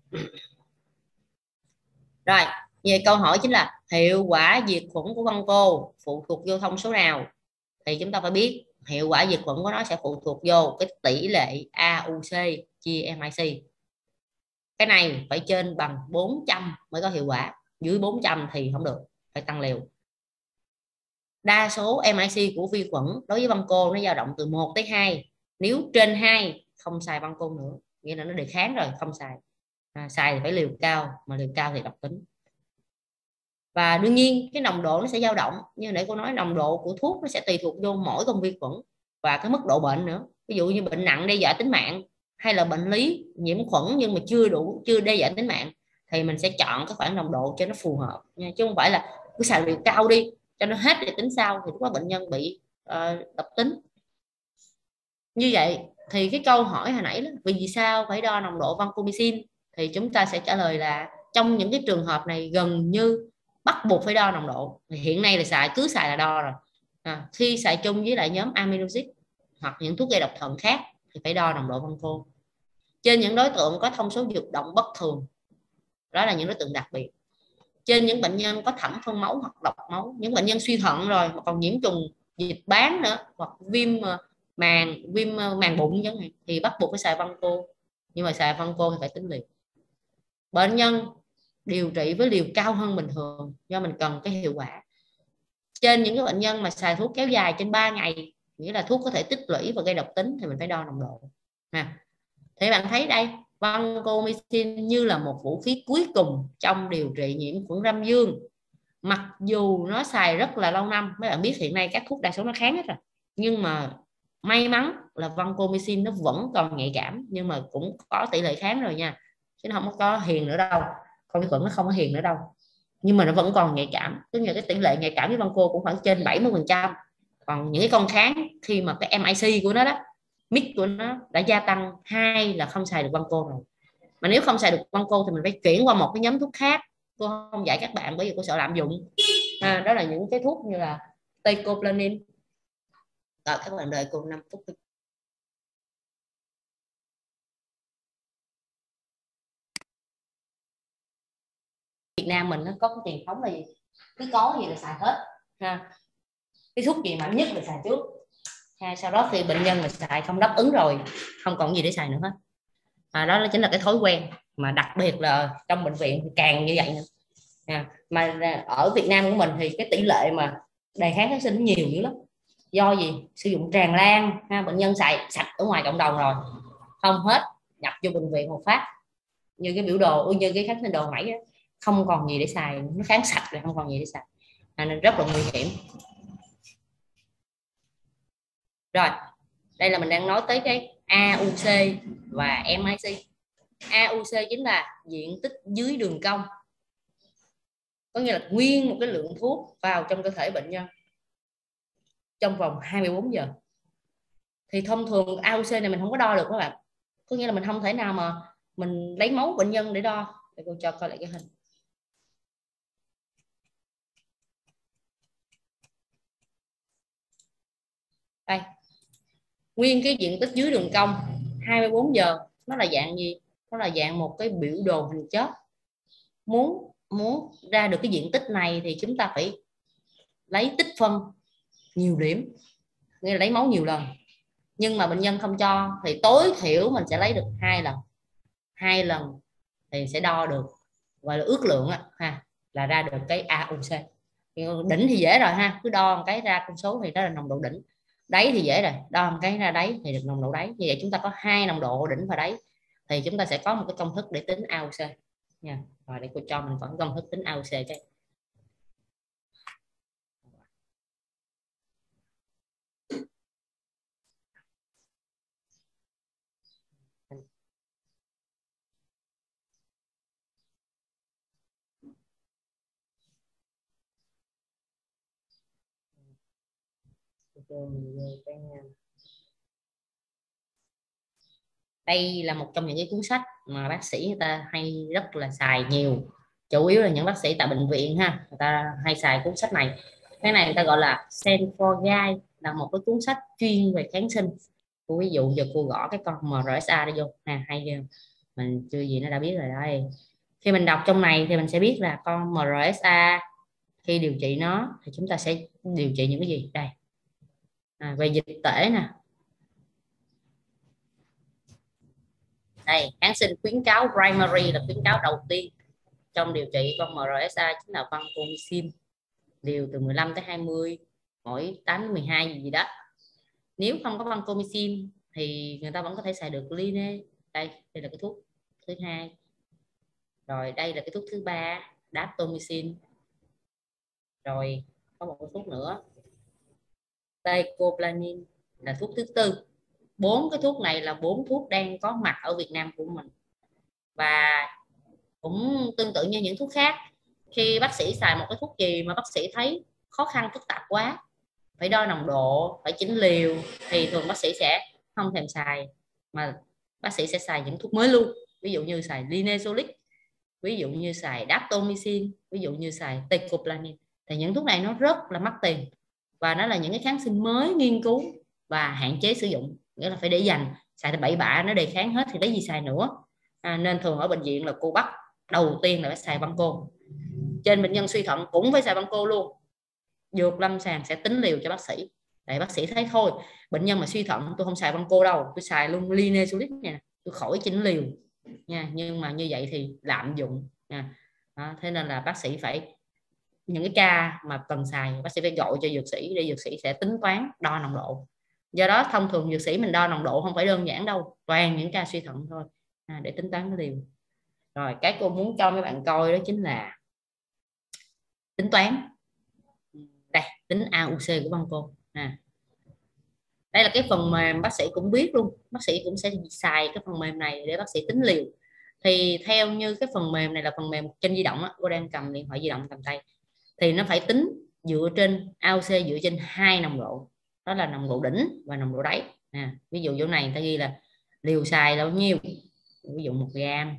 Rồi về câu hỏi chính là hiệu quả diệt khuẩn của vanco phụ thuộc vô thông số nào, thì chúng ta phải biết hiệu quả diệt khuẩn của nó sẽ phụ thuộc vô cái tỷ lệ a u xê chia em i xê. Cái này phải trên bằng bốn trăm mới có hiệu quả, dưới bốn trăm thì không được, phải tăng liều. Đa số em i xê của vi khuẩn đối với băng côn nó dao động từ một tới hai, nếu trên hai không xài băng côn nữa, nghĩa là nó đề kháng rồi, không xài. À, xài thì phải liều cao, mà liều cao thì độc tính. Và đương nhiên cái nồng độ nó sẽ dao động, như nãy cô nói nồng độ của thuốc nó sẽ tùy thuộc vô mỗi con vi khuẩn và cái mức độ bệnh nữa. Ví dụ như bệnh nặng đe dọa tính mạng, hay là bệnh lý nhiễm khuẩn nhưng mà chưa đủ, chưa đe dọa tính mạng, thì mình sẽ chọn cái khoảng nồng độ cho nó phù hợp nha, chứ không phải là cứ xài liều cao đi cho nó hết để tính sau, thì lúc đó bệnh nhân bị uh, độc tính. Như vậy thì cái câu hỏi hồi nãy đó, vì sao phải đo nồng độ vancomycin, thì chúng ta sẽ trả lời là trong những cái trường hợp này gần như bắt buộc phải đo nồng độ. Hiện nay là xài cứ xài là đo rồi. À, khi xài chung với lại nhóm aminoxid hoặc những thuốc gây độc thận khác thì phải đo nồng độ vancom. Trên những đối tượng có thông số dược động bất thường, đó là những đối tượng đặc biệt. Trên những bệnh nhân có thẩm phân máu hoặc độc máu, những bệnh nhân suy thận rồi mà còn nhiễm trùng dịch bán nữa, hoặc viêm màng viêm màng bụng chẳng hạn, thì bắt buộc phải xài vanco. Nhưng mà xài vanco thì phải tính liều. Bệnh nhân điều trị với liều cao hơn bình thường do mình cần cái hiệu quả. Trên những cái bệnh nhân mà xài thuốc kéo dài trên ba ngày, nghĩa là thuốc có thể tích lũy và gây độc tính, thì mình phải đo nồng độ. Ha. Thì bạn thấy đây, vancomycin như là một vũ khí cuối cùng trong điều trị nhiễm khuẩn Râm Dương. Mặc dù nó xài rất là lâu năm, mấy bạn biết hiện nay các thuốc đa số nó kháng hết rồi, nhưng mà may mắn là vancomycin nó vẫn còn nhạy cảm, nhưng mà cũng có tỷ lệ kháng rồi nha, chứ nó không có hiền nữa đâu, con vi khuẩn nó không có hiền nữa đâu, nhưng mà nó vẫn còn nhạy cảm. Tức là cái tỷ lệ nhạy cảm với vanco cũng khoảng trên bảy mươi phần trăm. Còn những cái con kháng khi mà cái em i xê của nó đó, mix của nó đã gia tăng hai là không xài được vanco rồi. Mà nếu không xài được vanco thì mình phải chuyển qua một cái nhóm thuốc khác. Cô không dạy các bạn bởi vì cô sợ lạm dụng. À, đó là những cái thuốc như là teicoplanin. Rồi các bạn đợi cô năm phút. Việt Nam mình nó có cái truyền thống là gì? Cứ có gì là xài hết. Ha. Cái thuốc gì mạnh nhất là xài trước. Ha. Sau đó khi bệnh nhân mà xài không đáp ứng rồi, không còn gì để xài nữa hết. À, đó chính là cái thói quen mà đặc biệt là trong bệnh viện thì càng như vậy nữa. À, mà ở Việt Nam của mình thì cái tỷ lệ mà đề kháng kháng sinh nhiều dữ lắm. Do gì? Sử dụng tràn lan, ha, bệnh nhân xài sạch ở ngoài cộng đồng rồi, không hết nhập vô bệnh viện một phát như cái biểu đồ, như cái kháng sinh đồ nãy đó, không còn gì để xài, nó kháng sạch rồi không còn gì để xài, à, nên rất là nguy hiểm. Rồi đây là mình đang nói tới cái a u xê và em i xê. a u xê chính là diện tích dưới đường cong, có nghĩa là nguyên một cái lượng thuốc vào trong cơ thể bệnh nhân trong vòng hai mươi bốn giờ. Thì thông thường a u xê này mình không có đo được các bạn, có nghĩa là mình không thể nào mà mình lấy máu bệnh nhân để đo. Để cô cho coi lại cái hình. Đây, nguyên cái diện tích dưới đường cong hai mươi bốn giờ, nó là dạng gì? Nó là dạng một cái biểu đồ hình chớp. Muốn muốn ra được cái diện tích này thì chúng ta phải lấy tích phân nhiều điểm, nghĩa là lấy máu nhiều lần. Nhưng mà bệnh nhân không cho thì tối thiểu mình sẽ lấy được hai lần. Hai lần thì sẽ đo được, gọi là ước lượng á, ha, là ra được cái a u xê. Đỉnh thì dễ rồi ha, cứ đo một cái ra con số thì đó là nồng độ đỉnh. Đáy thì dễ rồi, đo một cái ra đáy thì được nồng độ đáy. Như vậy chúng ta có hai nồng độ đỉnh và đáy, thì chúng ta sẽ có một cái công thức để tính a u xê nha. Rồi để cô cho mình có công thức tính a u xê cái. Đây là một trong những cái cuốn sách mà bác sĩ người ta hay rất là xài nhiều, chủ yếu là những bác sĩ tại bệnh viện ha, người ta hay xài cuốn sách này. Cái này người ta gọi là Stanford Guide, là một cái cuốn sách chuyên về kháng sinh. Cô ví dụ giờ cô gõ cái con em rờ ét a đây vô ha, hay chưa? Mình chưa gì nó đã biết rồi đây. Khi mình đọc trong này thì mình sẽ biết là con em rờ ét a khi điều trị nó thì chúng ta sẽ điều trị những cái gì đây. À, về dịch tễ nè, đây kháng sinh khuyến cáo primary là khuyến cáo đầu tiên trong điều trị con em rờ ét a chính là vancomycin, liều từ mười lăm tới hai mươi, mỗi tám đến mười hai gì, gì đó. Nếu không có vancomycin thì người ta vẫn có thể xài được line. Đây, đây là cái thuốc thứ hai. Rồi đây là cái thuốc thứ ba, daptomycin. Rồi có một cái thuốc nữa, teicoplanin là thuốc thứ tư. Bốn cái thuốc này là bốn thuốc đang có mặt ở Việt Nam của mình, và cũng tương tự như những thuốc khác. Khi bác sĩ xài một cái thuốc gì mà bác sĩ thấy khó khăn phức tạp quá, phải đo nồng độ, phải chỉnh liều, thì thường bác sĩ sẽ không thèm xài, mà bác sĩ sẽ xài những thuốc mới luôn. Ví dụ như xài linezolic, ví dụ như xài daptomycin, ví dụ như xài teicoplanin. Thì những thuốc này nó rất là mắc tiền, và nó là những cái kháng sinh mới nghiên cứu và hạn chế sử dụng, nghĩa là phải để dành, xài tới bảy bạ nó đề kháng hết thì lấy gì xài nữa. À, nên thường ở bệnh viện là cô bắt đầu tiên là phải xài Vanco. Trên bệnh nhân suy thận cũng phải xài Vanco luôn. Dược lâm sàng sẽ tính liều cho bác sĩ, để bác sĩ thấy thôi, bệnh nhân mà suy thận tôi không xài Vanco đâu, tôi xài luôn linezolic nha, tôi khỏi chỉnh liều nha. Nhưng mà như vậy thì lạm dụng nha. Đó, thế nên là bác sĩ phải, những cái ca mà cần xài bác sĩ phải gọi cho dược sĩ để dược sĩ sẽ tính toán đo nồng độ. Do đó thông thường dược sĩ mình đo nồng độ không phải đơn giản đâu, toàn những ca suy thận thôi, à, để tính toán cái liều. Rồi cái cô muốn cho mấy bạn coi đó chính là tính toán, đây tính a u xê của Vanco. À, đây là cái phần mềm bác sĩ cũng biết luôn, bác sĩ cũng sẽ xài cái phần mềm này để bác sĩ tính liều. Thì theo như cái phần mềm này là phần mềm trên di động á, cô đang cầm điện thoại di động cầm tay, thì nó phải tính dựa trên a u xê dựa trên hai nồng độ, đó là nồng độ đỉnh và nồng độ đáy. À, ví dụ chỗ này người ta ghi là liều xài là bao nhiêu, ví dụ một gam,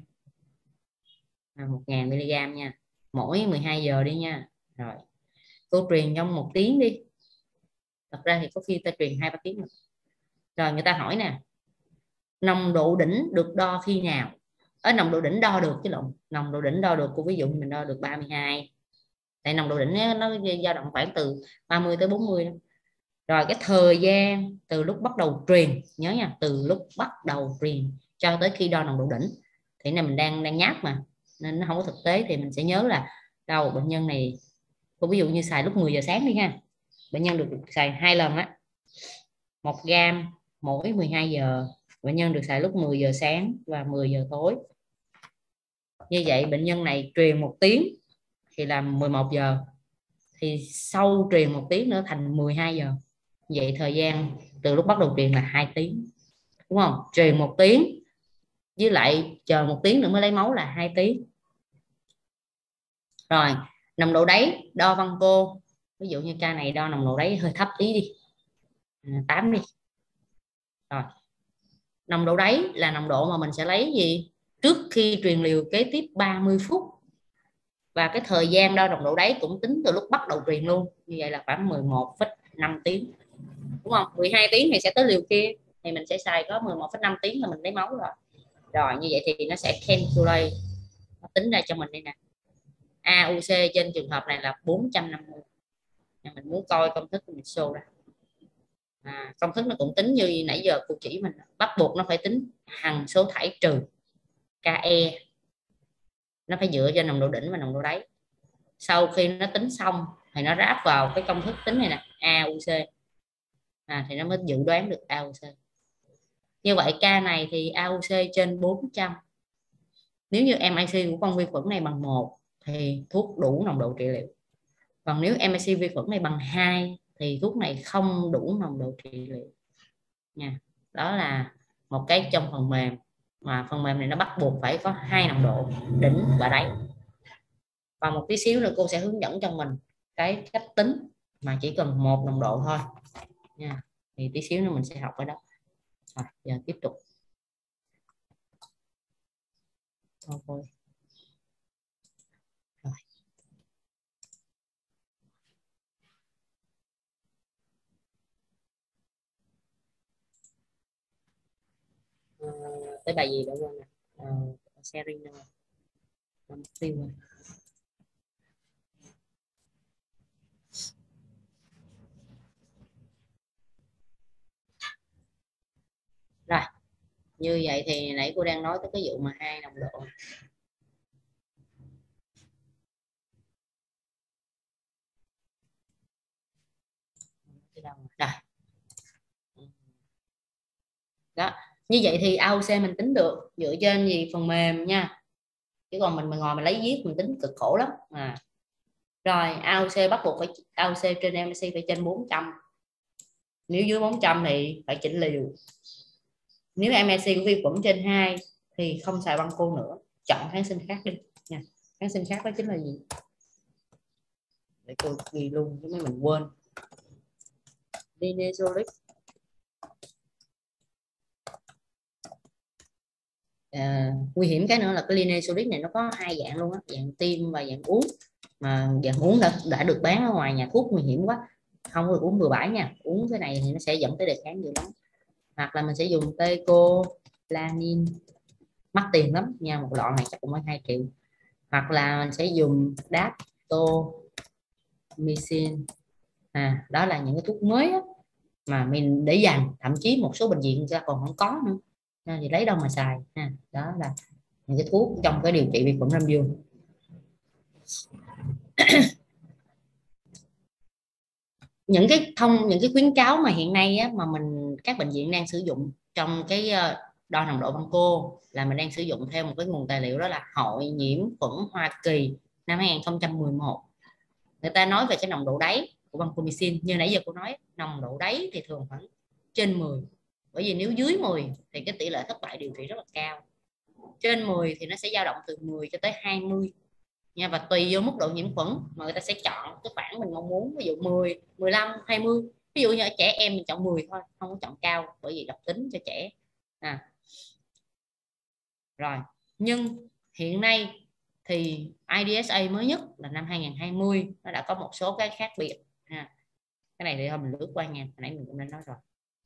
à, một ngàn mg nha, mỗi mười hai giờ đi nha. Rồi cô truyền trong một tiếng đi, thật ra thì có khi ta truyền hai ba tiếng rồi. Rồi người ta hỏi nè, nồng độ đỉnh được đo khi nào? Ở nồng độ đỉnh đo được chứ lộn, nồng độ đỉnh đo được, cô ví dụ mình đo được ba mươi hai, tại nồng độ đỉnh nó dao động khoảng từ ba mươi tới bốn mươi đó. Rồi cái thời gian từ lúc bắt đầu truyền, nhớ nha, từ lúc bắt đầu truyền cho tới khi đo nồng độ đỉnh, thì này mình đang đang nháp mà nên nó không có thực tế, thì mình sẽ nhớ là đâu bệnh nhân này, cô ví dụ như xài lúc mười giờ sáng đi ha, bệnh nhân được xài hai lần á, một gam mỗi mười hai giờ, bệnh nhân được xài lúc mười giờ sáng và mười giờ tối. Như vậy bệnh nhân này truyền một tiếng thì là mười một giờ, thì sau truyền một tiếng nữa thành mười hai giờ. Vậy thời gian từ lúc bắt đầu truyền là hai tiếng, đúng không? Truyền một tiếng với lại chờ một tiếng nữa mới lấy máu là hai tiếng. Rồi nồng độ đáy đo Vanco, ví dụ như ca này đo nồng độ đáy hơi thấp tí đi, tám đi. Rồi nồng độ đáy là nồng độ mà mình sẽ lấy gì trước khi truyền liều kế tiếp ba mươi phút, và cái thời gian đo nồng độ đáy cũng tính từ lúc bắt đầu truyền luôn, như vậy là khoảng mười một phẩy năm tiếng, đúng không? mười hai tiếng thì sẽ tới liều kia, thì mình sẽ xài có mười một phẩy năm tiếng là mình lấy máu rồi. Rồi như vậy thì nó sẽ calculate, nó tính ra cho mình đây nè, a u xê trên trường hợp này là bốn trăm năm mươi. Mình muốn coi công thức mình show ra. À, công thức nó cũng tính như nãy giờ cô chỉ mình, bắt buộc nó phải tính hằng số thải trừ ke, nó phải dựa trên nồng độ đỉnh và nồng độ đáy. Sau khi nó tính xong thì nó ráp vào cái công thức tính này nè, a u xê, à, thì nó mới dự đoán được a u xê. Như vậy ca này thì a u xê trên bốn trăm. Nếu như em i xê của con vi khuẩn này bằng một thì thuốc đủ nồng độ trị liệu. Còn nếu em i xê vi khuẩn này bằng hai thì thuốc này không đủ nồng độ trị liệu nha. Đó là một cái trong phần mềm, mà phần mềm này nó bắt buộc phải có hai nồng độ đỉnh và đáy. Và một tí xíu nữa cô sẽ hướng dẫn cho mình cái cách tính mà chỉ cần một nồng độ thôi nha. Thì tí xíu nữa mình sẽ học ở đó. Rồi giờ tiếp tục. Thôi. Rồi. À, tới bài gì đó quên nè. À, sharing rồi. Mục tiêu rồi. Rồi, như vậy thì nãy cô đang nói tới cái vụ mà hai nồng độ. Rồi. Đó, như vậy thì a o xê mình tính được dựa trên gì? Phần mềm nha, chứ còn mình mà ngồi mình lấy viết mình tính cực khổ lắm à. Rồi a o xê bắt buộc phải a o xê trên em xê phải trên bốn trăm, nếu dưới bốn trăm thì phải chỉnh liều. Nếu em xê của vi khuẩn trên hai thì không xài băng cô nữa, chọn kháng sinh khác đi nha. Kháng sinh khác đó chính là gì? Để cô ghi luôn chứ mấy mình quên. Linezolic. À, nguy hiểm cái nữa là cái linezolic này nó có hai dạng luôn á, dạng tiêm và dạng uống. Mà dạng uống đã, đã được bán ở ngoài nhà thuốc, nguy hiểm quá, không được uống bừa bãi nha. Uống cái này thì nó sẽ dẫn tới đề kháng nhiều lắm. Hoặc là mình sẽ dùng tecolanin, mắc tiền lắm nha, một lọ này chắc cũng phải hai triệu. Hoặc là mình sẽ dùng daptomycin. À, đó là những cái thuốc mới á, mà mình để dành, thậm chí một số bệnh viện ra còn không có nữa, nên thì lấy đâu mà xài ha. Đó là những cái thuốc trong cái điều trị vi khuẩn âm dương. Những cái thông những cái khuyến cáo mà hiện nay á, mà mình các bệnh viện đang sử dụng trong cái đo nồng độ băng cô là mình đang sử dụng theo một cái nguồn tài liệu, đó là Hội nhiễm khuẩn Hoa Kỳ năm hai nghìn không trăm mười một. Người ta nói về cái nồng độ đáy của vancomycin, như nãy giờ cô nói, nồng độ đáy thì thường khoảng trên mười, bởi vì nếu dưới mười thì cái tỷ lệ thất bại điều trị rất là cao. Trên mười thì nó sẽ dao động từ mười cho tới hai mươi nha, và tùy vô mức độ nhiễm khuẩn mà người ta sẽ chọn cái khoảng mình mong muốn, ví dụ mười, mười lăm, hai mươi. Ví dụ như ở trẻ em mình chọn mười thôi, không có chọn cao bởi vì độc tính cho trẻ à. Rồi, nhưng hiện nay thì i đê ét a mới nhất là năm hai nghìn không trăm hai mươi nó đã có một số cái khác biệt ha. Cái này thì thôi mình lướt qua nha, hồi nãy mình cũng đã nói rồi.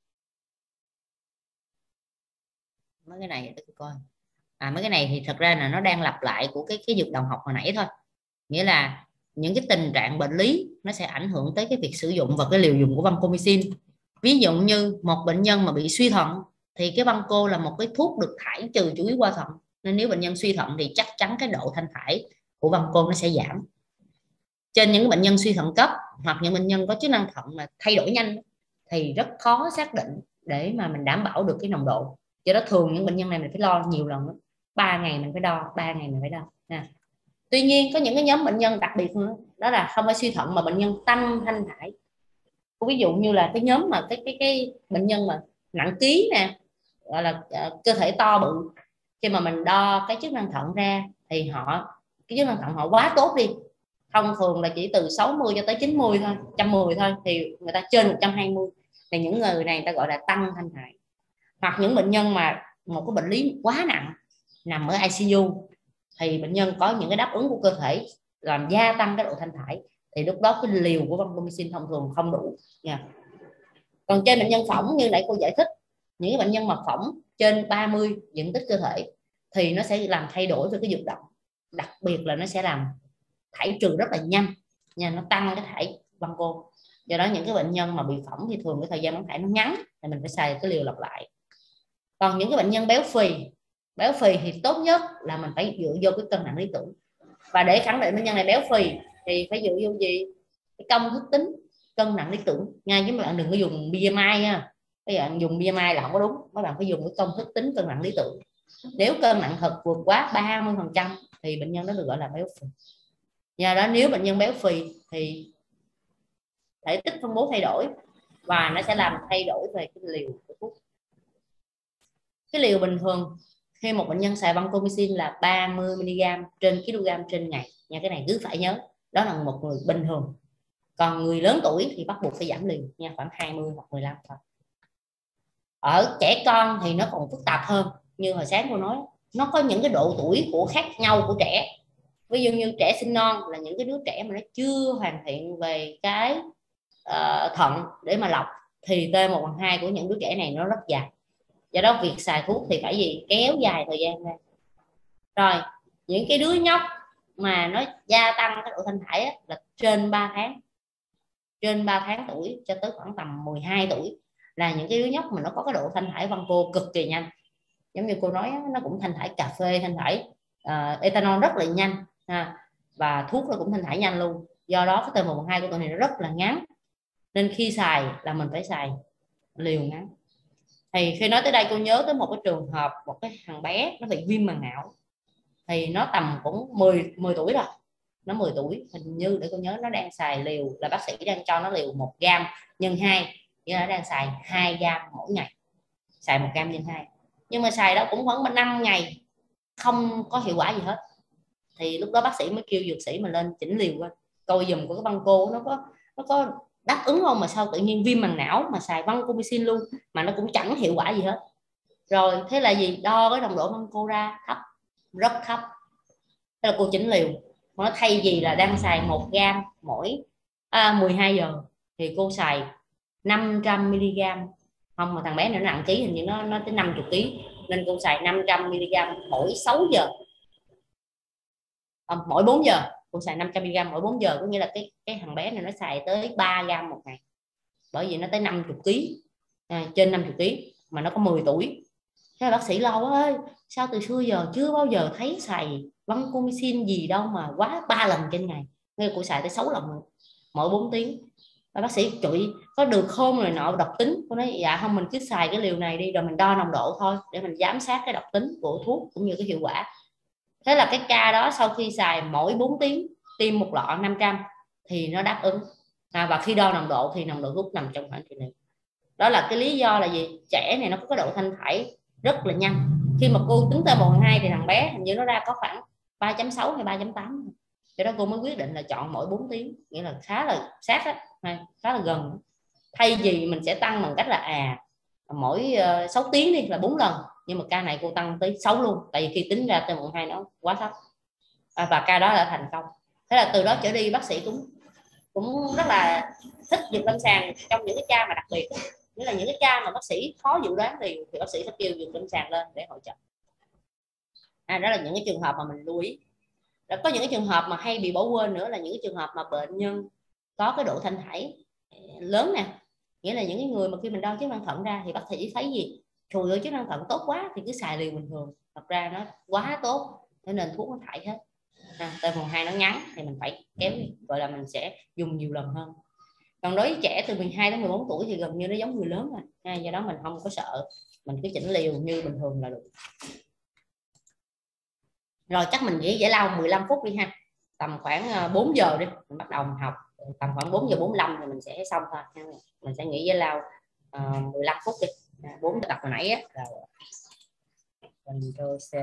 Mấy cái này để tôi coi. À, mấy cái này thì thật ra là nó đang lặp lại của cái cái dược đồng học hồi nãy thôi, nghĩa là những cái tình trạng bệnh lý nó sẽ ảnh hưởng tới cái việc sử dụng và cái liều dùng của vancomycin. Ví dụ như một bệnh nhân mà bị suy thận thì cái vanco là một cái thuốc được thải trừ chủ yếu qua thận, nên nếu bệnh nhân suy thận thì chắc chắn cái độ thanh thải của vanco nó sẽ giảm. Trên những bệnh nhân suy thận cấp hoặc những bệnh nhân có chức năng thận mà thay đổi nhanh thì rất khó xác định để mà mình đảm bảo được cái nồng độ. Do đó thường những bệnh nhân này mình phải lo nhiều lần, ba ngày mình phải đo, ba ngày mình phải đo nha. Tuy nhiên có những cái nhóm bệnh nhân đặc biệt nữa, đó là không phải suy thận mà bệnh nhân tăng thanh thải. Ví dụ như là cái nhóm mà cái cái cái bệnh nhân mà nặng ký nè, gọi là uh, cơ thể to bự, khi mà mình đo cái chức năng thận ra thì họ cái chức năng thận họ quá tốt đi, thông thường là chỉ từ sáu mươi cho tới chín mươi thôi, một trăm mười thôi, thì người ta trên một trăm hai mươi thì những người này người ta gọi là tăng thanh thải. Hoặc những bệnh nhân mà một cái bệnh lý quá nặng nằm ở i xê u thì bệnh nhân có những cái đáp ứng của cơ thể làm gia tăng cái độ thanh thải, thì lúc đó cái liều của vancomycin thông thường không đủ nha. Còn trên bệnh nhân phỏng như nãy cô giải thích, những bệnh nhân mà phỏng trên ba mươi diện tích cơ thể thì nó sẽ làm thay đổi về cái dược động, đặc biệt là nó sẽ làm thải trừ rất là nhanh nha, nó tăng cái thải vanco. Do đó những cái bệnh nhân mà bị phỏng thì thường cái thời gian bán thải nó ngắn thì mình phải xài cái liều lặp lại. Còn những cái bệnh nhân béo phì béo phì thì tốt nhất là mình phải dựa vô cái cân nặng lý tưởng, và để khẳng định bệnh nhân này béo phì thì phải dựa vô gì? Cái công thức tính cân nặng lý tưởng nha, chứ mấy bạn đừng có dùng bê em i nha. Các bạn dùng bê em i là không có đúng, các bạn phải dùng cái công thức tính cân nặng lý tưởng. Nếu cân nặng thật vượt quá ba mươi phần trăm thì bệnh nhân đó được gọi là béo phì. Do đó nếu bệnh nhân béo phì thì thể tích phân bố thay đổi và nó sẽ làm thay đổi về cái liều của thuốc. Cái liều bình thường khi một bệnh nhân xài vancomycin là ba mươi mi li gam trên kg trên ngày nha, cái này cứ phải nhớ, đó là một người bình thường. Còn người lớn tuổi thì bắt buộc phải giảm liều nha, khoảng hai mươi hoặc mười lăm thôi. Ở trẻ con thì nó còn phức tạp hơn, như hồi sáng cô nói, nó có những cái độ tuổi của khác nhau của trẻ. Ví dụ như trẻ sinh non là những cái đứa trẻ mà nó chưa hoàn thiện về cái uh, thận để mà lọc, thì T một phần hai của những đứa trẻ này nó rất dài. Do đó việc xài thuốc thì phải gì kéo dài thời gian ra. Rồi những cái đứa nhóc mà nó gia tăng cái độ thanh thải á, là trên ba tháng, trên ba tháng tuổi cho tới khoảng tầm mười hai tuổi là những cái đứa nhóc mà nó có cái độ thanh thải văn cô cực kỳ nhanh, giống như cô nói nó cũng thanh thải cà phê, thanh thải uh, ethanol rất là nhanh ha. Và thuốc nó cũng thanh thải nhanh luôn. Do đó cái T một hai của tụi này nó rất là ngắn, nên khi xài là mình phải xài liều ngắn. Thì khi nói tới đây cô nhớ tới một cái trường hợp một cái thằng bé nó bị viêm màng não, thì nó tầm cũng mười mười tuổi rồi, nó mười tuổi hình như, để cô nhớ nó đang xài liều là bác sĩ đang cho nó liều một gam nhân hai, nghĩa là nó đang xài hai gam mỗi ngày, xài một gam nhân hai, nhưng mà xài đó cũng khoảng năm ngày không có hiệu quả gì hết. Thì lúc đó bác sĩ mới kêu dược sĩ mà lên chỉnh liều qua coi dùm của cái băng cô nó có nó có đáp ứng không, mà sao tự nhiên viêm màng não mà xài vancomycin luôn mà nó cũng chẳng hiệu quả gì hết. Rồi thế là gì, đo cái nồng độ băng cô ra thấp, rất thấp. Thế là cô chỉnh liều, nó thay vì là đang xài một gam mỗi à, mười hai giờ thì cô xài năm trăm mi li gam. Không, mà thằng bé nó nặng ký, hình như nó nó tới năm mươi ký, nên cô xài năm trăm mi li gam mỗi sáu giờ, à, mỗi bốn giờ. Cô xài năm trăm mi li gam mỗi bốn giờ, có nghĩa là cái cái thằng bé này nó xài tới ba gam một ngày, bởi vì nó tới năm mươi ký, à, trên năm mươi ký mà nó có mười tuổi. Thế là bác sĩ lo quá ơi, sao từ xưa giờ chưa bao giờ thấy xài vancomycin gì đâu mà quá ba lần trên ngày, nên cô xài tới sáu lần mỗi bốn tiếng. Và bác sĩ chửi có được không rồi nọ, độc tính. Cô nói dạ không, mình cứ xài cái liều này đi rồi mình đo nồng độ thôi, để mình giám sát cái độc tính của thuốc cũng như cái hiệu quả. Thế là cái ca đó sau khi xài mỗi bốn tiếng tiêm một lọ năm trăm thì nó đáp ứng, à, và khi đo nồng độ thì nồng độ thuốc nằm trong khoảng trị liệu. Đó là cái lý do là gì, trẻ này nó có cái độ thanh thải rất là nhanh. Khi mà cô tính T một hai thì thằng bé hình như nó ra có khoảng ba chấm sáu hay ba chấm tám, cho đó cô mới quyết định là chọn mỗi bốn tiếng, nghĩa là khá là sát á, khá là gần. Thay vì mình sẽ tăng bằng cách là à mỗi uh, sáu tiếng đi là bốn lần, nhưng mà ca này cô tăng tới sáu luôn, tại vì khi tính ra T một hai nó quá thấp, à, và ca đó đã thành công. Thế là từ đó trở đi bác sĩ cũng cũng rất là thích dược lâm sàng trong những cái ca mà đặc biệt, nghĩa là những cái ca mà bác sĩ khó dự đoán thì, thì bác sĩ sẽ kêu dược lâm sàng lên để hỗ trợ. À, đó là những cái trường hợp mà mình lưu ý. Đã có những cái trường hợp mà hay bị bỏ quên nữa là những cái trường hợp mà bệnh nhân có cái độ thanh thải lớn nè, nghĩa là những cái người mà khi mình đo chức năng thận ra thì bác sĩ thấy gì, trời ơi chức năng thận tốt quá thì cứ xài liều bình thường, thật ra nó quá tốt cho nên thuốc nó thải hết. À, T một hai nó ngắn thì mình phải kéo, gọi là mình sẽ dùng nhiều lần hơn. Còn đối với trẻ từ mười hai đến mười bốn tuổi thì gần như nó giống người lớn rồi, à, do đó mình không có sợ, mình cứ chỉnh liều như bình thường là được. Rồi chắc mình chỉ giải lao mười lăm phút đi ha, tầm khoảng bốn giờ đi mình bắt đầu học, tầm khoảng bốn giờ bốn mươi lăm thì mình sẽ xong thôi. Mình sẽ nghỉ giải lao uh, mười lăm phút đi, bốn tập hồi nãy á. Rồi Control C.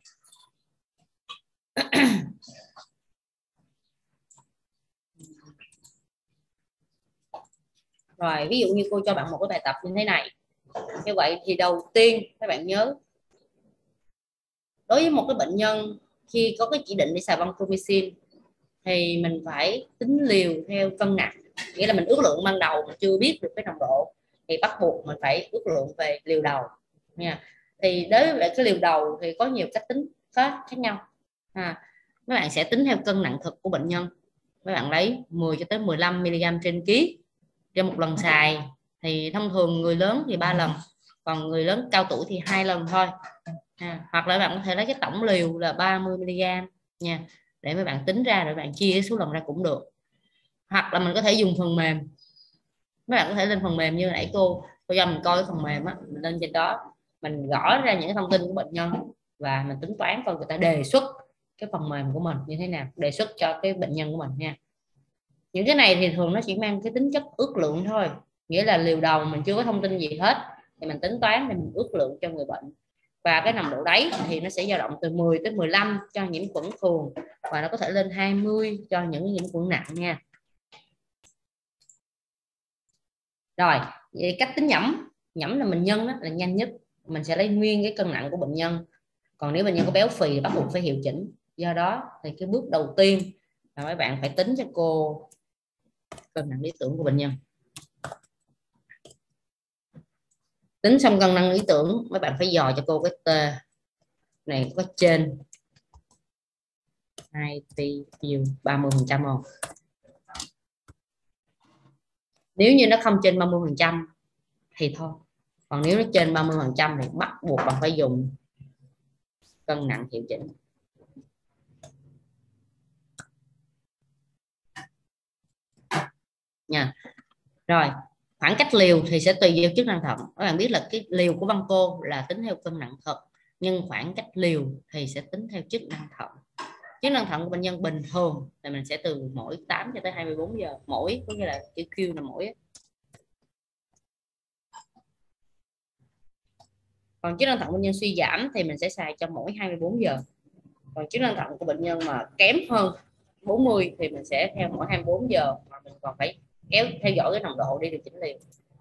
Rồi ví dụ như cô cho bạn một cái bài tập như thế này, như vậy thì đầu tiên các bạn nhớ, đối với một cái bệnh nhân khi có cái chỉ định đi xài vancomycin thì mình phải tính liều theo cân nặng, nghĩa là mình ước lượng ban đầu mà chưa biết được cái nồng độ thì bắt buộc mình phải ước lượng về liều đầu nha. Thì đối với cái liều đầu thì có nhiều cách tính khác khác nhau. À, các bạn sẽ tính theo cân nặng thực của bệnh nhân, các bạn lấy mười cho tới mười lăm mi li gam trên ký trên một lần xài. Thì thông thường người lớn thì ba lần, còn người lớn cao tuổi thì hai lần thôi. À, hoặc là bạn có thể lấy cái tổng liều là ba mươi mi li gam nha, để mấy bạn tính ra rồi bạn chia số lần ra cũng được. Hoặc là mình có thể dùng phần mềm, mấy bạn có thể lên phần mềm như nãy cô cô cho mình coi cái phần mềm á, mình lên trên đó mình gõ ra những cái thông tin của bệnh nhân và mình tính toán coi người ta đề xuất cái phần mềm của mình như thế nào, đề xuất cho cái bệnh nhân của mình nha. Những cái này thì thường nó chỉ mang cái tính chất ước lượng thôi, nghĩa là liều đầu mình chưa có thông tin gì hết thì mình tính toán để mình ước lượng cho người bệnh. Và cái nồng độ đáy thì nó sẽ dao động từ mười tới mười lăm cho nhiễm khuẩn thường, và nó có thể lên hai mươi cho những nhiễm khuẩn nặng nha. Rồi vậy cách tính nhẩm, nhẩm là mình nhân đó, là nhanh nhất, mình sẽ lấy nguyên cái cân nặng của bệnh nhân. Còn nếu bệnh nhân có béo phì thì bắt buộc phải hiệu chỉnh. Do đó thì cái bước đầu tiên là mấy bạn phải tính cho cô cân nặng lý tưởng của bệnh nhân. Tính xong cân nặng lý tưởng, mấy bạn phải dò cho cô cái T này có trên hai pi ba mươi phần trăm không? Nếu như nó không trên ba mươi phần trăm thì thôi. Còn nếu nó trên ba mươi phần trăm thì bắt buộc bạn phải dùng cân nặng hiệu chỉnh nha. Rồi khoảng cách liều thì sẽ tùy vào chức năng thận. Các bạn biết là cái liều của Vanco là tính theo cân nặng thật, nhưng khoảng cách liều thì sẽ tính theo chức năng thận. Chức năng thận của bệnh nhân bình thường thì mình sẽ từ mỗi tám cho tới hai mươi bốn giờ, mỗi có nghĩa là chữ Q là mỗi. Còn chức năng thận bệnh nhân suy giảm thì mình sẽ xài cho mỗi hai mươi bốn giờ. Còn chức năng thận của bệnh nhân mà kém hơn bốn mươi thì mình sẽ theo mỗi hai mươi bốn giờ, mà mình còn phải kéo theo dõi cái nồng độ để điều chỉnh liều.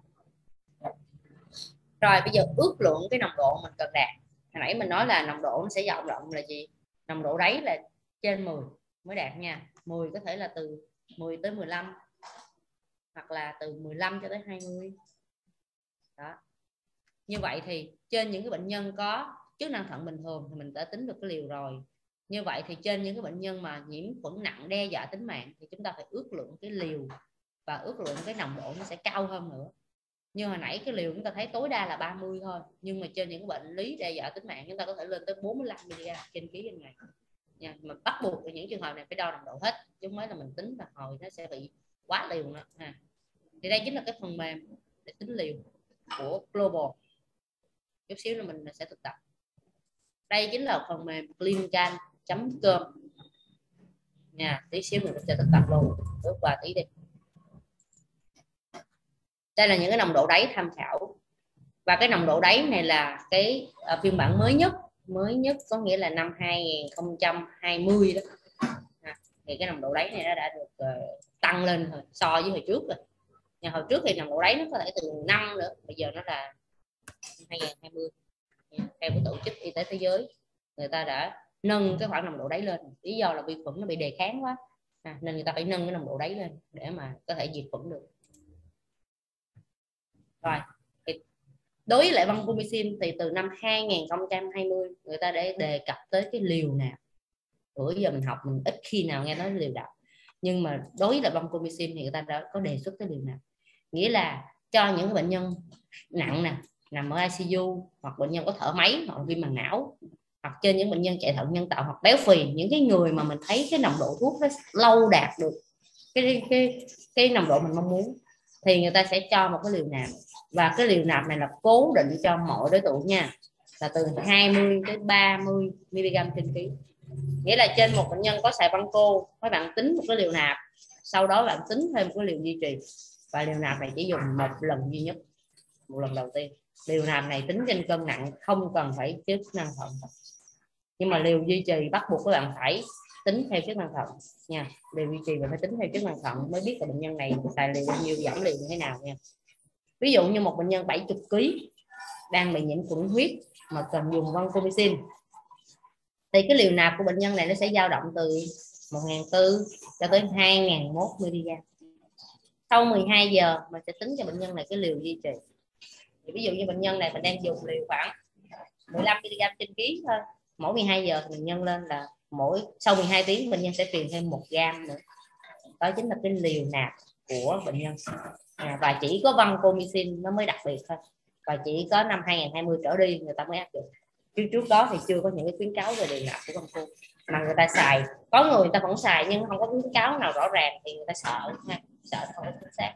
Rồi bây giờ ước lượng cái nồng độ mình cần đạt. Hồi nãy mình nói là nồng độ nó sẽ dao động là gì? Nồng độ đáy là trên mười mới đạt nha. mười có thể là từ mười tới mười lăm, hoặc là từ mười lăm cho tới hai mươi. Đó. Như vậy thì trên những cái bệnh nhân có chức năng thận bình thường thì mình đã tính được cái liều rồi. Như vậy thì trên những cái bệnh nhân mà nhiễm khuẩn nặng đe dọa tính mạng thì chúng ta phải ước lượng cái liều và ước lượng cái nồng độ nó sẽ cao hơn nữa. Như hồi nãy cái liều chúng ta thấy tối đa là ba mươi thôi, nhưng mà trên những bệnh lý đe dọa tính mạng chúng ta có thể lên tới bốn mươi lăm mi-li-gam trên ký trên ngày nha. Mà bắt buộc ở những trường hợp này phải đo nồng độ hết, chứ không phải là mình tính là hồi nó sẽ bị quá liều nữa ha. Thì đây chính là cái phần mềm để tính liều của Global. Chút xíu là mình sẽ thực tập. Đây chính là phần mềm clinical chấm com nha. Tí xíu mình sẽ thực tập luôn. Bước qua tí đi. Đây là những cái nồng độ đáy tham khảo, và cái nồng độ đáy này là cái uh, phiên bản mới nhất, mới nhất có nghĩa là năm hai không hai không đó. À, thì cái nồng độ đáy này nó đã được uh, tăng lên rồi, so với hồi trước rồi. Nhưng hồi trước thì nồng độ đáy nó có thể từ năm nữa, bây giờ nó là hai không hai không. Theo của tổ chức y tế thế giới, người ta đã nâng cái khoảng nồng độ đáy lên. Lý do là vi khuẩn nó bị đề kháng quá, à, nên người ta phải nâng cái nồng độ đáy lên để mà có thể diệt khuẩn được. Rồi thì đối với lại vancomycin thì từ năm hai không hai không người ta để đề cập tới cái liều nào. Bữa giờ mình học mình ít khi nào nghe nói liều đạo, nhưng mà đối với lại vancomycin thì người ta đã có đề xuất cái liều nào. Nghĩa là cho những bệnh nhân nặng nè, nằm ở i xê u, hoặc bệnh nhân có thở máy, hoặc viêm màng não, hoặc trên những bệnh nhân chạy thận nhân tạo hoặc béo phì, những cái người mà mình thấy cái nồng độ thuốc nó lâu đạt được cái cái cái nồng độ mình mong muốn, thì người ta sẽ cho một cái liều nạp. Và cái liều nạp này là cố định cho mọi đối tượng nha, là từ hai mươi tới ba mươi mi-li-gam trên ký. Nghĩa là trên một bệnh nhân có xài Vanco, các bạn tính một cái liều nạp, sau đó bạn tính thêm một cái liều duy trì, và liều nạp này chỉ dùng một lần duy nhất, một lần đầu tiên. Liều nạp này tính trên cân nặng, không cần phải chức năng thận. Nhưng mà liều duy trì bắt buộc các bạn phải tính theo chức năng thận nha. Liều duy trì mình phải tính theo chức năng thận mới biết là bệnh nhân này xài liều bao nhiêu, giảm liều như thế nào nha. Ví dụ như một bệnh nhân bảy mươi ki lô gam đang bị nhiễm khuẩn huyết mà cần dùng vancomycin, thì cái liều nạp của bệnh nhân này nó sẽ dao động từ một nghìn bốn trăm cho tới hai nghìn một mi-li-gam. Sau mười hai giờ mình sẽ tính cho bệnh nhân này cái liều duy trì. Thì ví dụ như bệnh nhân này mình đang dùng liều khoảng mười lăm mi-li-gam trên ký thôi, mỗi mười hai giờ thì mình nhân lên là mỗi sau mười hai tiếng bệnh nhân sẽ truyền thêm một gam nữa. Đó chính là cái liều nạp của bệnh nhân. À, và chỉ có vancomycin nó mới đặc biệt thôi, và chỉ có năm hai không hai không trở đi người ta mới áp dụng, chứ trước đó thì chưa có những cái khuyến cáo về liều nạp của Vanco. Mà người ta xài, có người người ta vẫn xài nhưng không có khuyến cáo nào rõ ràng thì người ta sợ ha, sợ không có chính xác.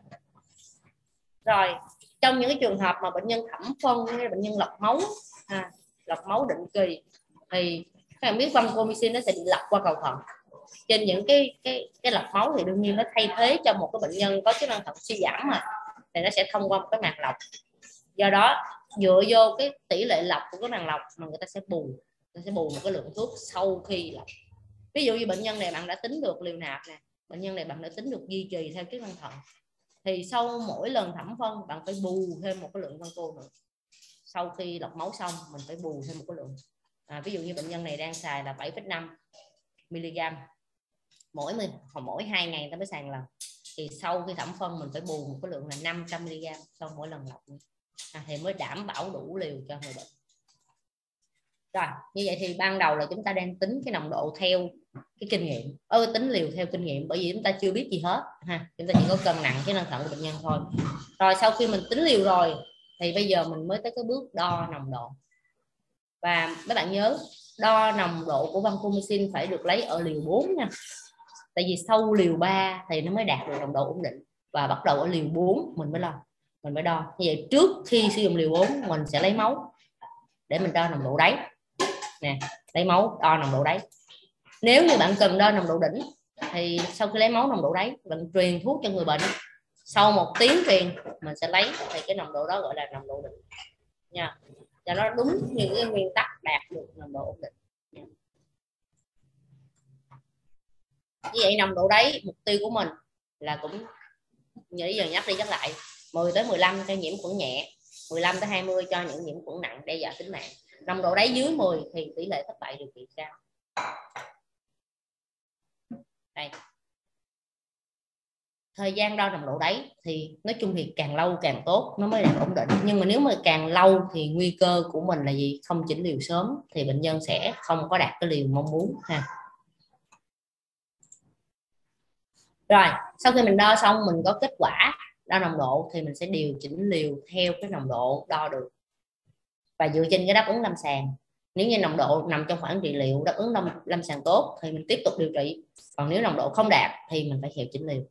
Rồi trong những cái trường hợp mà bệnh nhân thẩm phân hay bệnh nhân lọc máu, à, lọc máu định kỳ, thì các bạn biết vancomycin nó sẽ bị lọc qua cầu thận. Trên những cái cái cái lọc máu thì đương nhiên nó thay thế cho một cái bệnh nhân có chức năng thận suy giảm mà, thì nó sẽ thông qua một cái màng lọc. Do đó dựa vô cái tỷ lệ lọc của cái màng lọc mà người ta sẽ bù, người ta sẽ bù một cái lượng thuốc sau khi lọc. Ví dụ như bệnh nhân này bạn đã tính được liều nạp nè, bệnh nhân này bạn đã tính được duy trì theo chức năng thận, thì sau mỗi lần thẩm phân bạn phải bù thêm một cái lượng Vanco nữa. Sau khi lọc máu xong mình phải bù thêm một cái lượng. À, ví dụ như bệnh nhân này đang xài là bảy phẩy năm mi-li-gam mỗi mỗi hai ngày ta mới xài lần, thì sau khi thẩm phân mình phải bù một cái lượng là năm trăm mi-li-gam sau mỗi lần lọc, à, thì mới đảm bảo đủ liều cho người bệnh. Rồi như vậy thì ban đầu là chúng ta đang tính cái nồng độ theo cái kinh nghiệm, ơ tính liều theo kinh nghiệm, bởi vì chúng ta chưa biết gì hết ha, chúng ta chỉ có cân nặng cái năng thận của bệnh nhân thôi. Rồi sau khi mình tính liều rồi thì bây giờ mình mới tới cái bước đo nồng độ. Và mấy bạn nhớ đo nồng độ của vancomycin phải được lấy ở liều bốn nha. Tại vì sau liều ba thì nó mới đạt được nồng độ ổn định, và bắt đầu ở liều bốn mình mới đo, mình mới đo. Như vậy trước khi sử dụng liều bốn mình sẽ lấy máu để mình đo nồng độ đáy nè, lấy máu đo nồng độ đáy. Nếu như bạn cần đo nồng độ đỉnh thì sau khi lấy máu nồng độ đáy, bạn truyền thuốc cho người bệnh, sau một tiếng truyền mình sẽ lấy, thì cái nồng độ đó gọi là nồng độ đỉnh nha, cho nó đúng những cái nguyên tắc đạt được nồng độ ổn định. Như vậy nồng độ đáy mục tiêu của mình là cũng như giờ nhắc đi nhắc lại, mười tới mười lăm cho nhiễm khuẩn nhẹ, mười lăm tới hai mươi cho những nhiễm khuẩn nặng đe dọa tính mạng. Nồng độ đáy dưới mười thì tỷ lệ thất bại điều trị cao. Đây. Thời gian đo nồng độ đáy thì nói chung thì càng lâu càng tốt, nó mới đạt ổn định. Nhưng mà nếu mà càng lâu thì nguy cơ của mình là gì? Không chỉnh liều sớm thì bệnh nhân sẽ không có đạt cái liều mong muốn ha. Rồi sau khi mình đo xong, mình có kết quả đo nồng độ thì mình sẽ điều chỉnh liều theo cái nồng độ đo được, và dựa trên cái đáp ứng lâm sàng. Nếu như nồng độ nằm trong khoảng trị liệu đáp ứng lâm, lâm sàng tốt thì mình tiếp tục điều trị, còn nếu nồng độ không đạt thì mình phải hiệu chỉnh liều.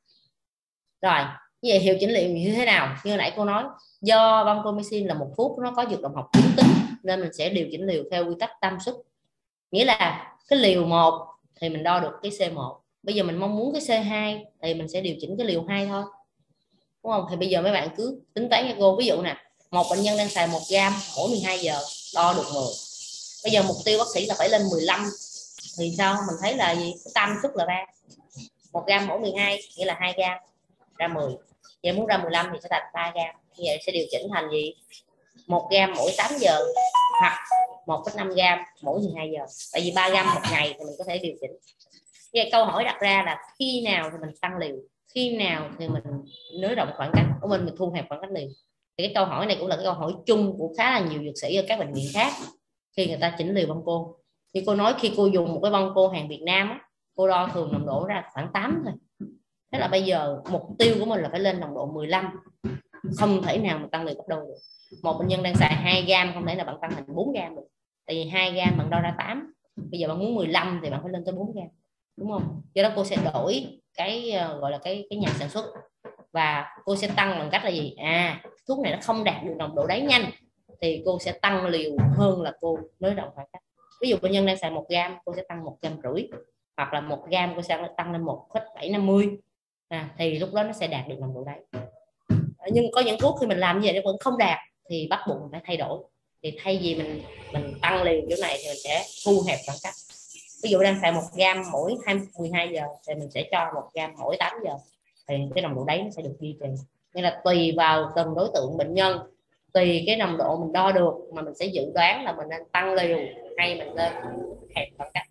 Rồi như vậy hiệu chỉnh liều như thế nào? Như nãy cô nói, do vancomycin là một thuốc nó có dược động học biến tính nên mình sẽ điều chỉnh liều theo quy tắc tam suất, nghĩa là cái liều một thì mình đo được cái C một, bây giờ mình mong muốn cái C hai thì mình sẽ điều chỉnh cái liều hai thôi, đúng không? Thì bây giờ mấy bạn cứ tính toán cho cô, ví dụ nè, một bệnh nhân đang xài một gam mỗi mười hai giờ, đo được mười, bây giờ mục tiêu bác sĩ là phải lên mười lăm thì sao? Mình thấy là gì? Tam suất là ba, một gam mỗi mười hai nghĩa là hai gam ra mười, vậy muốn ra mười lăm thì sẽ thành ba gam, như vậy sẽ điều chỉnh thành gì? Một gam mỗi tám giờ hoặc một phẩy năm gam mỗi mười hai giờ, tại vì ba gam một ngày thì mình có thể điều chỉnh. Vậy câu hỏi đặt ra là khi nào thì mình tăng liều, khi nào thì mình nới rộng khoảng cách của mình, mình thu hẹp khoảng cách liều. Thì cái câu hỏi này cũng là cái câu hỏi chung của khá là nhiều dược sĩ ở các bệnh viện khác khi người ta chỉnh liều vanco. Như cô nói, khi cô dùng một cái vanco hàng Việt Nam á, cô đo thường nồng độ ra khoảng tám thôi. Thế là bây giờ mục tiêu của mình là phải lên nồng độ mười lăm, không thể nào mà tăng liều gấp đôi được. Một bệnh nhân đang xài hai gam không thể nào bạn tăng thành bốn gam được, tại vì hai gam bạn đo ra tám, bây giờ bạn muốn mười lăm thì bạn phải lên tới bốn gam, đúng không? Do đó cô sẽ đổi cái uh, gọi là cái cái nhà sản xuất, và cô sẽ tăng bằng cách là gì? À, thuốc này nó không đạt được nồng độ đáy nhanh thì cô sẽ tăng liều hơn là cô nới rộng khoảng cách. Ví dụ bệnh nhân đang xài một gam, cô sẽ tăng một gam rưỡi, hoặc là một gam cô sẽ tăng lên một phẩy bảy năm mươi, à, thì lúc đó nó sẽ đạt được nồng độ đáy. Nhưng có những thuốc khi mình làm như vậy nó vẫn không đạt thì bắt buộc mình phải thay đổi. Thì thay vì mình mình tăng liều chỗ này thì mình sẽ thu hẹp khoảng cách. Ví dụ đang xài một gam mỗi mười hai giờ thì mình sẽ cho một gam mỗi tám giờ, thì cái nồng độ đáy nó sẽ được duy trì. Nên là tùy vào từng đối tượng bệnh nhân, tùy cái nồng độ mình đo được mà mình sẽ dự đoán là mình nên tăng liều hay mình nên hẹp khoảng cách.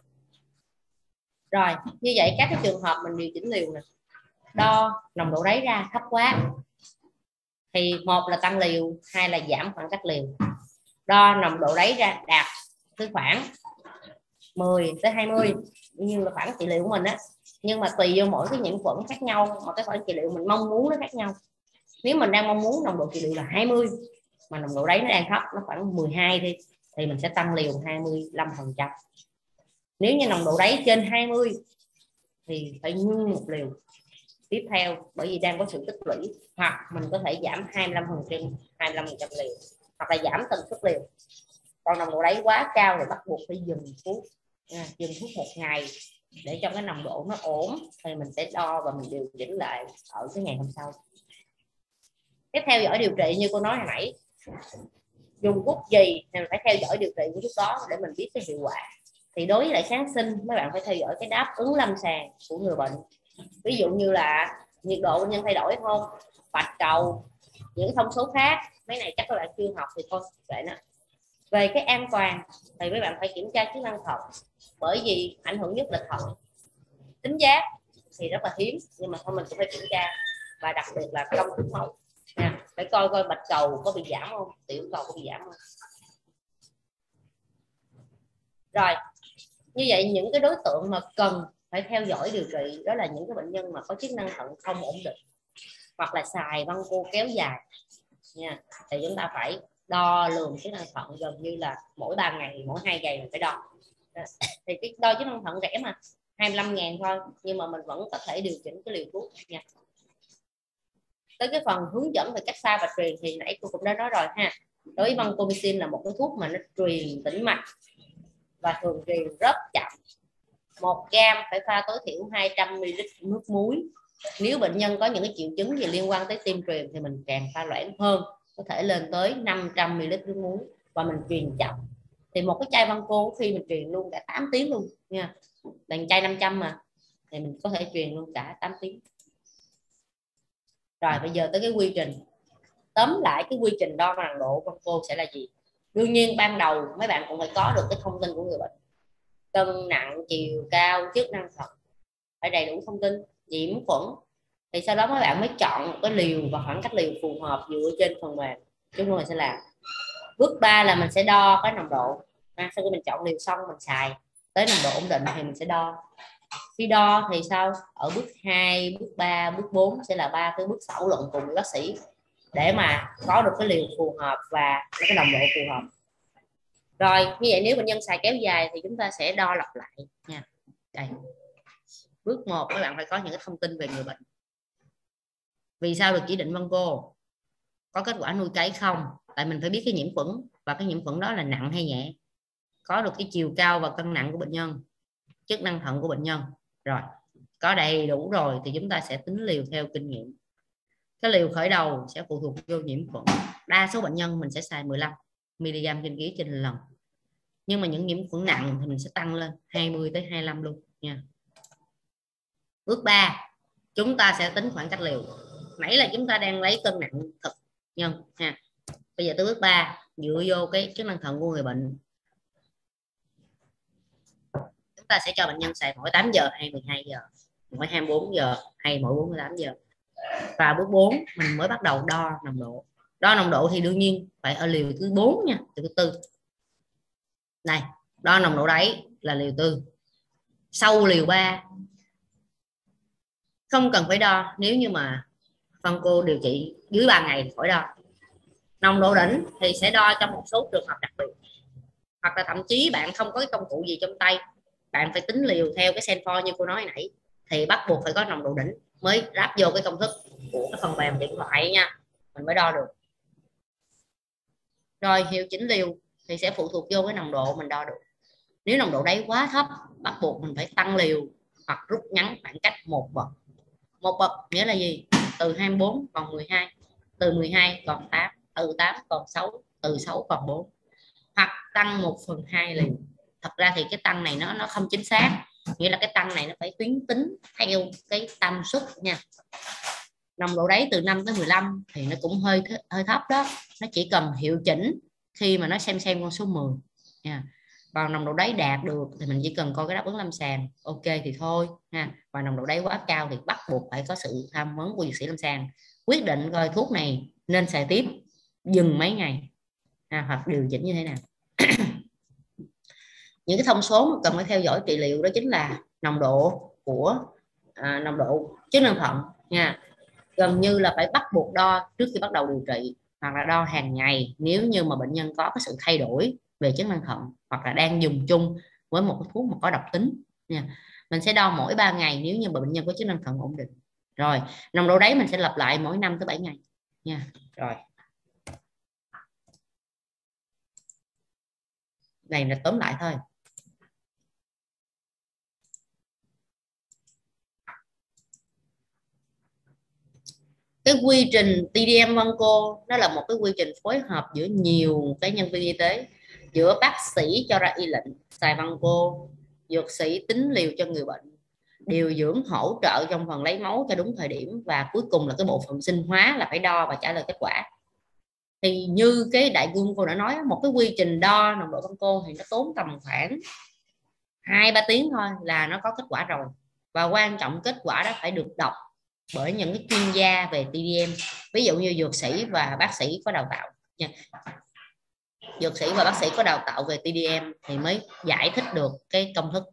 Rồi như vậy các cái trường hợp mình điều chỉnh liều nè, đo nồng độ đáy ra thấp quá thì một là tăng liều, hai là giảm khoảng cách liều. Đo nồng độ đáy ra đạt tới khoảng mười tới hai mươi như là khoảng trị liệu của mình á, nhưng mà tùy vô mỗi cái nhiễm khuẩn khác nhau mà cái khoảng trị liệu mình mong muốn nó khác nhau. Nếu mình đang mong muốn nồng độ trị liệu là hai mươi mà nồng độ đáy nó đang thấp, nó khoảng mười hai đi, thì mình sẽ tăng liều hai mươi lăm phần trăm. Nếu như nồng độ đáy trên hai mươi thì phải ngưng một liều tiếp theo, bởi vì đang có sự tích lũy, hoặc mình có thể giảm hai mươi lăm phần trăm hai mươi lăm phần trăm liều, hoặc là giảm tần suất liều. Còn nồng độ đáy quá cao thì bắt buộc phải dừng thuốc, à, dừng thuốc một ngày để cho cái nồng độ nó ổn, thì mình sẽ đo và mình điều chỉnh lại ở cái ngày hôm sau. Tiếp theo dõi điều trị như cô nói hồi nãy, dùng thuốc gì thì mình phải theo dõi điều trị của thuốc đó để mình biết cái hiệu quả. Thì đối với lại kháng sinh, mấy bạn phải theo dõi cái đáp ứng lâm sàng của người bệnh. Ví dụ như là nhiệt độ bệnh nhân thay đổi không, bạch cầu, những thông số khác, mấy này chắc các bạn chưa học thì thôi vậy đó. Về cái an toàn thì mấy bạn phải kiểm tra chức năng thận, bởi vì ảnh hưởng nhất là thận. Tính giác thì rất là hiếm nhưng mà thôi mình cũng phải kiểm tra, và đặc biệt là công thức máu nha, phải coi coi bạch cầu có bị giảm không, tiểu cầu có bị giảm không. Rồi như vậy những cái đối tượng mà cần phải theo dõi điều trị đó là những cái bệnh nhân mà có chức năng thận không ổn định, hoặc là xài vanco kéo dài, nha. Thì chúng ta phải đo lường chức năng thận gần như là mỗi ba ngày, mỗi hai ngày mình phải đo. Thì cái đo chức năng thận rẻ mà, hai mươi lăm ngàn thôi, nhưng mà mình vẫn có thể điều chỉnh cái liều thuốc nha. Tới cái phần hướng dẫn về cách pha và truyền thì nãy cô cũng đã nói rồi ha. Đối với vancomycin là một cái thuốc mà nó truyền tĩnh mạch và thường truyền rất chậm. Một gam phải pha tối thiểu hai trăm mi li lít nước muối. Nếu bệnh nhân có những cái triệu chứng gì liên quan tới tim truyền thì mình càng pha loãng hơn, có thể lên tới năm trăm mi li lít nước muối và mình truyền chậm. Thì một cái chai Vanco khi mình truyền luôn cả tám tiếng luôn nha. Đàn chai năm trăm mà thì mình có thể truyền luôn cả tám tiếng. Rồi bây giờ tới cái quy trình. Tóm lại cái quy trình đo nồng độ Vanco sẽ là gì? Đương nhiên ban đầu mấy bạn cũng phải có được cái thông tin của người bệnh. Cân nặng, chiều cao, chức năng thận, phải đầy đủ thông tin, nhiễm khuẩn. Thì sau đó mấy bạn mới chọn một cái liều và khoảng cách liều phù hợp dựa trên phần mềm chúng tôi sẽ làm. Bước ba là mình sẽ đo cái nồng độ. À, sau khi mình chọn liều xong mình xài tới nồng độ ổn định thì mình sẽ đo. Khi đo thì sao? Ở bước hai, bước ba, bước bốn sẽ là ba cái bước thảo luận cùng với bác sĩ để mà có được cái liều phù hợp và cái nồng độ phù hợp. Rồi như vậy nếu bệnh nhân xài kéo dài thì chúng ta sẽ đo lặp lại nha. Đây. Bước một các bạn phải có những cái thông tin về người bệnh. Vì sao được chỉ định Vanco? Có kết quả nuôi cấy không? Tại mình phải biết cái nhiễm khuẩn và cái nhiễm khuẩn đó là nặng hay nhẹ. Có được cái chiều cao và cân nặng của bệnh nhân, chức năng thận của bệnh nhân. Rồi, có đầy đủ rồi thì chúng ta sẽ tính liều theo kinh nghiệm. Cái liều khởi đầu sẽ phụ thuộc vô nhiễm khuẩn. Đa số bệnh nhân mình sẽ xài mười lăm mi li gam trên ký trên lần. Nhưng mà những nhiễm khuẩn nặng thì mình sẽ tăng lên hai mươi tới hai mươi lăm luôn nha. Bước ba, chúng ta sẽ tính khoảng cách liều. Nãy là chúng ta đang lấy cân nặng thực nhân ha. Bây giờ tới bước ba, dựa vô cái chức năng thận của người bệnh. Chúng ta sẽ cho bệnh nhân xài mỗi tám giờ hay mười hai giờ, mỗi hai mươi bốn giờ hay mỗi bốn mươi tám giờ. Và bước bốn mình mới bắt đầu đo nồng độ. Đo nồng độ thì đương nhiên phải ở liều thứ bốn nha, từ thứ tư. Này, đo nồng độ đáy là liều tư. Sau liều ba không cần phải đo, nếu như mà Vanco điều trị dưới ba ngày thì khỏi đo. Nồng độ đỉnh thì sẽ đo trong một số trường hợp đặc biệt, hoặc là thậm chí bạn không có cái công cụ gì trong tay, bạn phải tính liều theo cái Senfor như cô nói nãy, thì bắt buộc phải có nồng độ đỉnh mới ráp vô cái công thức của cái phần mềm điện thoại nha, mình mới đo được. Rồi hiệu chỉnh liều thì sẽ phụ thuộc vô cái nồng độ mình đo được. Nếu nồng độ đáy quá thấp, bắt buộc mình phải tăng liều hoặc rút ngắn khoảng cách một bậc. Một bậc nghĩa là gì? Từ hai mươi bốn còn mười hai, từ mười hai còn tám, từ tám còn sáu, từ sáu còn bốn, hoặc tăng một phần hai liều. Thật ra thì cái tăng này nó nó không chính xác, nghĩa là cái tăng này nó phải tuyến tính theo cái tâm suất nha. Nồng độ đáy từ năm tới mười lăm thì nó cũng hơi hơi thấp đó, nó chỉ cần hiệu chỉnh khi mà nó xem xem con số mười nha. Còn nồng độ đáy đạt được thì mình chỉ cần coi cái đáp ứng lâm sàng ok thì thôi ha. Và nồng độ đáy quá cao thì bắt buộc phải có sự tham vấn của dược sĩ lâm sàng quyết định coi thuốc này nên xài tiếp, dừng mấy ngày ha, hoặc điều chỉnh như thế nào. Những cái thông số mà cần phải theo dõi trị liệu đó chính là nồng độ của à, nồng độ chức năng thận nha, gần như là phải bắt buộc đo trước khi bắt đầu điều trị, hoặc là đo hàng ngày nếu như mà bệnh nhân có cái sự thay đổi về chức năng thận, hoặc là đang dùng chung với một cái thuốc mà có độc tính nha. Mình sẽ đo mỗi ba ngày nếu như mà bệnh nhân có chức năng thận ổn định. Rồi nồng độ đáy mình sẽ lặp lại mỗi năm tới bảy ngày nha. Rồi này là tóm lại thôi. Cái quy trình tê đê em Vanco nó là một cái quy trình phối hợp giữa nhiều cái nhân viên y tế, giữa bác sĩ cho ra y lệnh xài Vanco, dược sĩ tính liều cho người bệnh, điều dưỡng hỗ trợ trong phần lấy máu cho đúng thời điểm, và cuối cùng là cái bộ phận sinh hóa là phải đo và trả lời kết quả. Thì như cái đại vương cô đã nói, một cái quy trình đo nồng độ Vanco thì nó tốn tầm khoảng hai ba tiếng thôi là nó có kết quả rồi, và quan trọng kết quả đó phải được đọc bởi những cái chuyên gia về tê đê em, ví dụ như dược sĩ và bác sĩ có đào tạo nha. Dược sĩ và bác sĩ có đào tạo về tê đê em thì mới giải thích được cái công thức.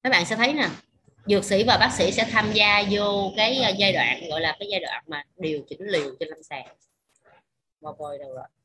Các bạn sẽ thấy nè, dược sĩ và bác sĩ sẽ tham gia vô cái giai đoạn gọi là cái giai đoạn mà điều chỉnh liều trên lâm sàng. Bo bôi đâu rồi?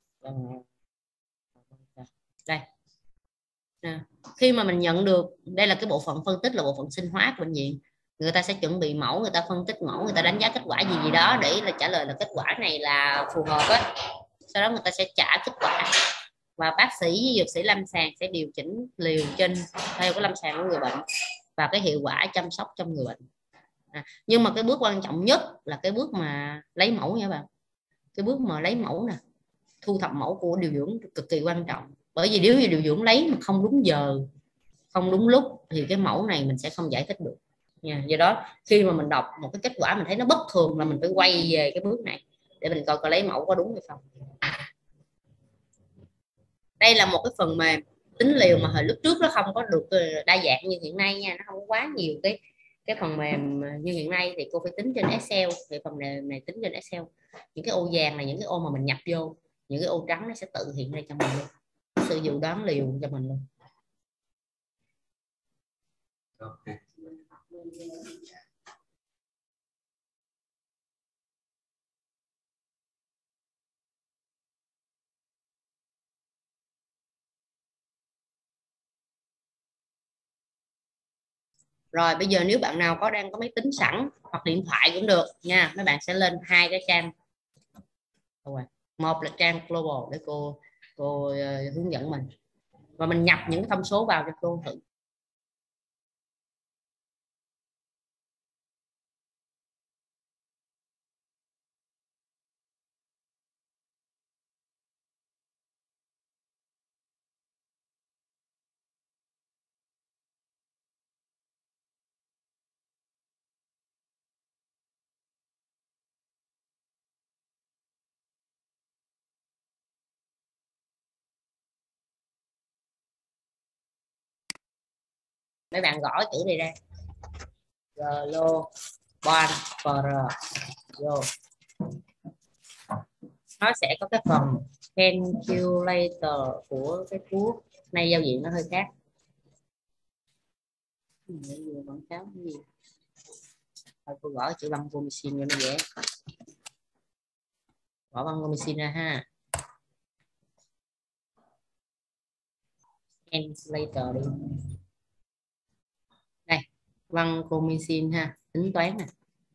Đây. Nè. Khi mà mình nhận được, đây là cái bộ phận phân tích, là bộ phận sinh hóa của bệnh viện. Người ta sẽ chuẩn bị mẫu, người ta phân tích mẫu, người ta đánh giá kết quả gì gì đó để là trả lời là kết quả này là phù hợp á. Sau đó người ta sẽ trả kết quả, và bác sĩ với dược sĩ lâm sàng sẽ điều chỉnh liều trên theo cái lâm sàng của người bệnh và cái hiệu quả chăm sóc trong người bệnh. À, nhưng mà cái bước quan trọng nhất là cái bước mà lấy mẫu nha bạn. Cái bước mà lấy mẫu nè, thu thập mẫu của điều dưỡng cực kỳ quan trọng, bởi vì nếu như điều dưỡng lấy mà không đúng giờ, không đúng lúc thì cái mẫu này mình sẽ không giải thích được nha. Do đó khi mà mình đọc một cái kết quả mình thấy nó bất thường là mình phải quay về cái bước này để mình coi coi lấy mẫu có đúng hay không. Đây là một cái phần mềm tính liều mà hồi lúc trước nó không có được đa dạng như hiện nay nha, nó không có quá nhiều cái cái phần mềm như hiện nay, thì cô phải tính trên Excel. Thì phần mềm này tính trên Excel, những cái ô vàng là những cái ô mà mình nhập vô, những cái ô trắng nó sẽ tự hiện ra cho mình luôn, sự dự đoán liều cho mình luôn. Rồi bây giờ nếu bạn nào có đang có máy tính sẵn hoặc điện thoại cũng được nha, mấy bạn sẽ lên hai cái trang. Một là trang Global để cô cô uh, hướng dẫn mình, và mình nhập những thông số vào cho cô thử. Mấy bạn gõ chữ này ra, global for vô, nó sẽ có cái phần calculator của cái thuốc này, giao diện nó hơi khác. Quảng cáo cái gì? Thôi cô gõ chữ băng comicin cho nó dễ. Gõ băng comicin ra ha. Calculator đi. Đây, băng comicin ha, tính toán nè.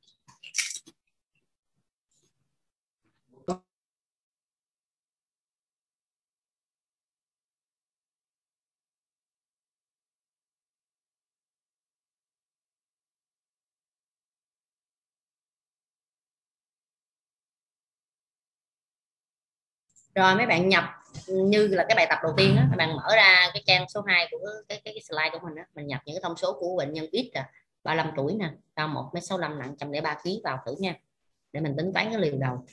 Rồi mấy bạn nhập như là cái bài tập đầu tiên đó, các bạn mở ra cái trang số hai của cái, cái, cái slide của mình đó, mình nhập những cái thông số của bệnh nhân X à, ba mươi lăm tuổi nè, cao một mét sáu mươi lăm, nặng một trăm lẻ ba ki lô gam vào thử nha, để mình tính toán cái liều đầu.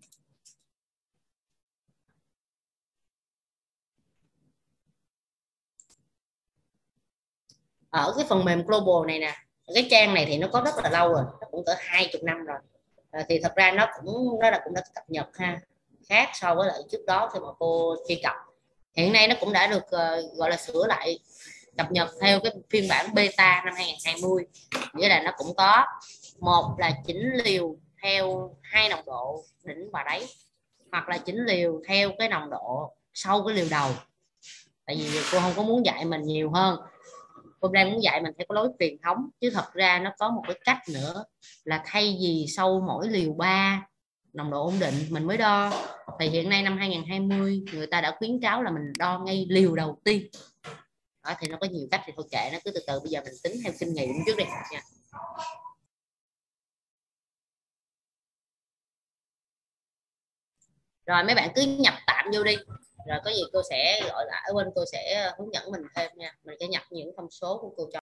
Ở cái phần mềm Global này nè, cái trang này thì nó có rất là lâu rồi, nó cũng cỡ hai chục năm rồi. À, thì thật ra nó cũng nó là cũng đã cập nhật ha, khác so với lại trước đó khi mà cô truy cập. Hiện nay nó cũng đã được uh, gọi là sửa lại, cập nhật theo cái phiên bản beta năm hai không hai không, nghĩa là nó cũng có một là chỉnh liều theo hai nồng độ đỉnh và đáy, hoặc là chỉnh liều theo cái nồng độ sau cái liều đầu. Tại vì cô không có muốn dạy mình nhiều hơn, cô đang muốn dạy mình theo cái lối truyền thống, chứ thật ra nó có một cái cách nữa là thay vì sau mỗi liều ba nồng độ ổn định mình mới đo, thì hiện nay năm hai không hai không người ta đã khuyến cáo là mình đo ngay liều đầu tiên đó. Thì nó có nhiều cách thì thôi kệ nó, cứ từ từ, bây giờ mình tính theo kinh nghiệm trước đi nha. Rồi mấy bạn cứ nhập tạm vô đi, rồi có gì cô sẽ gọi là ở bên cô sẽ hướng dẫn mình thêm nha, mình sẽ nhập những thông số của cô cho.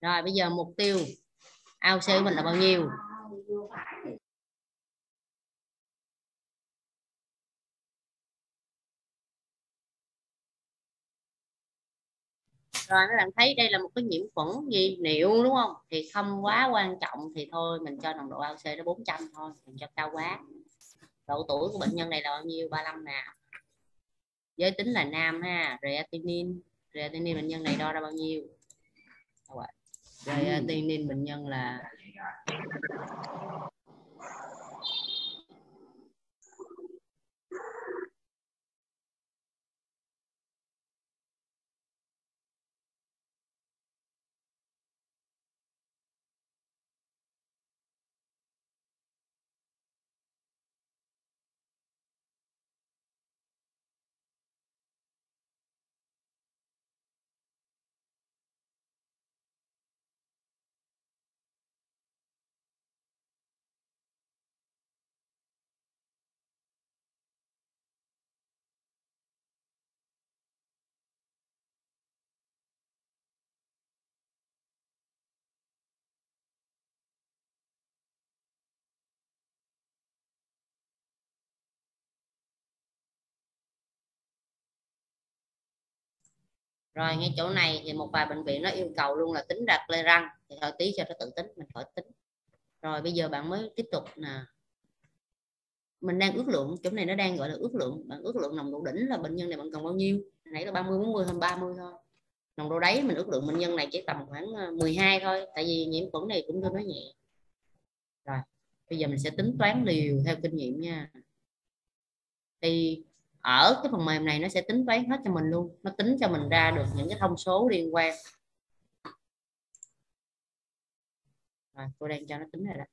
Rồi bây giờ mục tiêu a o xê của mình là bao nhiêu? Rồi các bạn thấy đây là một cái nhiễm khuẩn gì niệu đúng không? Thì không quá quan trọng thì thôi mình cho nồng độ a o xê nó bốn trăm thôi, mình cho cao quá. Độ tuổi của bệnh nhân này là bao nhiêu? ba mươi lăm nào. Giới tính là nam ha. Creatinine, creatinine bệnh nhân này đo ra bao nhiêu? Creatinine bệnh nhân là rồi ngay chỗ này thì một vài bệnh viện nó yêu cầu luôn là tính ra clearance, thì thôi tí cho nó tự tính, mình khỏi tính. Rồi bây giờ bạn mới tiếp tục nè, mình đang ước lượng, chỗ này nó đang gọi là ước lượng, bạn ước lượng nồng độ đỉnh là bệnh nhân này bạn cần bao nhiêu, nãy là ba mươi bốn mươi hơn ba mươi thôi. Nồng độ đáy mình ước lượng bệnh nhân này chỉ tầm khoảng mười hai thôi, tại vì nhiễm khuẩn này cũng tương đối nhẹ. Rồi bây giờ mình sẽ tính toán liều theo kinh nghiệm nha. Thì ở cái phần mềm này nó sẽ tính toán hết cho mình luôn, nó tính cho mình ra được những cái thông số liên quan. Rồi tôi đang cho nó tính rồi đó.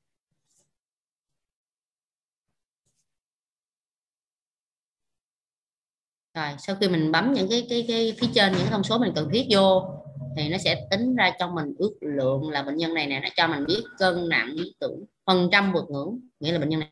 Rồi sau khi mình bấm những cái cái cái phía trên những thông số mình cần thiết vô thì nó sẽ tính ra cho mình ước lượng là bệnh nhân này nè, nó cho mình biết cân nặng lý tưởng, phần trăm vượt ngưỡng, nghĩa là bệnh nhân này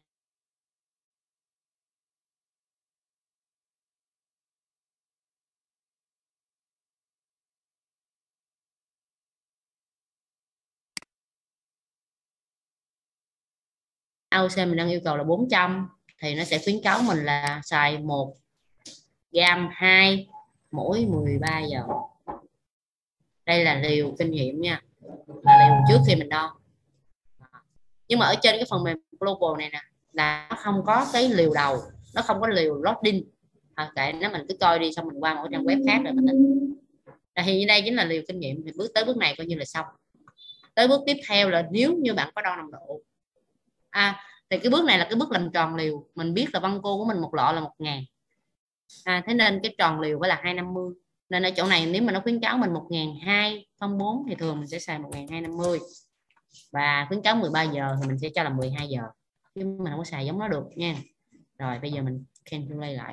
a o xê mình đang yêu cầu là bốn trăm, thì nó sẽ khuyến cáo mình là xài một gam hai mỗi mười ba giờ. Đây là liều kinh nghiệm nha, là liều trước khi mình đo. Nhưng mà ở trên cái phần mềm Global này nè là nó không có cái liều đầu, nó không có liều loading. À, kệ nó, mình cứ coi đi, xong mình qua một trang web khác rồi mình tính. Thì đây chính là liều kinh nghiệm. Thì bước tới bước này coi như là xong. Tới bước tiếp theo là nếu như bạn có đo nồng độ, à, thì cái bước này là cái bước làm tròn liều. Mình biết là văn cô của mình một lọ là một ngàn, à, thế nên cái tròn liều phải là hai trăm năm mươi. Nên ở chỗ này nếu mà nó khuyến cáo mình một nghìn hai trăm lẻ bốn thì thường mình sẽ xài một nghìn hai trăm năm mươi, và khuyến cáo mười ba giờ thì mình sẽ cho là mười hai giờ, chứ mình không có xài giống nó được nha. Rồi bây giờ mình calculate lại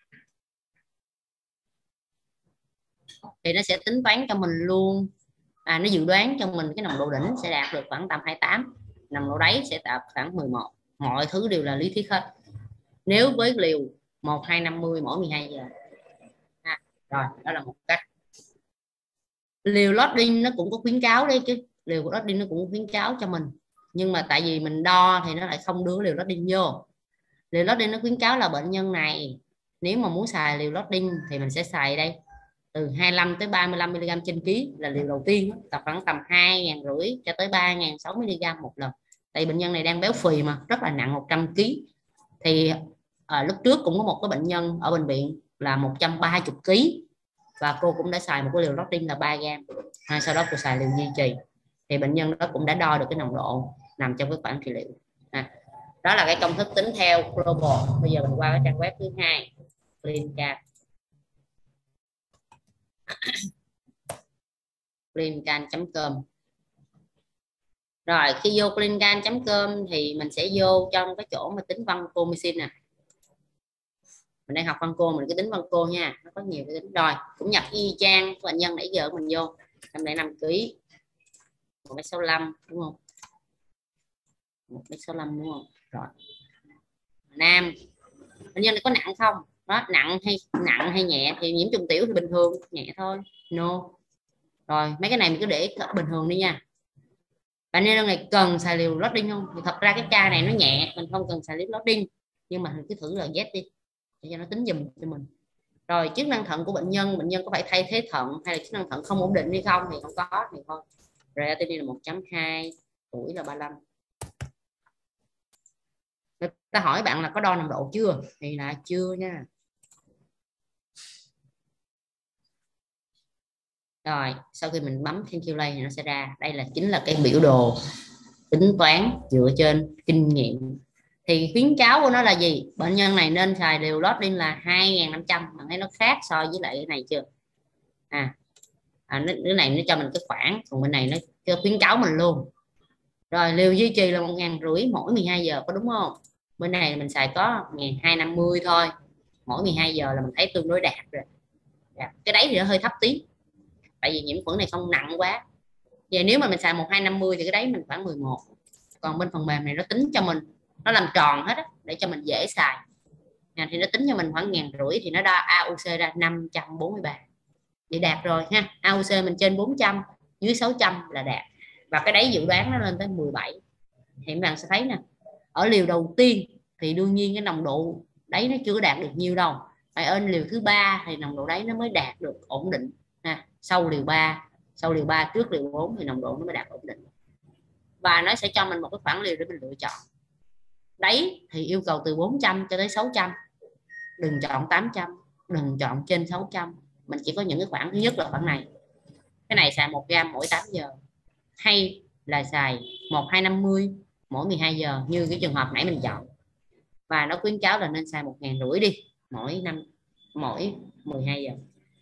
thì nó sẽ tính toán cho mình luôn, à, nó dự đoán cho mình cái nồng độ đỉnh sẽ đạt được khoảng tầm hai mươi tám, nồng độ đáy sẽ đạt khoảng mười một. Mọi thứ đều là lý thuyết hết nếu với liều một hai năm mươi mỗi mười hai giờ. À, rồi đó là một cách. Liều loading nó cũng có khuyến cáo đấy, chứ liều của loading nó cũng khuyến cáo cho mình, nhưng mà tại vì mình đo thì nó lại không đưa liều loading vô. Liều loading nó khuyến cáo là bệnh nhân này nếu mà muốn xài liều loading thì mình sẽ xài đây từ hai mươi lăm tới ba mươi lăm mi li gam trên ký là liều đầu tiên, tập khoảng tầm hai nghìn rưỡi cho tới ba nghìn sáu mi li gam một lần. Tại bệnh nhân này đang béo phì mà rất là nặng một trăm ký. Thì à, lúc trước cũng có một cái bệnh nhân ở bệnh viện là một trăm ba mươi ký và cô cũng đã xài một cái liều loading là ba gam, à, sau đó cô xài liều duy trì thì bệnh nhân đó cũng đã đo được cái nồng độ nằm trong cái khoảng trị liệu. À, đó là cái công thức tính theo Global. Bây giờ mình qua cái trang web thứ hai, CleanCan. cleancan chấm com. Rồi khi vô cleancan chấm com thì mình sẽ vô trong cái chỗ mà tính vancomycin nè. Mình đang học văn cô, mình cứ tính văn cô nha, nó có nhiều cái tính. Rồi cũng nhập y chang của bệnh nhân nãy giờ mình vô một trăm lẻ năm ký, một mét sáu mươi lăm đúng không, một mét sáu mươi lăm đúng không. Rồi nam, bệnh nhân này có nặng không, đó, nặng hay nặng hay nhẹ, thì nhiễm trùng tiểu thì bình thường nhẹ thôi, no. Rồi mấy cái này mình cứ để bình thường đi nha. Bạn nêu đơn này cần xài liều loading không? Thì thật ra cái ca này nó nhẹ, mình không cần xài liều loading, nhưng mà mình cứ thử là Z đi để cho nó tính giùm cho mình. Rồi chức năng thận của bệnh nhân, bệnh nhân có phải thay thế thận hay là chức năng thận không ổn định hay không? Thì không có thì thôi. Creatinine là một chấm hai, tuổi là ba mươi lăm. Người ta hỏi bạn là có đo nồng độ chưa? Thì là chưa nha. Rồi sau khi mình bấm calculate thì nó sẽ ra. Đây là chính là cái biểu đồ tính toán dựa trên kinh nghiệm. Thì khuyến cáo của nó là gì? Bệnh nhân này nên xài liều loading là hai nghìn năm trăm. Bạn thấy nó khác so với lại cái này chưa? À, à cái này nó cho mình cái khoảng, còn bên này nó cho khuyến cáo mình luôn. Rồi liều duy trì là một ngàn rưỡi mỗi mười hai giờ, có đúng không? Bên này mình xài có một nghìn hai trăm năm mươi thôi, mỗi mười hai giờ là mình thấy tương đối đạt rồi. Cái đấy thì nó hơi thấp tí, tại vì nhiễm khuẩn này không nặng quá. Vậy nếu mà mình xài một nghìn hai trăm năm mươi thì cái đấy mình khoảng mười một. Còn bên phần mềm này nó tính cho mình, nó làm tròn hết á, để cho mình dễ xài. À, thì nó tính cho mình khoảng ngàn rưỡi thì nó đo a u xê ra năm trăm bốn mươi ba. Vậy đạt rồi ha. a u xê mình trên bốn trăm, dưới sáu trăm là đạt. Và cái đấy dự đoán nó lên tới mười bảy. Thì các bạn sẽ thấy nè, ở liều đầu tiên thì đương nhiên cái nồng độ đấy nó chưa đạt được nhiều đâu. Phải ở liều thứ ba thì nồng độ đấy nó mới đạt được ổn định. À, sau liều ba, sau liều ba trước liều bốn thì nồng độ nó mới đạt ổn định. Và nó sẽ cho mình một cái khoảng liều để mình lựa chọn. Đấy thì yêu cầu từ bốn trăm cho tới sáu trăm. Đừng chọn tám trăm, đừng chọn trên sáu trăm. Mình chỉ có những cái khoảng, thứ nhất là khoảng này. Cái này xài một gam mỗi tám giờ, hay là xài một nghìn hai trăm năm mươi mỗi mười hai giờ như cái trường hợp nãy mình chọn. Và nó khuyến cáo là nên xài một nghìn rưỡi đi mỗi năm, mỗi mười hai giờ.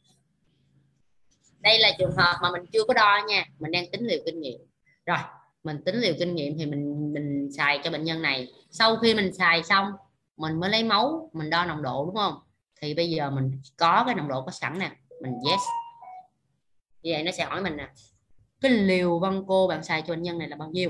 Đây là trường hợp mà mình chưa có đo nha, mình đang tính liều kinh nghiệm. Rồi mình tính liều kinh nghiệm thì mình mình xài cho bệnh nhân này. Sau khi mình xài xong mình mới lấy máu, mình đo nồng độ, đúng không? Thì bây giờ mình có cái nồng độ có sẵn nè, mình yes. Như vậy nó sẽ hỏi mình nè, cái liều Vanco bạn xài cho bệnh nhân này là bao nhiêu?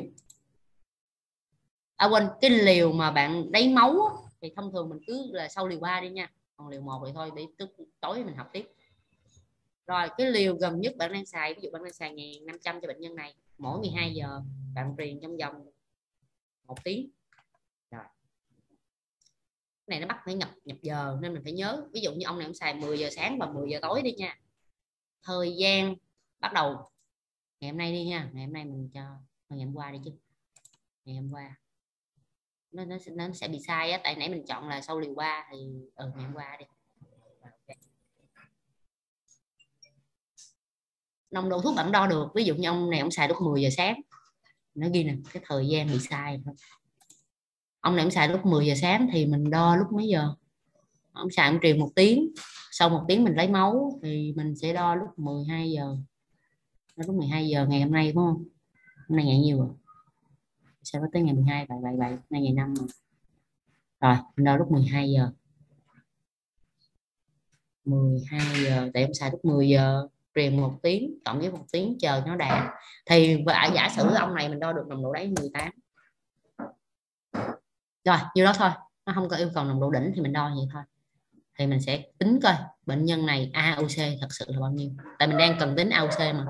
À quên, cái liều mà bạn lấy máu thì thông thường mình cứ là sau liều ba đi nha, còn liều một thì thôi, để tức tối mình học tiếp. Rồi cái liều gần nhất bạn đang xài, ví dụ bạn đang xài một nghìn năm trăm cho bệnh nhân này, mỗi mười hai giờ bạn truyền trong vòng một tiếng. Rồi cái này nó bắt phải nhập nhập giờ nên mình phải nhớ. Ví dụ như ông này ông xài mười giờ sáng và mười giờ tối đi nha. Thời gian bắt đầu ngày hôm nay đi nha, ngày hôm nay mình cho ngày hôm qua đi chứ, ngày hôm qua nó nó, nó sẽ bị sai á, tại nãy mình chọn là sau liều ba thì ừ, ngày hôm qua đi. Okay. Nồng độ thuốc bạn đo được, ví dụ như ông này ông xài lúc mười giờ sáng, nó ghi nè cái thời gian bị sai. Ông này ông xài lúc mười giờ sáng thì mình đo lúc mấy giờ? Ông xài ông truyền một tiếng, sau một tiếng mình lấy máu thì mình sẽ đo lúc mười hai giờ. Lúc mười hai giờ ngày hôm nay, đúng không? Hôm nay ngày nhiều rồi, sao có tới ngày mười hai, vậy vậy vậy nay ngày năm rồi. Rồi mình đo lúc mười hai giờ, mười hai giờ, tại em xài lúc mười giờ truyền một tiếng cộng với một tiếng chờ nó đạt. Thì giả sử ông này mình đo được nồng độ đáy mười tám. Rồi nhiêu đó thôi, nó không có yêu cầu nồng độ đỉnh thì mình đo vậy thôi. Thì mình sẽ tính coi bệnh nhân này a u xê thật sự là bao nhiêu, tại mình đang cần tính a u xê mà.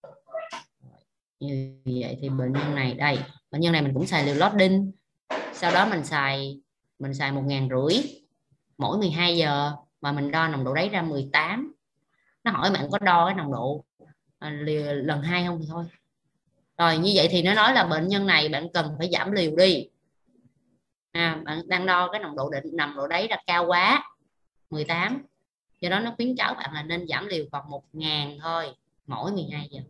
Như vậy thì bệnh nhân này đây, bệnh nhân này mình cũng xài liều loading, sau đó mình xài mình xài một ngàn rưỡi mỗi mười hai giờ mà mình đo nồng độ đáy ra mười tám. Nó hỏi bạn có đo cái nồng độ à, liều lần hai không thì thôi. Rồi như vậy thì nó nói là bệnh nhân này bạn cần phải giảm liều đi. À, bạn đang đo cái nồng độ định nồng độ đáy là cao quá mười tám, do đó nó khuyến cáo bạn là nên giảm liều còn một ngàn thôi mỗi mười hai giờ.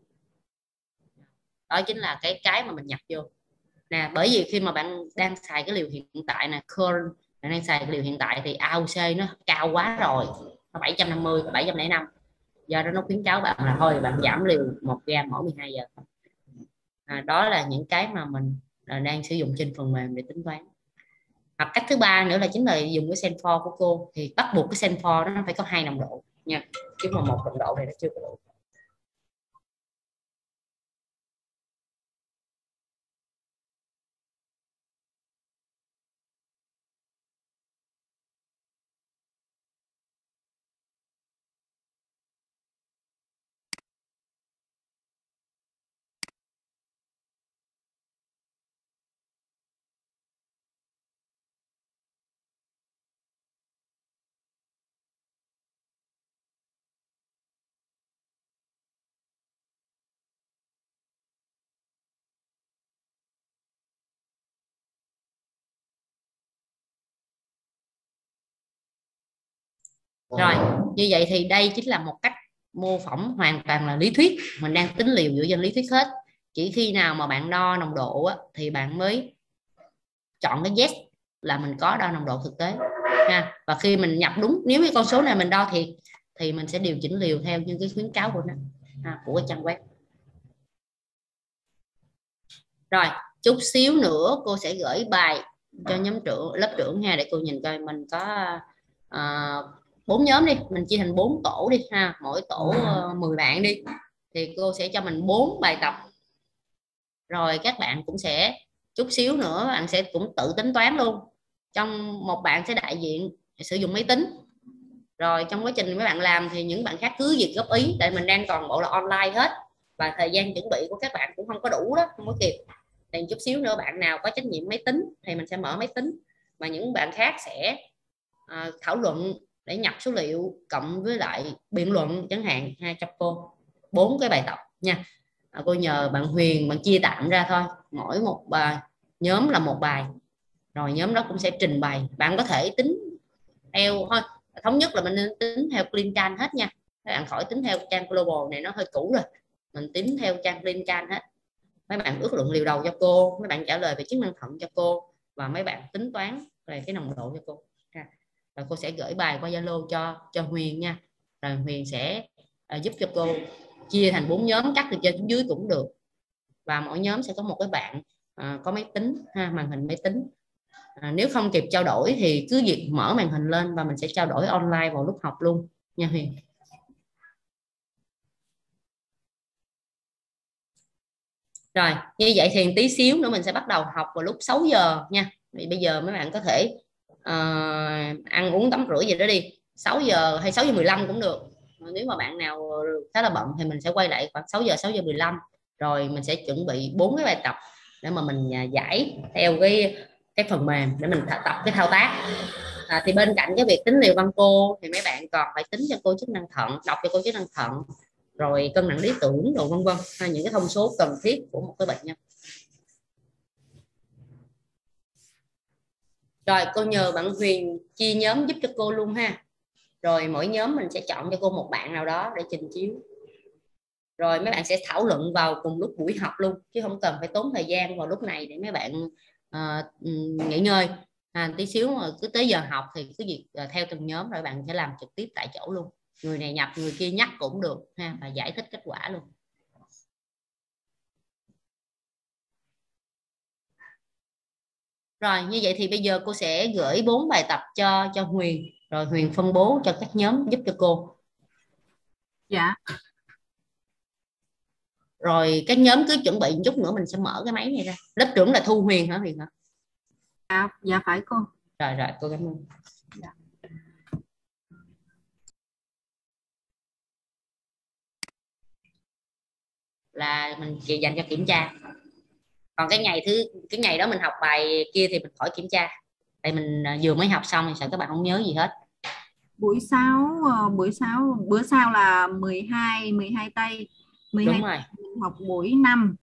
Đó chính là cái cái mà mình nhập vô nè. Bởi vì khi mà bạn đang xài cái liều hiện tại nè, current, bạn đang xài cái liều hiện tại thì a u xê nó cao quá rồi, nó bảy trăm năm mươi, bảy trăm lẻ năm, do đó nó khuyến cáo bạn là thôi bạn giảm liều một gam mỗi mười hai giờ. À, đó là những cái mà mình à, đang sử dụng trên phần mềm để tính toán. Hoặc cách thứ ba nữa là chính là dùng cái Senfor của cô, thì bắt buộc cái Senfor nó phải có hai nồng độ nha, chứ mà một nồng độ này nó chưa có đủ. Rồi như vậy thì đây chính là một cách mô phỏng hoàn toàn là lý thuyết, mình đang tính liều dựa trên lý thuyết hết. Chỉ khi nào mà bạn đo nồng độ á, thì bạn mới chọn cái yes là mình có đo nồng độ thực tế ha. Và khi mình nhập đúng, nếu cái con số này mình đo thiệt thì mình sẽ điều chỉnh liều theo những cái khuyến cáo của nó ha, của cái trang web. Rồi chút xíu nữa cô sẽ gửi bài cho nhóm trưởng, lớp trưởng ha, để cô nhìn coi mình có bốn uh, nhóm đi, mình chia thành bốn tổ đi ha, mỗi tổ uh, mười bạn đi, thì cô sẽ cho mình bốn bài tập. Rồi các bạn cũng sẽ chút xíu nữa bạn sẽ cũng tự tính toán luôn. Trong một bạn sẽ đại diện sử dụng máy tính. Rồi trong quá trình mấy bạn làm thì những bạn khác cứ việc góp ý, tại mình đang toàn bộ là online hết và thời gian chuẩn bị của các bạn cũng không có đủ đó, không có kịp. Thì chút xíu nữa bạn nào có trách nhiệm máy tính thì mình sẽ mở máy tính, mà những bạn khác sẽ à, thảo luận để nhập số liệu cộng với lại biện luận chẳng hạn ha, cho cô bốn cái bài tập nha. À, cô nhờ bạn Huyền bạn chia tạm ra thôi, mỗi một bài nhóm là một bài, rồi nhóm đó cũng sẽ trình bày. Bạn có thể tính theo thôi, thống nhất là mình nên tính theo CleanCan hết nha, các bạn khỏi tính theo trang Global này, nó hơi cũ rồi, mình tính theo trang CleanCan hết. Mấy bạn ước lượng liều đầu cho cô, mấy bạn trả lời về chức năng thận cho cô, và mấy bạn tính toán về cái nồng độ cho cô. Rồi cô sẽ gửi bài qua Zalo cho cho Huyền nha, rồi Huyền sẽ uh, giúp cho cô chia thành bốn nhóm, cắt từ trên xuống dưới cũng được, và mỗi nhóm sẽ có một cái bạn uh, có máy tính ha, màn hình máy tính. À, nếu không kịp trao đổi thì cứ việc mở màn hình lên và mình sẽ trao đổi online vào lúc học luôn nha Huyền. Rồi như vậy thì tí xíu nữa mình sẽ bắt đầu học vào lúc sáu giờ nha. Vì bây giờ mấy bạn có thể uh, ăn uống tắm rửa gì đó đi, sáu giờ hay sáu giờ mười lăm cũng được. Nếu mà bạn nào khá là bận thì mình sẽ quay lại khoảng sáu giờ, sáu giờ mười lăm, rồi mình sẽ chuẩn bị bốn cái bài tập để mà mình giải theo cái cái phần mềm để mình tập cái thao tác. À, thì bên cạnh cái việc tính liều văn cô thì mấy bạn còn phải tính cho cô chức năng thận, đọc cho cô chức năng thận, rồi cân nặng lý tưởng, đồ vân vân, hay những cái thông số cần thiết của một cái bệnh nhân. Rồi cô nhờ bạn Huyền chia nhóm giúp cho cô luôn ha. Rồi mỗi nhóm mình sẽ chọn cho cô một bạn nào đó để trình chiếu. Rồi mấy bạn sẽ thảo luận vào cùng lúc buổi học luôn, chứ không cần phải tốn thời gian vào lúc này để mấy bạn uh, nghỉ ngơi. À, tí xíu mà cứ tới giờ học thì cứ việc uh, theo từng nhóm, rồi bạn sẽ làm trực tiếp tại chỗ luôn. Người này nhập, người kia nhắc cũng được ha, và giải thích kết quả luôn. Rồi như vậy thì bây giờ cô sẽ gửi bốn bài tập cho cho Huyền, rồi Huyền phân bố cho các nhóm giúp cho cô. Dạ. Rồi các nhóm cứ chuẩn bị một chút nữa mình sẽ mở cái máy này ra. Lớp trưởng là Thu Huyền hả Huyền hả? À, dạ phải cô. Rồi rồi cô cảm ơn. Dạ. Là mình chỉ dành cho kiểm tra. Còn cái ngày thứ cái ngày đó mình học bài kia thì mình khỏi kiểm tra. Tại mình vừa mới học xong thì sợ các bạn không nhớ gì hết. Buổi sau buổi sau bữa sau là mười hai mười hai tây. mười hai Đúng rồi. Mình học buổi năm.